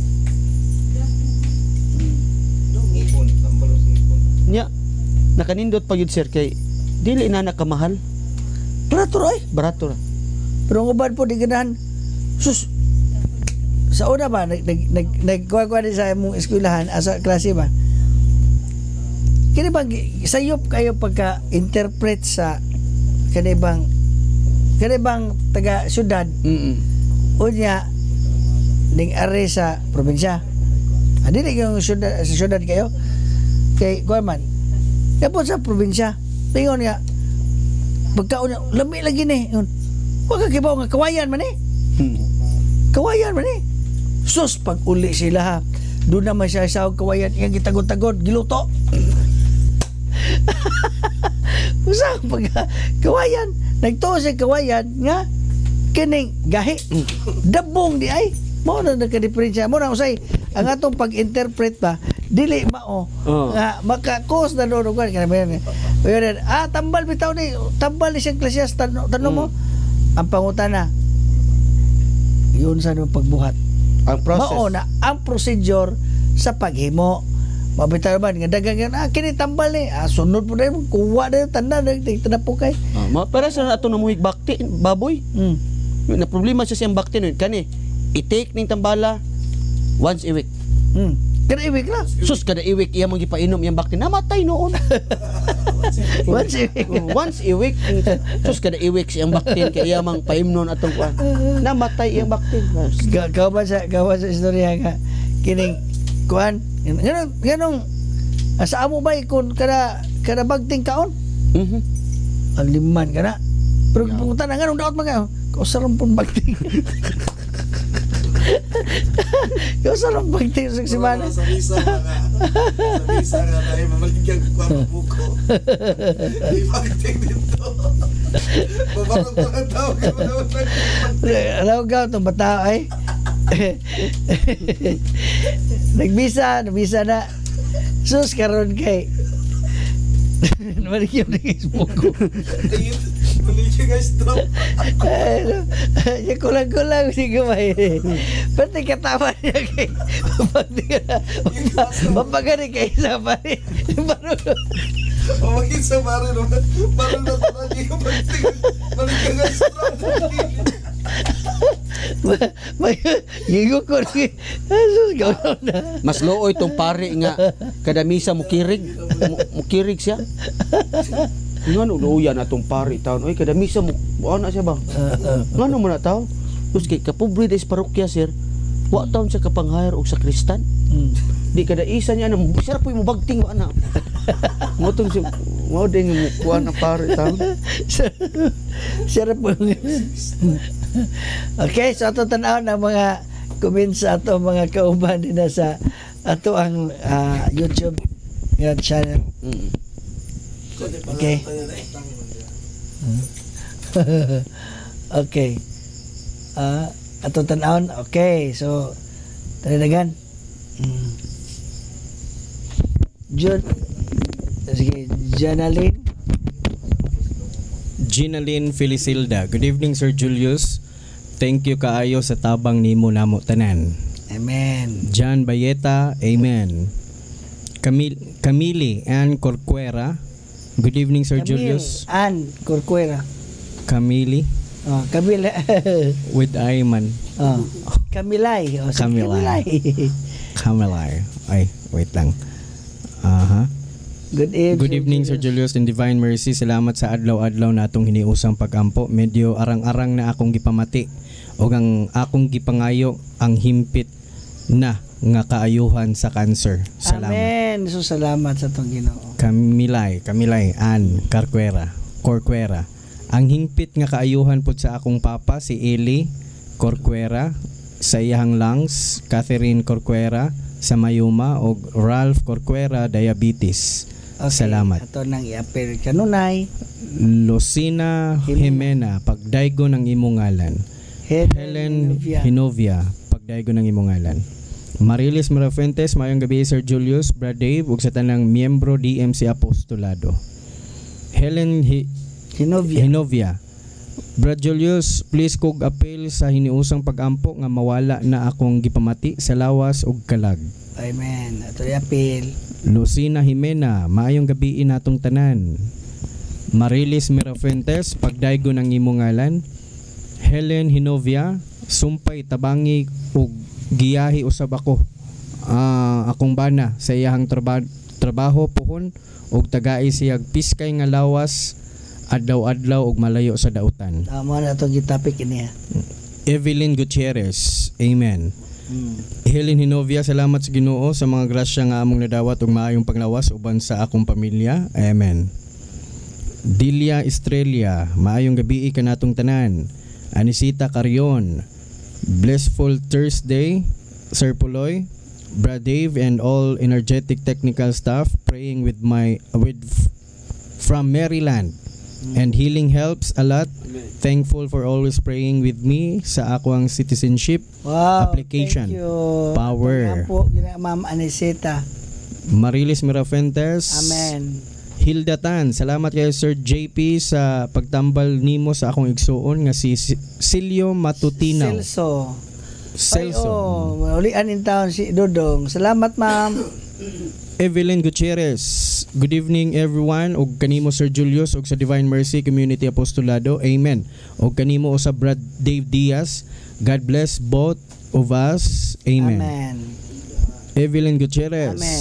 Nya, nakanindot pa yun sir kay dili na nakamahal. Barato ra. Barato ra. Pero ang uban po di ganahan. Sus. Sa una ba nag nag nag nagkuha din sa imong eskwelahan asa klase ba? Kini bang sayop kayo pagka interpret sa kani bang kani bang taga syudad? Mm. Unya ning are sa probinsya. Adi di yung syudad sa syudad kayo. Kay kuha man. Kapon sa probinsya. Tingon nga pagkaon niya, lami lagi ni. Wag ka kibaw nga kawayan man eh. Hmm. Kawayan man eh. Sus, pag uli sila ha, doon naman siya sa kawayan, yung gitagod-tagod, giluto. Usa pag kawayan, nagtuo siya kawayan nga kining gahi. Dabong di ay. Mao na nagka-diferensya. Mo na usay ang atong pag-interpret ba dili mao Oh. nga maka-cause na doon kan kana pero ah tambal bitaw ni tambal ni siyang klasyas tanong tanong mo ang pangutana yun sa nung pagbuhat ang process mao na ang procedure sa paghimo mabitaw ba nga dagang yan ah kini tambal ni ah sunod po dai kuwa na tanda na tanapo kay ah, ma para sa ato namuhig bakti baboy mm. na problema sa siyang bakti nun kani i-take ning tambala once a week mm. Kada iwik na. Sus, kada iwik iya mong gipainom iyang bakti namatay noon. Once a week. Once a week. Sus, kada iwik siyang bakti kay iya mang paimnon atong kuan. Namatay iyang bakti. Gawa ba sa gawa sa istorya nga kining kuan. Ganong ganong asa amo ba kun kada kada bagting kaon? Mhm. Ang liman kana. Pero punta na ganong daot mga kausaron pun bagting. Kau sarang pagting sa simana. Sa visa nga. Sa visa nga tayo mamaligyan ko ang buko. Di pagting dito. Babakot ko ng tao ka mo naman pagting. Alam ka itong bata ay. Nagbisa, nagbisa na. Sus karon kay. Maligyan na guys buko. Maligyan guys stop. Ya kulang-kulang si Gumay. Pati katawa niya kay mapagani kay isa pa rin. Pamagin sa mare naman. Parang natanagi ko maligyan guys stop. Gigo ko rin. Jesus, gawin na. Mas looy tong pare nga kada misa mukirig. Mukirig siya. Ngano luya na tong pare taon. Oy kada misa mo ana siya ba? Ngano man na taon? Us kay kapobre des parokya sir. Wa taon siya kapanghayar og sakristan. Mm. Di kada isa niya na sir po mo bagting wa na. Mo tong si mo ding mo kuan na pare taon. Sir po. Okay, so ato tanaw ng mga comments sa ato mga kauban din sa ato ang uh, YouTube nga channel. Mm. Okay. Okay. Ah, uh, ato tanawon. Okay. So taladagan. Mm. Jun sige, Janaline. Ginaline Felicilda. Good evening Sir Julius. Thank you kaayo sa tabang nimo namo tanan. Amen. John Bayeta. Amen. Camille Camille Ann Corcuera. Good evening Sir Camille Julius. Ann Corcuera. Camille. Oh, Camille. With Ayman. Oh. Camilay. Oh, so Camilay. Camilay. Camilay. Ay, wait lang. Aha. Good evening. Good evening Sir Julius and Divine Mercy. Salamat sa adlaw-adlaw natong hiniusang pagampo. Medyo arang-arang na akong gipamati o ang akong gipangayo ang himpit na nga kaayuhan sa cancer. Salamat. Amen. So salamat sa tong Ginoo. Camilay, Camilay Ann Corcuera. Corcuera. Ang hingpit nga kaayuhan pud sa akong papa si Eli Corcuera, sa iyang lungs Catherine Corcuera sa mayuma og Ralph Corcuera diabetes. Okay. Salamat. Ato nang i-appeal kanunay. Lucina Jimena, pagdaygo ng imong ngalan. Helen, Helen Hinovia, pagdaygo ng imong ngalan. Marilis Marafuentes, mayong gabi Sir Julius, Brad Dave, ug sa tanang miyembro D M C Apostolado. Helen Hi- Hinovia. Hinovia. Brad Julius, please kog appeal sa hiniusang pagampo nga mawala na akong gipamati sa lawas ug kalag. Amen. Ato i-appeal. Lucina Jimena, maayong gabi natong tanan. Marilis Mirafuentes, pagdaygo ng imong ngalan. Helen Hinovia, sumpay tabangi ug giyahi usab ako. Uh, akong bana sa iyahang traba- trabaho pohon ug tagai siyag piskay nga lawas adlaw-adlaw ug malayo sa dautan. Tama na itong gitapik ini ha. Evelyn Gutierrez, amen. Hmm. Helen Hinovia, salamat sa Ginoo sa mga grasya nga among nadawat ug maayong panglawas uban sa akong pamilya. Amen. Dilia Estrella, maayong gabi kanatong tanan. Anisita Carion, blissful Thursday, Sir Puloy, Brad Dave, and all energetic technical staff, praying with my with from Maryland. And healing helps a lot. Thankful for always praying with me sa akwang citizenship Wow, application. thank you. Power. Nga po, gina, Ma'am Aniseta. Marilis Mirafentes. Amen. Hilda Tan, salamat kay Sir J P sa pagtambal nimo sa akong igsuon nga si Silio Matutinaw. Celso. Celso. Ay, oh, ulian in town si Dodong. Salamat, ma'am. Evelyn Gutierrez, good evening everyone, og kanimo Sir Julius og sa Divine Mercy Community Apostolado, amen. Og kanimo o sa Brad Dave Diaz, God bless both of us, amen. Amen. Evelyn Gutierrez, Amen.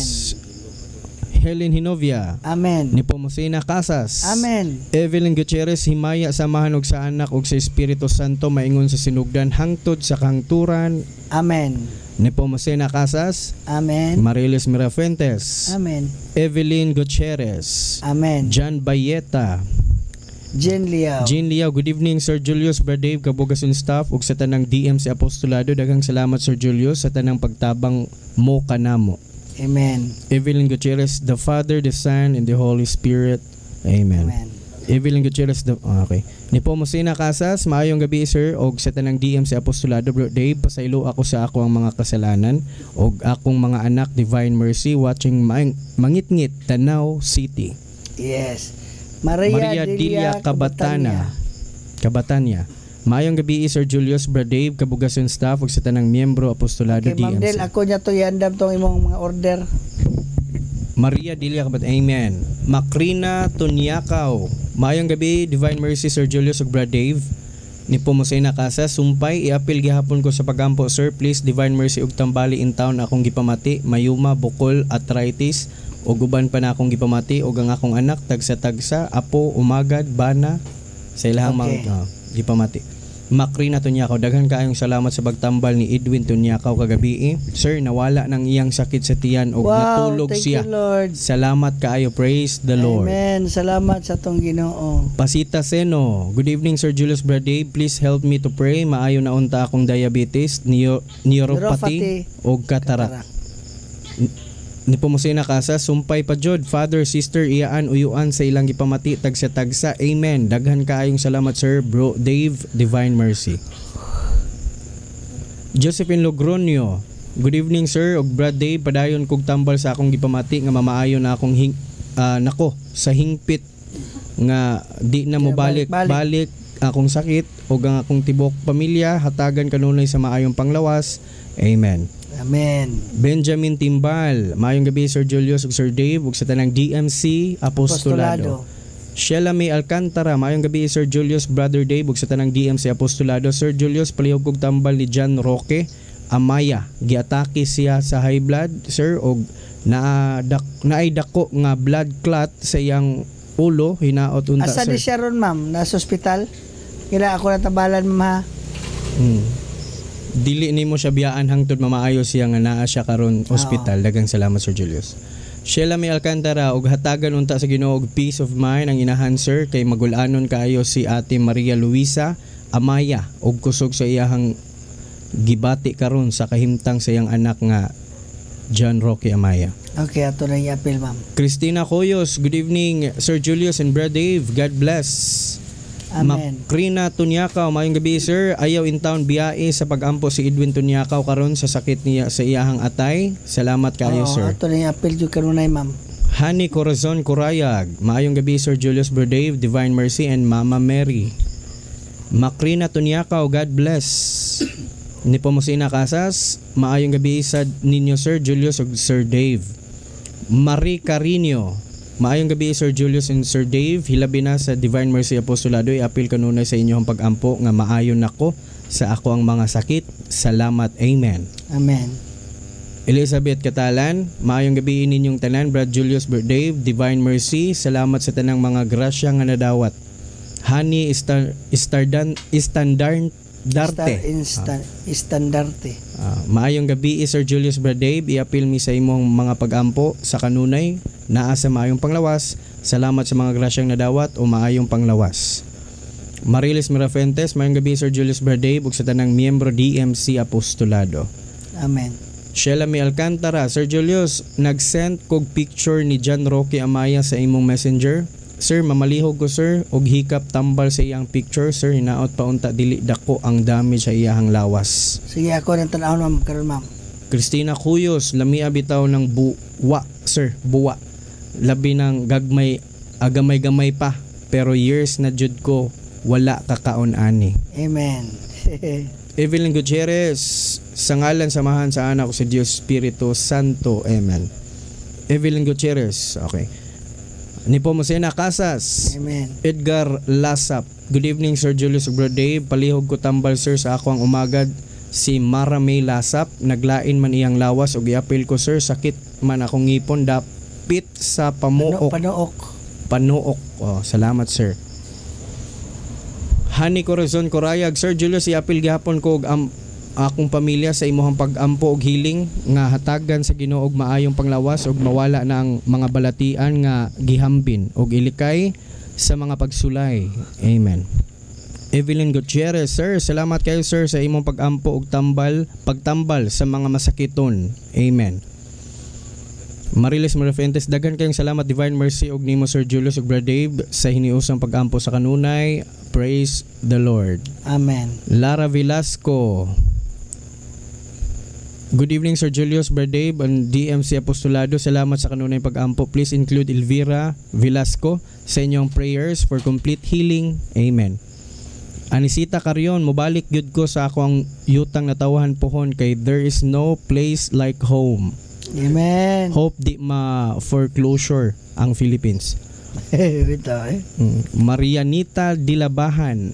Helen Hinovia, Amen. Nepomuceno Casas, Amen. Evelyn Gutierrez, himaya samahan og sa anak og sa Espiritu Santo maingon sa sinugdan hangtod sa kahangturan, Amen. Nepomuceno Casas, Amen. Marilis Mirafentes, Amen. Evelyn Gutierrez, Amen. John Bayeta, Jean Liao. Jean Liao, good evening Sir Julius, Brad Dave, kabugason staff ug sa tanang D M sa Apostolado, daghang salamat Sir Julius sa tanang pagtabang mo kanamo. Amen. Evelyn Gutierrez, the Father, the Son, and the Holy Spirit. Amen. Amen. Evelyn Gutierrez, the, okay. Nepomuceno Casas, maayong gabi sir, og sa tanang D M sa Apostolado, Bro Dave, pasaylo ako sa ako ang mga kasalanan, og akong mga anak, Divine Mercy, watching mang, Mangitngit, Tanaw City. Yes. Maria, Maria Dilia Cabatana. Cabatanya. Maayong gabi Sir Julius, Brad Dave, kabugason staff ug sa tanang miyembro Apostolado Okay, Ma'am D M C. Del, ako niya to yandam tong imong mga order. Maria Dilia Cabat, amen. Macrina Tunyakaw. Maayong gabi, Divine Mercy, Sir Julius ug Brad Dave. Nepomuceno Casas, sumpay iapil gihapon ko sa pagampo sir, please Divine Mercy ug tambali in town akong gipamati, mayuma, bukol, arthritis ug uban pa na akong gipamati ug ang akong anak tagsa-tagsa, apo, umagad, bana sa ilahang Okay. mga uh, gipamati. Macrina Tunyakaw, daghan kaayong salamat sa pagtambal ni Edwin Tunyakaw kagabi. Sir, nawala ng iyang sakit sa tiyan ug Wow, natulog thank siya. you, Lord. Salamat kaayo, praise the Lord. Amen. Salamat sa tong Ginoo. Pasita Seno, good evening Sir Julius Brad Dave, please help me to pray. Maayo na unta akong diabetes, neo, neuropathy o cataract. Nepomuceno Casas, sumpay pa jud, father, sister, iyaan, uyuan sa ilang gipamati, tagsa-tagsa, amen. Daghan kaayong salamat Sir Bro Dave, Divine Mercy. Josephine Logronio, good evening sir, og Brad Dave, padayon kog tambal sa akong gipamati nga mamaayo na akong hing, uh, nako sa hingpit nga di na mo balik balik akong sakit ug ang akong tibok pamilya hatagan kanunay sa maayong panglawas, amen. Amen. Benjamin Timbal, maayong gabi Sir Julius ug Sir Dave ug sa tanang D M C Apostolado. Sheila May Alcantara, maayong gabi Sir Julius, Brother Dave ug sa tanang D M C Apostolado. Sir Julius, palihog kog tambal ni John Roque Amaya, giatake siya sa high blood sir og na dak, naay dako nga blood clot sa iyang ulo, hinaot unta Asa sir. di siya ron ma'am? Nasa ospital? Kila ako natabalan ma'am ha? Hmm. Dili nimo siya biyaan hangtod mamaayo siya nga naa siya karon ospital. Dagang salamat Sir Julius. Sheila May Alcantara, og hatagan unta sa Ginoo og peace of mind ang inahan sir kay magulanon kaayo si Ate Maria Luisa Amaya og kusog sa iyahang gibati karon sa kahimtang sa iyang anak nga John Roque Amaya. Okay, ato na i-appeal ma'am. Christina Coyos, good evening Sir Julius and Brother Dave. God bless. Amen. Macrina Tunyakaw, mayong gabi sir. Ayaw in town biyae sa pagampo si Edwin Tunyakaw karon sa sakit niya sa iyahang atay. Salamat kayo Oo, sir. ato na i-appeal jud kanunay ma'am. Hani Corazon Curayag, maayong gabi Sir Julius Berdave, Divine Mercy and Mama Mary. Macrina Tunyakaw, God bless. Nepomuceno Casas, maayong gabi sa ninyo Sir Julius ug Sir Dave. Marie Carino, maayong gabi Sir Julius and Sir Dave, hilabi na sa Divine Mercy Apostolado, i-appeal kanunay sa inyong pag-ampo nga maayon nako sa ako ang mga sakit. Salamat, amen. Amen. Elizabeth Catalan, maayong gabi ninyong tanan, Brad Julius Berdave, Divine Mercy, salamat sa tanang mga grasya nga nadawat. Honey Star, Stardan, Standard Darte. Instant, istandarte. Ah, maayong gabi Sir Julius Bradave, i-appeal mi sa imong mga pag-ampo sa kanunay naa sa maayong panglawas. Salamat sa mga grasyang nadawat o maayong panglawas. Marilis Mirafentes, maayong gabi Sir Julius Bradave ug sa tanang miyembro D M C Apostolado. Amen. Sheila Mi Alcantara, Sir Julius, nag-send kog picture ni John Roque Amaya sa imong messenger. Sir, mamalihog ko sir, og hikap tambal sa iyang picture. Sir, hinaot pa unta dili dako ang damage sa iyahang lawas. Sige, ako nang tanawon ma'am, karon ma'am. Christina Cuyos, lamia bitaw ng buwa, sir, buwa. Labi ng gagmay, agamay-gamay pa, pero years na jud ko, wala kakaon ani. Amen. Evelyn Gutierrez, sa ngalan samahan sa anak ko si Dios Espiritu Santo. Amen. Evelyn Gutierrez, okay. Nipo Mosena Casas. Amen. Edgar Lasap. Good evening Sir Julius Bradave. Palihog ko tambal sir sa ako ang umagad si Mara May Lasap. Naglain man iyang lawas o giapil ko sir. Sakit man akong ngipon. Dapit sa pamuok. Panuok. Panuok. Oh, salamat sir. Hani Corazon Corayag. Sir Julius, iapil gihapon ko og am akong pamilya sa imuhang pag-ampo og hiling nga hatagan sa Ginoo og maayong panglawas og mawala na ang mga balatian nga gihambin og ilikay sa mga pagsulay. Amen. Evelyn Gutierrez, sir, salamat kayo sir sa imong pag-ampo og tambal, pagtambal sa mga masakiton. Amen. Marilis Marafentes, daghan kayong salamat Divine Mercy og nimo Sir Julius ug Bradave sa hiniusang pag-ampo sa kanunay. Praise the Lord. Amen. Lara Velasco. Good evening Sir Julius Bradave and D M C Apostolado. Salamat sa kanunay pag-ampo. Please include Elvira Velasco sa inyong prayers for complete healing. Amen. Anisita Carion, mobalik gyud ko sa ako ang yutang natawahan pohon kay there is no place like home. Amen. Hope di ma foreclosure ang Philippines. Bitaw eh. Mm. Marianita Dilabahan.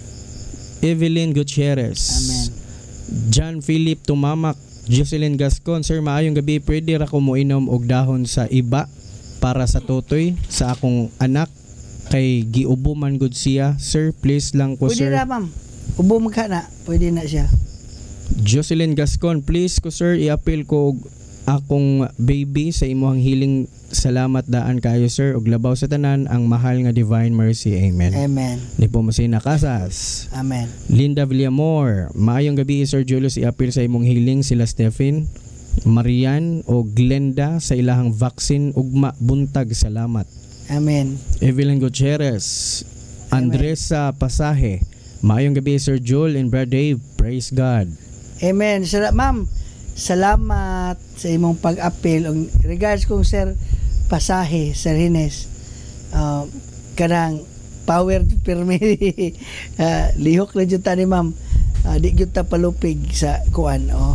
Evelyn Gutierrez. Amen. John Philip Tumamak. Jocelyn Gascon, sir, maayong gabi. Pwede ra ko mo inom og dahon sa iba para sa tutoy sa akong anak kay giubo man gud siya. Sir, please lang ko Pwede sir. na ma'am. Ubo mo ka na. Pwede na siya. Jocelyn Gascon, please ko sir, i-appeal ko og akong baby sa imuhang healing. Salamat daan kayo sir og labaw sa tanan ang mahal nga Divine Mercy. Amen. Amen. Ni po Mosina Casas. Amen. Linda Villamor, maayong gabi Sir Julius, i-appeal sa imong healing sila Stephen, Marian o Glenda sa ilahang vaccine ugma buntag. Salamat. Amen. Evelyn Gutierrez, Andresa Pasahe, maayong gabi Sir Joel and Brad Dave. Praise God. Amen. Sala, ma'am, salamat sa imong pag-appeal. Regards kong Sir Pasahe, Sir Hines, uh, kanang power permi uh, lihok na dyan ni ma'am, uh, di dyan ta palupig sa kuan. Oh,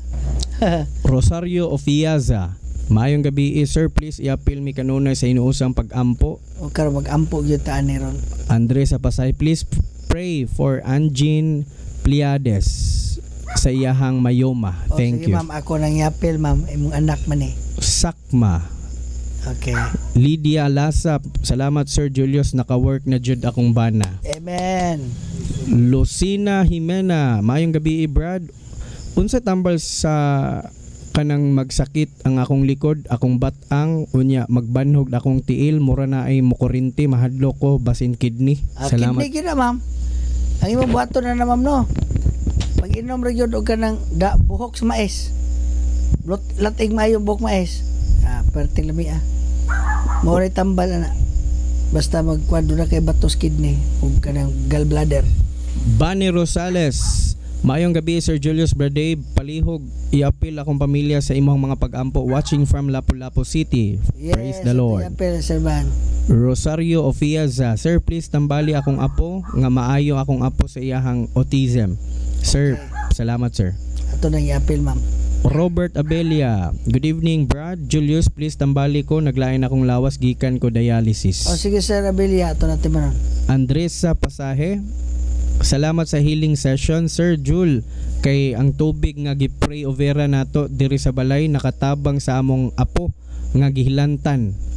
uh. Rosario Ofiaza, maayong gabi sir, please i-appeal mi kanunay sa inuusang pag-ampo. O karo mag-ampo dyan ta ni ron. Andres Pasay, please pray for Anjin Pliades sa iyahang mayoma. O, thank sige, you ma'am, ako nang i-appeal ma'am, imong anak man eh. Sakma. Okay. Lydia Lasap, salamat Sir Julius, naka-work na jud akong bana. Amen. Lucina Jimena, maayong gabi Brad. Unsa tambal sa kanang magsakit ang akong likod, akong batang, unya magbanhog akong tiil, mura na ay mukurinti, mahadlo ko basin kidney. Ah, Salamat. kidney gina ma'am. Ang imong buhato na na ma'am no. Pag inom ra gyud og kanang da buhok sa mais. Lot lating maayo buhok mais. Ah, perting lami ah. Mao ray tambal na. Basta magkwadro na kay batos kidney ug kanang gallbladder. Bani Rosales, maayong gabi Sir Julius Bradave, palihog i-appeal akong pamilya sa imong mga pag-ampo watching from Lapu-Lapu City. Yes, Praise the Lord. Appeal, Sir Van. Rosario Ofiaza, sir, please tambali akong apo nga maayo akong apo sa iyahang autism. Sir, okay. Salamat sir. Ato nang i-appeal ma'am. Robert Abelia, good evening Brad. Julius, please tambali ko, naglain akong lawas gikan ko dialysis. O sige Sir Abelia, ato natin manon. Andresa Pasahe, salamat sa healing session Sir Jul. Kay ang tubig nga gipray overa nato diri sa balay nakatabang sa among apo nga gihilantan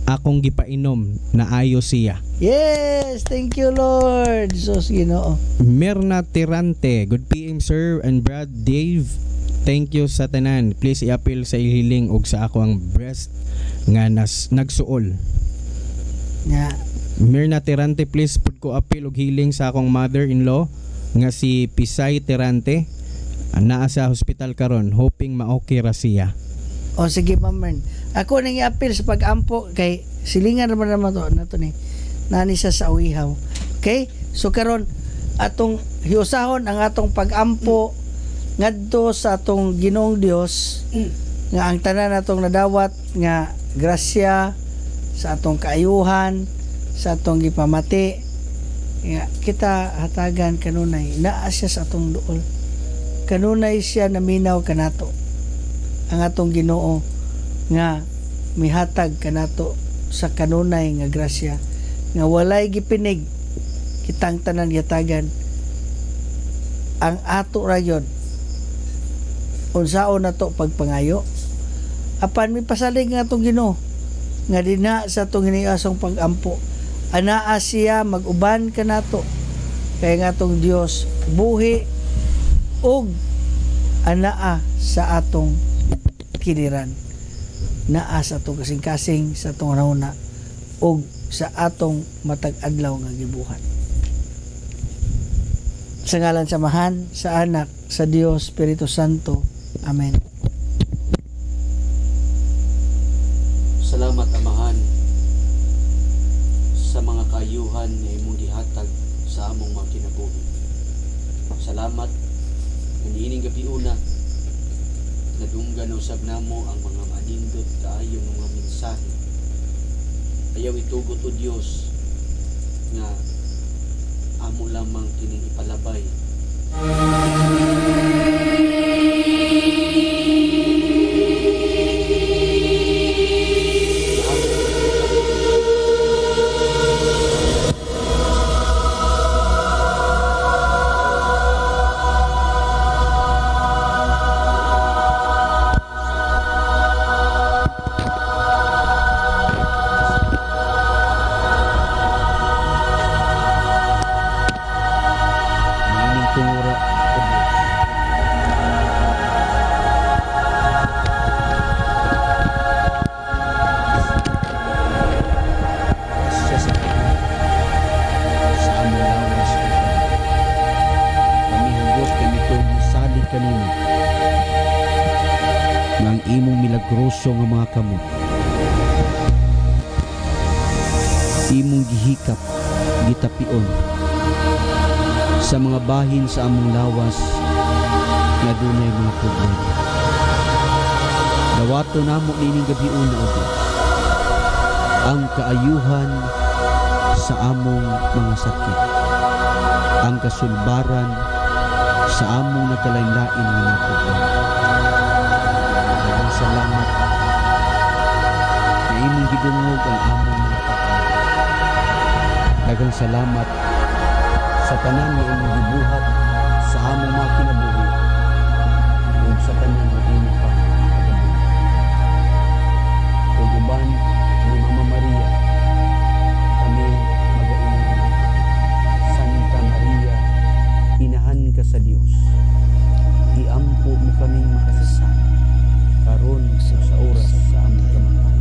akong gipainom na ayo siya. Yes, thank you Lord. Sus Ginoo. Mirna Tirante, good P M sir and Brad Dave. Thank you sa tanan. Please i-appeal sa ihiling og sa ako ang breast nga nas nagsuol. Nga. Mirna Tirante, please pud ko appeal og healing sa akong mother-in-law nga si Pisay Tirante. Naa sa hospital karon, hoping ma-okay ra siya. O sige Ma'am Mern. Ako nang i-appeal sa pag-ampo kay silingan naman naman to nato ni nani siya sa uwihaw. Okay? So karon atong hiusahon ang atong pag-ampo ngadto sa atong Ginoong Dios nga ang tanan natong nadawat nga grasya sa atong kaayuhan, sa atong gipamati nga kita hatagan kanunay naa siya sa atong duol. Kanunay siya naminaw kanato ang atong Ginoo nga mihatag kanato sa kanunay nga grasya nga walay gipinig kitang tanan yatagan ang ato rayon unsaon nato pagpangayo apan mi pasalig nga atong Ginoo nga dinha sa atong hiniasong pag-ampo anaa siya mag-uban kanato kay nga atong Dios buhi og anaa sa atong kiniran naa sa atong kasing-kasing sa atong nauna og sa atong matag adlaw nga gibuhat sa ngalan sa Amahan, sa Anak, sa Dios Espiritu Santo. Amen. Salamat Amahan sa mga kaayuhan na imong gihatag sa among mga kinabuhi. Salamat kanining gabi una nadunggan usab namo ang mga manindot kaayo mga mensahe. Ayaw itugot o Dios nga amo lamang kining ipalabay. Milagroso nga mga kamot imong gihikap gitapion sa mga bahin sa among lawas nga dunay mga problema. Dawato namo nining gabi una o Dios ang kaayuhan sa among mga sakit, ang kasulbaran sa among nakalain-lain nga mga problema. Salamat na imong gidungog ang among mga pag-aaral. Daghang salamat sa tanan nga imong gibuhat sa among mga kinabuhi ug sa tanan nga imong pagpagabuhi. Ug uban ni Mama Maria kami magaingon. Santa Maria, inahan ka sa Dios. Iampo mo kaming makasasala karon sa oras sa among kamatayon.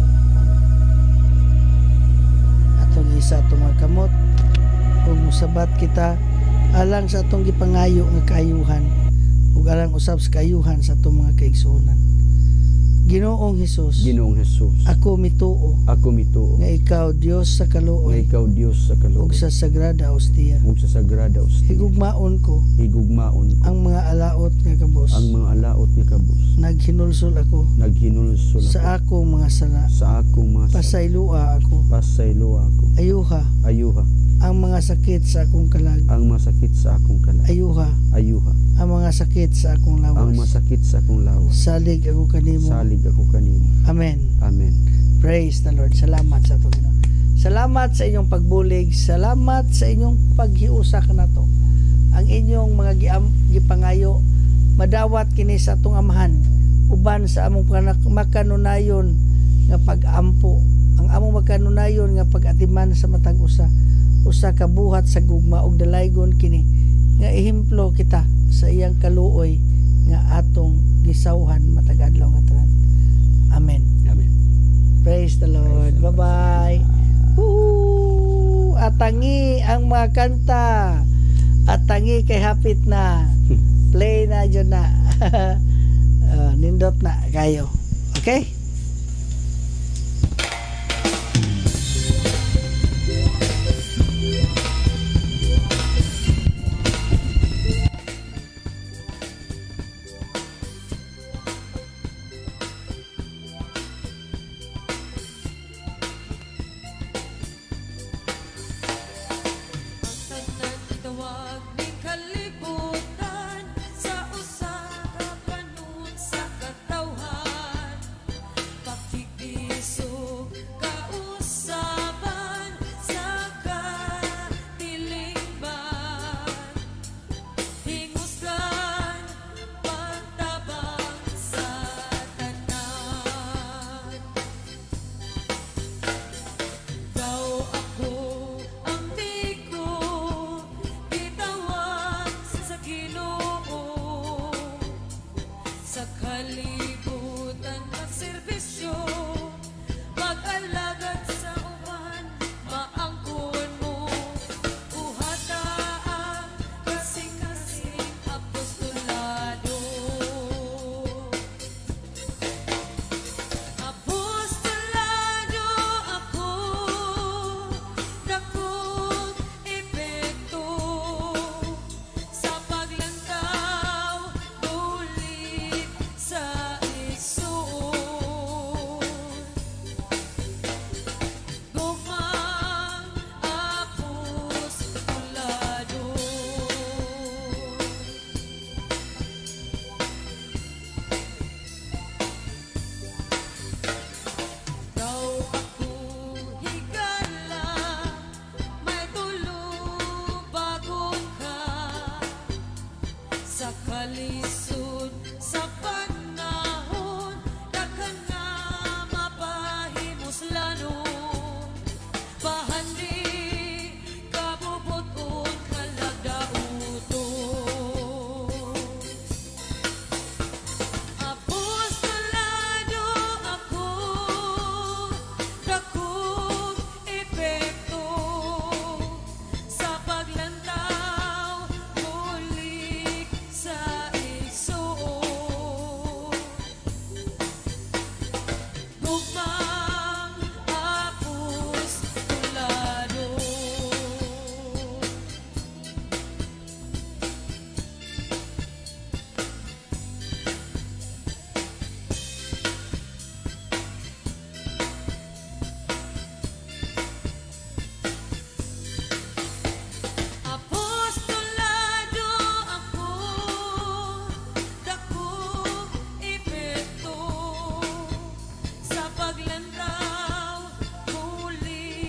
Atong isa atong mga kamot ug musabat kita alang sa atong gipangayo nga kaayuhan ug alang usab sa kaayuhan sa atong mga kaigsuonan. Ginoong Hesus, Ginoong Hesus, ako mituo, ako mituo nga ikaw Dios sa kaluoy, nga ikaw Dios sa kaluoy ug sa sagrada hostia, ug sa sagrada hostia. Higugmaon ko, higugmaon ko ang mga alaot nga kabus, ang mga alaot nga kabus. Naghinulsol ako, naghinulsol ako sa akong mga sala, sa akong mga sala. Pasaylua ako, pasaylua ako. Ayuha, ayuha ang mga sakit sa akong kalag, ang mga sakit sa akong kalag. Ayuha, ayuha ang mga sakit sa akong lawas, ang mga sakit sa akong lawas. Salig ako kanimo, salig ako kanimo. Amen. Amen. Praise the Lord. Salamat sa ato Ginoo. Salamat sa inyong pagbulig, salamat sa inyong paghiusa kanato. Ang inyong mga giam, gipangayo madawat kini sa atong Amahan uban sa among makanunayon nga pag-ampo ang among makanunayon nga pag-atiman sa matag usa usa ka buhat sa gugma ug dalaygon kini nga ehemplo kita sa iyang kaluoy nga atong gisawhan matag adlaw nga tanan. Amen. Amen. Praise the Lord. Bye bye. Woo! Atangi ang mga kanta. Atangi kay hapit na. Play na dyan na. uh, nindot na kayo. Okay?